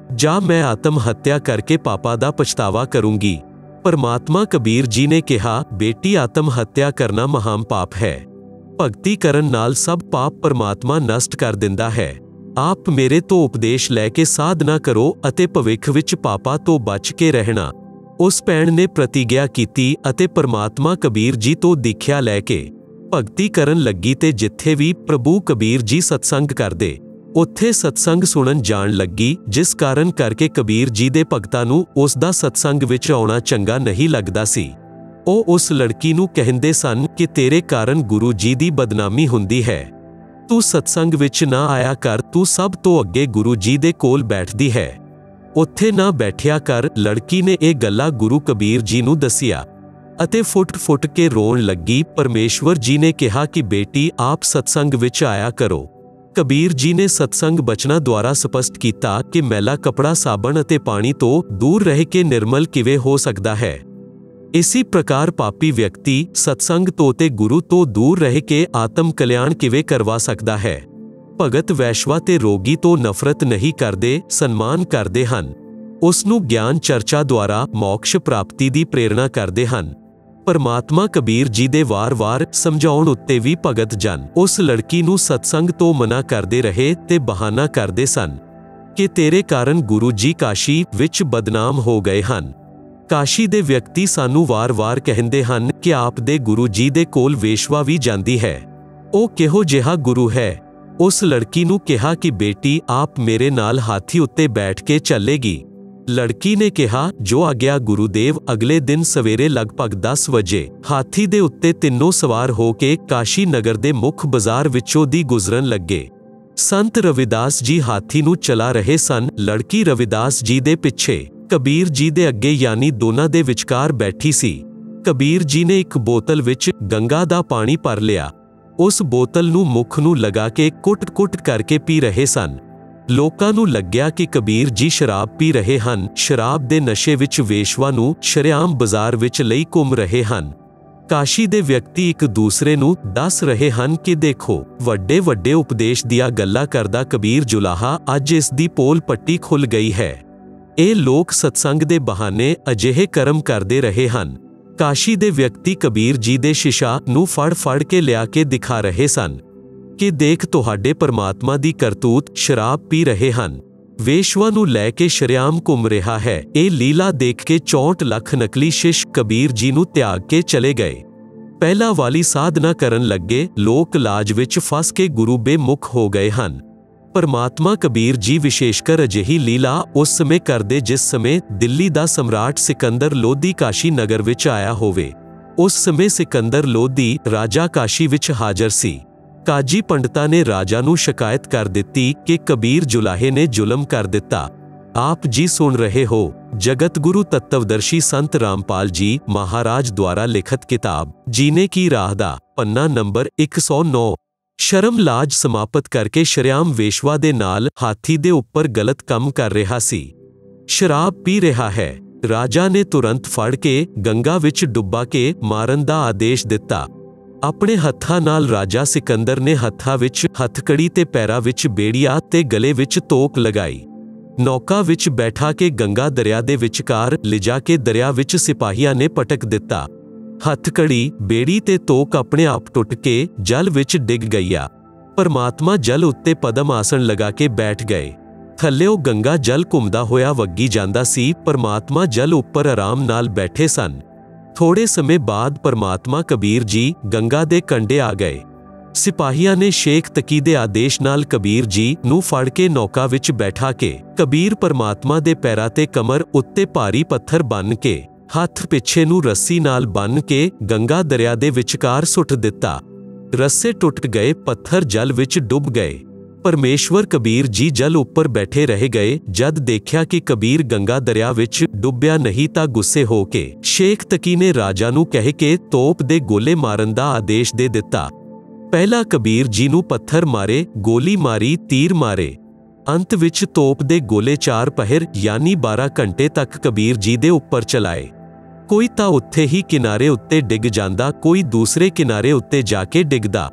ਜਾਂ ਮੈਂ ਆਤਮ ਹੱਤਿਆ ਕਰਕੇ ਪਾਪਾਂ ਦਾ ਪਛਤਾਵਾ ਕਰੂੰਗੀ। ਪਰਮਾਤਮਾ ਕਬੀਰ ਜੀ ਨੇ ਕਿਹਾ, ਬੇਟੀ ਆਤਮ ਹੱਤਿਆ ਕਰਨਾ ਮਹਾਨ ਪਾਪ ਹੈ। ਭਗਤੀ ਕਰਨ ਨਾਲ ਸਭ ਪਾਪ ਪਰਮਾਤਮਾ ਨਸ਼ਟ ਕਰ ਦਿੰਦਾ ਹੈ। ਆਪ ਮੇਰੇ ਤੋਂ ਉਪਦੇਸ਼ ਲੈ ਕੇ ਸਾਧਨਾ ਕਰੋ ਅਤੇ ਭਵਿੱਖ ਵਿੱਚ ਪਾਪਾਂ ਤੋਂ ਬਚ ਕੇ ਰਹਿਣਾ। ਉਸ ਭੈਣ ਨੇ ਪ੍ਰਤੀਗਿਆ ਕੀਤੀ ਅਤੇ ਪਰਮਾਤਮਾ ਕਬੀਰ ਜੀ ਤੋਂ ਦੀਖਿਆ ਲੈ ਕੇ ਭਗਤੀ ਕਰਨ ਲੱਗੀ ਤੇ ਜਿੱਥੇ ਵੀ ਪ੍ਰਭੂ ਕਬੀਰ ਜੀ ਸਤਸੰਗ ਕਰਦੇ ਉੱਥੇ ਸਤਸੰਗ ਸੁਣਨ ਜਾਣ ਲੱਗੀ, ਜਿਸ ਕਾਰਨ ਕਰਕੇ ਕਬੀਰ ਜੀ ਦੇ ਭਗਤਾਂ ਨੂੰ ਉਸ ਦਾ ਸਤਸੰਗ ਵਿੱਚ ਆਉਣਾ ਚੰਗਾ ਨਹੀਂ ਲੱਗਦਾ ਸੀ। ਉਹ ਉਸ ਲੜਕੀ ਨੂੰ ਕਹਿੰਦੇ ਸਨ ਕਿ ਤੇਰੇ ਕਾਰਨ ਗੁਰੂ ਜੀ ਦੀ ਬਦਨਾਮੀ ਹੁੰਦੀ ਹੈ, ਤੂੰ ਸਤਸੰਗ ਵਿੱਚ ਨਾ ਆਇਆ ਕਰ, ਤੂੰ ਸਭ ਤੋਂ ਅੱਗੇ ਗੁਰੂ ਜੀ ਦੇ ਕੋਲ ਬੈਠਦੀ ਹੈ, ਉੱਥੇ ਨਾ ਬੈਠਿਆ ਕਰ। ਲੜਕੀ ਨੇ ਇਹ ਗੱਲਾਂ ਗੁਰੂ ਕਬੀਰ ਜੀ ਨੂੰ ਦੱਸੀਆਂ ਅਤੇ ਫੁੱਟ-ਫੁੱਟ ਕੇ ਰੋਣ ਲੱਗੀ। ਪਰਮੇਸ਼ਵਰ ਜੀ ਨੇ ਕਿਹਾ ਕਿ ਬੇਟੀ ਆਪ ਸਤਸੰਗ ਵਿੱਚ ਆਇਆ ਕਰੋ। ਕਬੀਰ ਜੀ ਨੇ ਸਤਸੰਗ ਬਚਨਾਂ ਦੁਆਰਾ ਸਪਸ਼ਟ ਕੀਤਾ ਕਿ ਮੈਲਾ ਕੱਪੜਾ ਸਾਬਣ ਅਤੇ ਪਾਣੀ ਤੋਂ ਦੂਰ ਰਹਿ ਕੇ ਨਿਰਮਲ ਕਿਵੇਂ ਹੋ ਸਕਦਾ ਹੈ। ਇसी ਪ੍ਰਕਾਰ ਪਾਪੀ ਵਿਅਕਤੀ ਸਤਸੰਗ ਤੋਂ ਤੇ ਗੁਰੂ ਤੋਂ ਦੂਰ ਰਹਿ ਕੇ ਆਤਮ ਕਲਿਆਣ ਕਿਵੇਂ ਕਰਵਾ ਸਕਦਾ ਹੈ। ਭਗਤ ਵੈਸ਼ਵਾ ਤੇ ਰੋਗੀ ਤੋਂ ਨਫ਼ਰਤ ਨਹੀਂ ਕਰਦੇ, ਸਨਮਾਨ ਕਰਦੇ ਹਨ। ਉਸ ਨੂੰ ਗਿਆਨ ਚਰਚਾ ਦੁਆਰਾ ਮੋਕਸ਼ ਪ੍ਰਾਪਤੀ ਦੀ ਪ੍ਰੇਰਣਾ ਕਰਦੇ ਹਨ। ਪਰਮਾਤਮਾ ਕਬੀਰ ਜੀ ਦੇ ਵਾਰ-ਵਾਰ ਸਮਝਾਉਣ ਉੱਤੇ ਵੀ ਭਗਤ ਜਨ ਉਸ ਲੜਕੀ ਨੂੰ ਸਤਸੰਗ ਤੋਂ ਮਨਾ ਕਰਦੇ ਰਹੇ ਤੇ ਬਹਾਨਾ ਕਰਦੇ ਸਨ ਕਿ ਤੇਰੇ ਕਾਰਨ ਗੁਰੂ ਜੀ ਕਾਸ਼ੀ ਵਿੱਚ ਬਦਨਾਮ ਹੋ ਗਏ ਹਨ। ਕਾਸ਼ੀ ਦੇ ਵਿਅਕਤੀ ਸਾਨੂੰ ਵਾਰ-ਵਾਰ ਕਹਿੰਦੇ ਹਨ ਕਿ ਆਪ ਦੇ ਗੁਰੂ ਜੀ ਦੇ ਕੋਲ ਵੇਸ਼ਵਾ ਵੀ ਜਾਂਦੀ ਹੈ। ਉਹ ਕਿਹੋ ਜਿਹਾ ਗੁਰੂ ਹੈ? ਉਸ ਲੜਕੀ ਨੂੰ ਕਿਹਾ ਕਿ ਬੇਟੀ ਆਪ ਮੇਰੇ ਨਾਲ ਹਾਥੀ ਉੱਤੇ ਬੈਠ ਕੇ ਚੱਲੇਗੀ। ਲੜਕੀ ਨੇ ਕਿਹਾ, ਜੋ ਆਗਿਆ ਗੁਰੂਦੇਵ। ਅਗਲੇ ਦਿਨ ਸਵੇਰੇ ਲਗਭਗ 10 ਵਜੇ ਹਾਥੀ ਦੇ ਉੱਤੇ ਤਿੰਨੋਂ ਸਵਾਰ ਹੋ ਕੇ ਕਾਸ਼ੀ ਨਗਰ ਦੇ ਮੁੱਖ ਬਾਜ਼ਾਰ ਵਿੱਚੋਂ ਦੀ ਗੁਜ਼ਰਨ ਲੱਗੇ। ਸੰਤ ਰਵਿਦਾਸ ਜੀ ਹਾਥੀ ਨੂੰ ਚਲਾ ਰਹੇ ਸਨ। ਲੜਕੀ ਰਵਿਦਾਸ ਜੀ ਦੇ ਪਿੱਛੇ, ਕਬੀਰ ਜੀ ਦੇ ਅੱਗੇ ਯਾਨੀ ਦੋਨਾਂ ਦੇ ਵਿਚਕਾਰ ਬੈਠੀ ਸੀ। ਕਬੀਰ ਜੀ ਨੇ ਇੱਕ ਬੋਤਲ ਵਿੱਚ ਗੰਗਾ ਦਾ ਪਾਣੀ ਭਰ ਲਿਆ। ਉਸ ਬੋਤਲ ਨੂੰ ਮੁੱਖ ਨੂੰ ਲਗਾ ਕੇ ਕੁੱਟ-ਕੁੱਟ ਕਰਕੇ ਪੀ ਰਹੇ ਸਨ। ਲੋਕਾਂ ਨੂੰ ਲੱਗਿਆ ਕਿ ਕਬੀਰ ਜੀ ਸ਼ਰਾਬ ਪੀ ਰਹੇ ਹਨ। ਸ਼ਰਾਬ ਦੇ ਨਸ਼ੇ ਵਿੱਚ ਵੇਸ਼ਵਾ ਨੂੰ ਸ਼ਰੇਆਮ ਬਾਜ਼ਾਰ ਵਿੱਚ ਲਈ ਘੁੰਮ ਰਹੇ ਹਨ। ਕਾਸ਼ੀ ਦੇ ਵਿਅਕਤੀ ਇੱਕ ਦੂਸਰੇ ਨੂੰ ਦੱਸ ਰਹੇ ਹਨ ਕਿ ਦੇਖੋ, ਵੱਡੇ-ਵੱਡੇ ਉਪਦੇਸ਼ ਦੀਆਂ ਗੱਲਾਂ ਕਰਦਾ ਕਬੀਰ ਜੁਲਾਹਾ, ਅੱਜ ਇਸ ਦੀ ਪੋਲ ਪੱਟੀ ਖੁੱਲ ਗਈ ਹੈ। ਇਹ ਲੋਕ ਸਤਸੰਗ ਦੇ ਬਹਾਨੇ ਅਜਿਹੇ ਕਰਮ ਕਰਦੇ ਰਹੇ ਹਨ। ਕਾਸ਼ੀ ਦੇ ਵਿਅਕਤੀ ਕਬੀਰ ਜੀ ਦੇ ਸ਼ੀਸ਼ਾ ਨੂੰ ਫੜ-ਫੜ ਕੇ ਲਿਆ ਕੇ ਦਿਖਾ ਰਹੇ ਸਨ ਕਿ ਦੇਖ ਤੁਹਾਡੇ ਪਰਮਾਤਮਾ ਦੀ ਕਰਤੂਤ, ਸ਼ਰਾਬ ਪੀ ਰਹੇ ਹਨ, ਵੇਸ਼ਵਾ ਨੂੰ ਲੈ ਕੇ ਸ਼ਰੇਆਮ ਘੁੰਮ ਰਿਹਾ ਹੈ। ਇਹ ਲੀਲਾ ਦੇਖ ਕੇ 64 ਲੱਖ ਨਕਲੀ ਸ਼ਿਸ਼ ਕਬੀਰ ਜੀ ਨੂੰ ਤਿਆਗ ਕੇ ਚਲੇ ਗਏ। ਪਹਿਲਾਂ ਵਾਲੀ ਸਾਧਨਾ ਕਰਨ ਲੱਗੇ। ਲੋਕ ਲਾਜ ਵਿੱਚ ਫਸ ਕੇ ਗੁਰੂ ਬੇਮੁਖ ਹੋ ਗਏ ਹਨ। ਪਰਮਾਤਮਾ ਕਬੀਰ ਜੀ ਵਿਸ਼ੇਸ਼ਕਰ ਅਜਿਹੀ ਲੀਲਾ ਉਸ ਸਮੇਂ ਕਰਦੇ ਜਿਸ ਸਮੇਂ ਦਿੱਲੀ ਦਾ ਸਮਰਾਟ ਸਿਕੰਦਰ ਲੋਧੀ ਕਾਸ਼ੀ ਨਗਰ ਵਿੱਚ ਆਇਆ ਹੋਵੇ। ਉਸ ਸਮੇਂ ਸਿਕੰਦਰ ਲੋਧੀ ਰਾਜਾ ਕਾਸ਼ੀ ਵਿੱਚ ਹਾਜ਼ਰ ਸੀ। ਕਾਜੀ ਪੰਡਤਾਂ ਨੇ ਰਾਜਾ ਨੂੰ ਸ਼ਿਕਾਇਤ ਕਰ ਦਿੱਤੀ ਕਿ ਕਬੀਰ ਜੁਲਾਹੇ ਨੇ ਜ਼ੁਲਮ ਕਰ ਦਿੱਤਾ। ਆਪ ਜੀ ਸੁਣ ਰਹੇ ਹੋ ਜਗਤ ਗੁਰੂ ਤੱਤਵਦਰਸ਼ੀ ਸੰਤ ਰਾਮਪਾਲ ਜੀ ਮਹਾਰਾਜ ਦੁਆਰਾ ਲਿਖਤ ਕਿਤਾਬ ਜੀਨੇ ਕੀ ਰਾਹ ਦਾ ਪੰਨਾ ਨੰਬਰ 109। ਸ਼ਰਮ ਲਾਜ ਸਮਾਪਤ ਕਰਕੇ ਸ਼ਰੇਆਮ ਵੇਸ਼ਵਾ ਦੇ ਨਾਲ ਹਾਥੀ ਦੇ ਉੱਪਰ ਗਲਤ ਕੰਮ ਕਰ ਰਿਹਾ ਸੀ। ਸ਼ਰਾਬ ਪੀ ਰਿਹਾ ਹੈ। ਰਾਜਾ ਨੇ ਤੁਰੰਤ ਫੜ ਕੇ ਗੰਗਾ ਵਿੱਚ ਡੁੱਬਾ ਕੇ ਮਾਰਨ ਦਾ ਆਦੇਸ਼ ਦਿੱਤਾ। ਆਪਣੇ ਹੱਥਾਂ ਨਾਲ ਰਾਜਾ ਸਿਕੰਦਰ ਨੇ ਹੱਥਾਂ ਵਿੱਚ ਹੱਥਕੜੀ ਤੇ ਪੈਰਾਂ ਵਿੱਚ ਬੇੜੀਆਂ ਤੇ ਗਲੇ ਵਿੱਚ ਤੋਕ ਲਗਾਈ। ਨੌਕਾ ਵਿੱਚ ਬੈਠਾ ਕੇ ਗੰਗਾ ਦਰਿਆ ਦੇ ਵਿਚਕਾਰ ਲਿਜਾ ਕੇ ਦਰਿਆ ਵਿੱਚ ਸਿਪਾਹੀਆਂ ਨੇ ਪਟਕ ਦਿੱਤਾ। ਹੱਥਕੜੀ, ਬੇੜੀ ਤੇ ਤੋਕ ਆਪਣੇ ਆਪ ਟੁੱਟ ਕੇ ਜਲ ਵਿੱਚ ਡਿੱਗ ਗਈਆ। ਪਰਮਾਤਮਾ ਜਲ ਉੱਤੇ ਪਦਮ ਆਸਣ ਲਗਾ ਕੇ ਬੈਠ ਗਏ। ਥੱਲਿਓ ਗੰਗਾ ਜਲ ਘੁੰਮਦਾ ਹੋਇਆ ਵਗੀ ਜਾਂਦਾ ਸੀ। ਪਰਮਾਤਮਾ ਜਲ ਉੱਪਰ ਆਰਾਮ ਨਾਲ ਬੈਠੇ ਸਨ। ਥੋੜੇ ਸਮੇਂ ਬਾਅਦ ਪਰਮਾਤਮਾ ਕਬੀਰ ਜੀ ਗੰਗਾ ਦੇ ਕੰਢੇ ਆ ਗਏ। ਸਿਪਾਹੀਆਂ ਨੇ ਸ਼ੇਖ ਤਕੀ ਦੇ ਆਦੇਸ਼ ਨਾਲ ਕਬੀਰ ਜੀ ਨੂੰ ਫੜ ਕੇ ਨੌਕਾ ਵਿੱਚ ਬੈਠਾ ਕੇ ਕਬੀਰ ਪਰਮਾਤਮਾ ਦੇ ਪੈਰਾਂ ਤੇ ਕਮਰ ਉੱਤੇ ਭਾਰੀ ਪੱਥਰ ਬੰਨ੍ਹ ਕੇ ਹੱਥ ਪਿੱਛੇ ਨੂੰ ਰੱਸੀ ਨਾਲ ਬੰਨ੍ਹ ਕੇ ਗੰਗਾ ਦਰਿਆ ਦੇ ਵਿਚਕਾਰ ਸੁੱਟ ਦਿੱਤਾ। ਰੱਸੇ ਟੁੱਟ ਗਏ, ਪੱਥਰ ਜਲ ਵਿੱਚ ਡੁੱਬ ਗਏ। ਪਰਮੇਸ਼ਵਰ ਕਬੀਰ ਜੀ ਜਲ ਉੱਪਰ ਬੈਠੇ ਰਹਿ ਗਏ। ਜਦ ਦੇਖਿਆ ਕਿ ਕਬੀਰ ਗੰਗਾ ਦਰਿਆ ਵਿੱਚ ਡੁੱਬਿਆ ਨਹੀਂ ਤਾਂ ਗੁੱਸੇ ਹੋ ਕੇ ਸ਼ੇਖ ਤਕੀ ਨੇ ਰਾਜਾ ਨੂੰ ਕਹਿ ਕੇ ਤੋਪ ਦੇ ਗੋਲੇ ਮਾਰਨ ਦਾ ਆਦੇਸ਼ ਦੇ ਦਿੱਤਾ। ਪਹਿਲਾਂ ਕਬੀਰ ਜੀ ਨੂੰ ਪੱਥਰ ਮਾਰੇ, ਗੋਲੀ ਮਾਰੀ, ਤੀਰ ਮਾਰੇ। ਅੰਤ ਵਿੱਚ ਤੋਪ ਦੇ ਗੋਲੇ 4 ਪਹਿਰ ਯਾਨੀ 12 ਘੰਟੇ ਤੱਕ ਕਬੀਰ ਜੀ ਦੇ ਉੱਪਰ ਚਲਾਏ। ਕੋਈ ਤਾਂ ਉੱਥੇ ਹੀ ਕਿਨਾਰੇ ਉੱਤੇ ਡਿੱਗ ਜਾਂਦਾ, ਕੋਈ ਦੂਸਰੇ ਕਿਨਾਰੇ ਉੱਤੇ ਜਾ ਕੇ ਡਿੱਗਦਾ।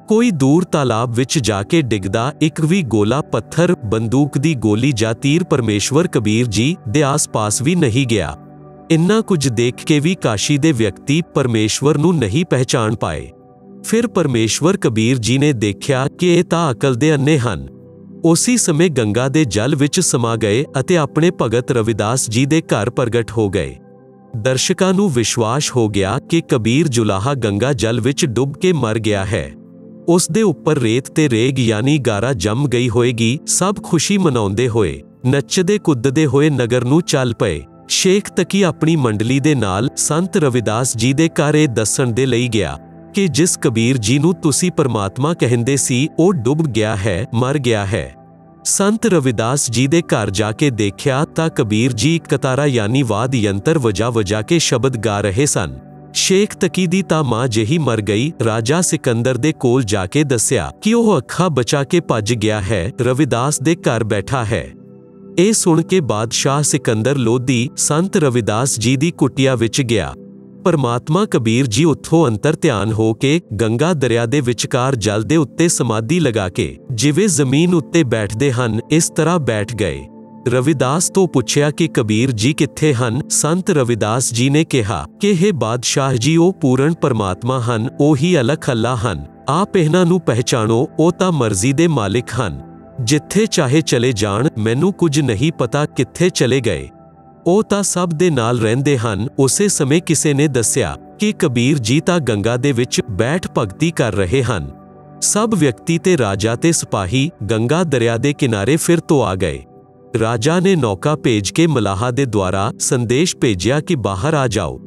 ਕੋਈ ਦੂਰ ਤਾਲਾਬ ਵਿੱਚ ਜਾ ਕੇ ਡਿੱਗਦਾ ਇੱਕ ਵੀ ਗੋਲਾ ਪੱਥਰ, ਬੰਦੂਕ ਦੀ ਗੋਲੀ ਜਾਂ ਤੀਰ ਪਰਮੇਸ਼ਵਰ ਕਬੀਰ ਜੀ ਦੇ ਆਸ-ਪਾਸ ਵੀ ਨਹੀਂ ਗਿਆ। ਇੰਨਾ ਕੁਝ ਦੇਖ ਕੇ ਵੀ ਕਾਸ਼ੀ ਦੇ ਵਿਅਕਤੀ ਪਰਮੇਸ਼ਵਰ ਨੂੰ ਨਹੀਂ ਪਹਿਚਾਣ ਪਾਏ। ਫਿਰ ਪਰਮੇਸ਼ਵਰ ਕਬੀਰ ਜੀ ਨੇ ਦੇਖਿਆ ਕਿ ਇਹ ਤਾਂ ਅਕਲ ਦੇ ਅੰਨੇ ਹਨ। ਉਸੇ ਸਮੇਂ ਗੰਗਾ ਦੇ ਜਲ ਵਿੱਚ ਸਮਾ ਗਏ ਅਤੇ ਆਪਣੇ ਭਗਤ ਰਵਿਦਾਸ ਜੀ ਦੇ ਘਰ ਪ੍ਰਗਟ ਹੋ ਗਏ। ਦਰਸ਼ਕਾਂ ਨੂੰ ਵਿਸ਼ਵਾਸ ਹੋ ਗਿਆ ਕਿ ਕਬੀਰ ਜੁਲਾਹਾ ਗੰਗਾ ਜਲ ਵਿੱਚ ਡੁੱਬ ਕੇ ਮਰ ਗਿਆ ਹੈ। ਉਸ ਦੇ ਉੱਪਰ ਰੇਤ ਤੇ ਰੇਗ ਯਾਨੀ ਗਾਰਾ ਜੰਮ ਗਈ ਹੋਏਗੀ। ਸਭ ਖੁਸ਼ੀ ਮਨਾਉਂਦੇ ਹੋਏ, ਨੱਚਦੇ ਕੁੱਦਦੇ ਹੋਏ ਨਗਰ ਨੂੰ ਚੱਲ ਪਏ। ਸ਼ੇਖ ਤਕੀ ਆਪਣੀ ਮੰਡਲੀ ਦੇ ਨਾਲ ਸੰਤ ਰਵਿਦਾਸ ਜੀ ਦੇ ਘਰ ਇਹ ਦੱਸਣ ਦੇ ਲਈ ਗਿਆ ਕਿ ਜਿਸ ਕਬੀਰ ਜੀ ਨੂੰ ਤੁਸੀਂ ਪਰਮਾਤਮਾ ਕਹਿੰਦੇ ਸੀ ਉਹ ਡੁੱਬ ਗਿਆ ਹੈ, ਮਰ ਗਿਆ ਹੈ। ਸੰਤ ਰਵਿਦਾਸ ਜੀ ਦੇ ਘਰ ਜਾ ਕੇ ਦੇਖਿਆ ਤਾਂ ਕਬੀਰ ਜੀ ਇੱਕ ਕਤਾਰਾ ਯਾਨੀ ਵਾਦ ਯੰਤਰ ਵਜਾ ਕੇ ਸ਼ਬਦ ਗਾ ਰਹੇ ਸਨ। ਸ਼ੇਖ ਤਕੀ ਦੀ ਤਾਂ ਮਾਂ ਜਿਹੀ ਮਰ ਗਈ। ਰਾਜਾ ਸਿਕੰਦਰ ਦੇ ਕੋਲ ਜਾ ਕੇ ਦੱਸਿਆ ਕਿ ਉਹ ਅੱਖਾਂ ਬਚਾ ਕੇ ਭੱਜ ਗਿਆ ਹੈ, ਰਵਿਦਾਸ ਦੇ ਘਰ ਬੈਠਾ ਹੈ। ਇਹ ਸੁਣ ਕੇ ਬਾਦਸ਼ਾਹ ਸਿਕੰਦਰ ਲੋਧੀ ਸੰਤ ਰਵਿਦਾਸ ਜੀ ਦੀ ਕੁਟੀਆ ਵਿੱਚ ਗਿਆ। ਪਰਮਾਤਮਾ ਕਬੀਰ ਜੀ ਉੱਥੋਂ ਅੰਤਰ ਧਿਆਨ ਹੋ ਕੇ ਗੰਗਾ ਦਰਿਆ ਦੇ ਵਿਚਕਾਰ ਜਲ ਦੇ ਉੱਤੇ ਸਮਾਧੀ ਲਗਾ ਕੇ ਜਿਵੇਂ ਜ਼ਮੀਨ ਉੱਤੇ ਬੈਠਦੇ ਹਨ ਇਸ ਤਰ੍ਹਾਂ ਬੈਠ ਗਏ। ਰਵਿਦਾਸ ਤੋਂ ਪੁੱਛਿਆ ਕਿ ਕਬੀਰ ਜੀ ਕਿੱਥੇ ਹਨ। ਸੰਤ ਰਵਿਦਾਸ ਜੀ ਨੇ ਕਿਹਾ ਕਿ ਇਹ ਬਾਦਸ਼ਾਹ ਜੀ ਉਹ ਪੂਰਨ ਪਰਮਾਤਮਾ ਹਨ, ਉਹੀ ਅਲਖ ਅੱਲਾ ਹਨ। ਆਪ ਇਹਨਾਂ ਨੂੰ ਪਹਿਚਾਣੋ, ਉਹ ਤਾਂ ਮਰਜ਼ੀ ਦੇ ਮਾਲਿਕ ਹਨ। ਜਿੱਥੇ ਚਾਹੇ ਚਲੇ ਜਾਣ, ਮੈਨੂੰ ਕੁਝ ਨਹੀਂ ਪਤਾ ਕਿੱਥੇ ਚਲੇ ਗਏ। ਉਹ ਤਾਂ ਸਭ ਦੇ ਨਾਲ ਰਹਿੰਦੇ ਹਨ। ਉਸੇ ਸਮੇਂ ਕਿਸੇ ਨੇ ਦੱਸਿਆ ਕਿ ਕਬੀਰ ਜੀ ਤਾਂ ਗੰਗਾ ਦੇ ਵਿੱਚ ਬੈਠ ਭਗਤੀ ਕਰ ਰਹੇ ਹਨ। ਸਭ ਵਿਅਕਤੀ ਤੇ ਰਾਜਾ ਤੇ ਸਿਪਾਹੀ ਗੰਗਾ ਦਰਿਆ ਦੇ ਕਿਨਾਰੇ ਫਿਰ ਤੋਂ ਆ ਗਏ। ਰਾਜਾ ਨੇ ਨੌਕਾ ਭੇਜ ਕੇ ਮਲਾਹਾ ਦੇ ਦੁਆਰਾ ਸੰਦੇਸ਼ ਭੇਜਿਆ ਕਿ ਬਾਹਰ ਆ ਜਾਓ।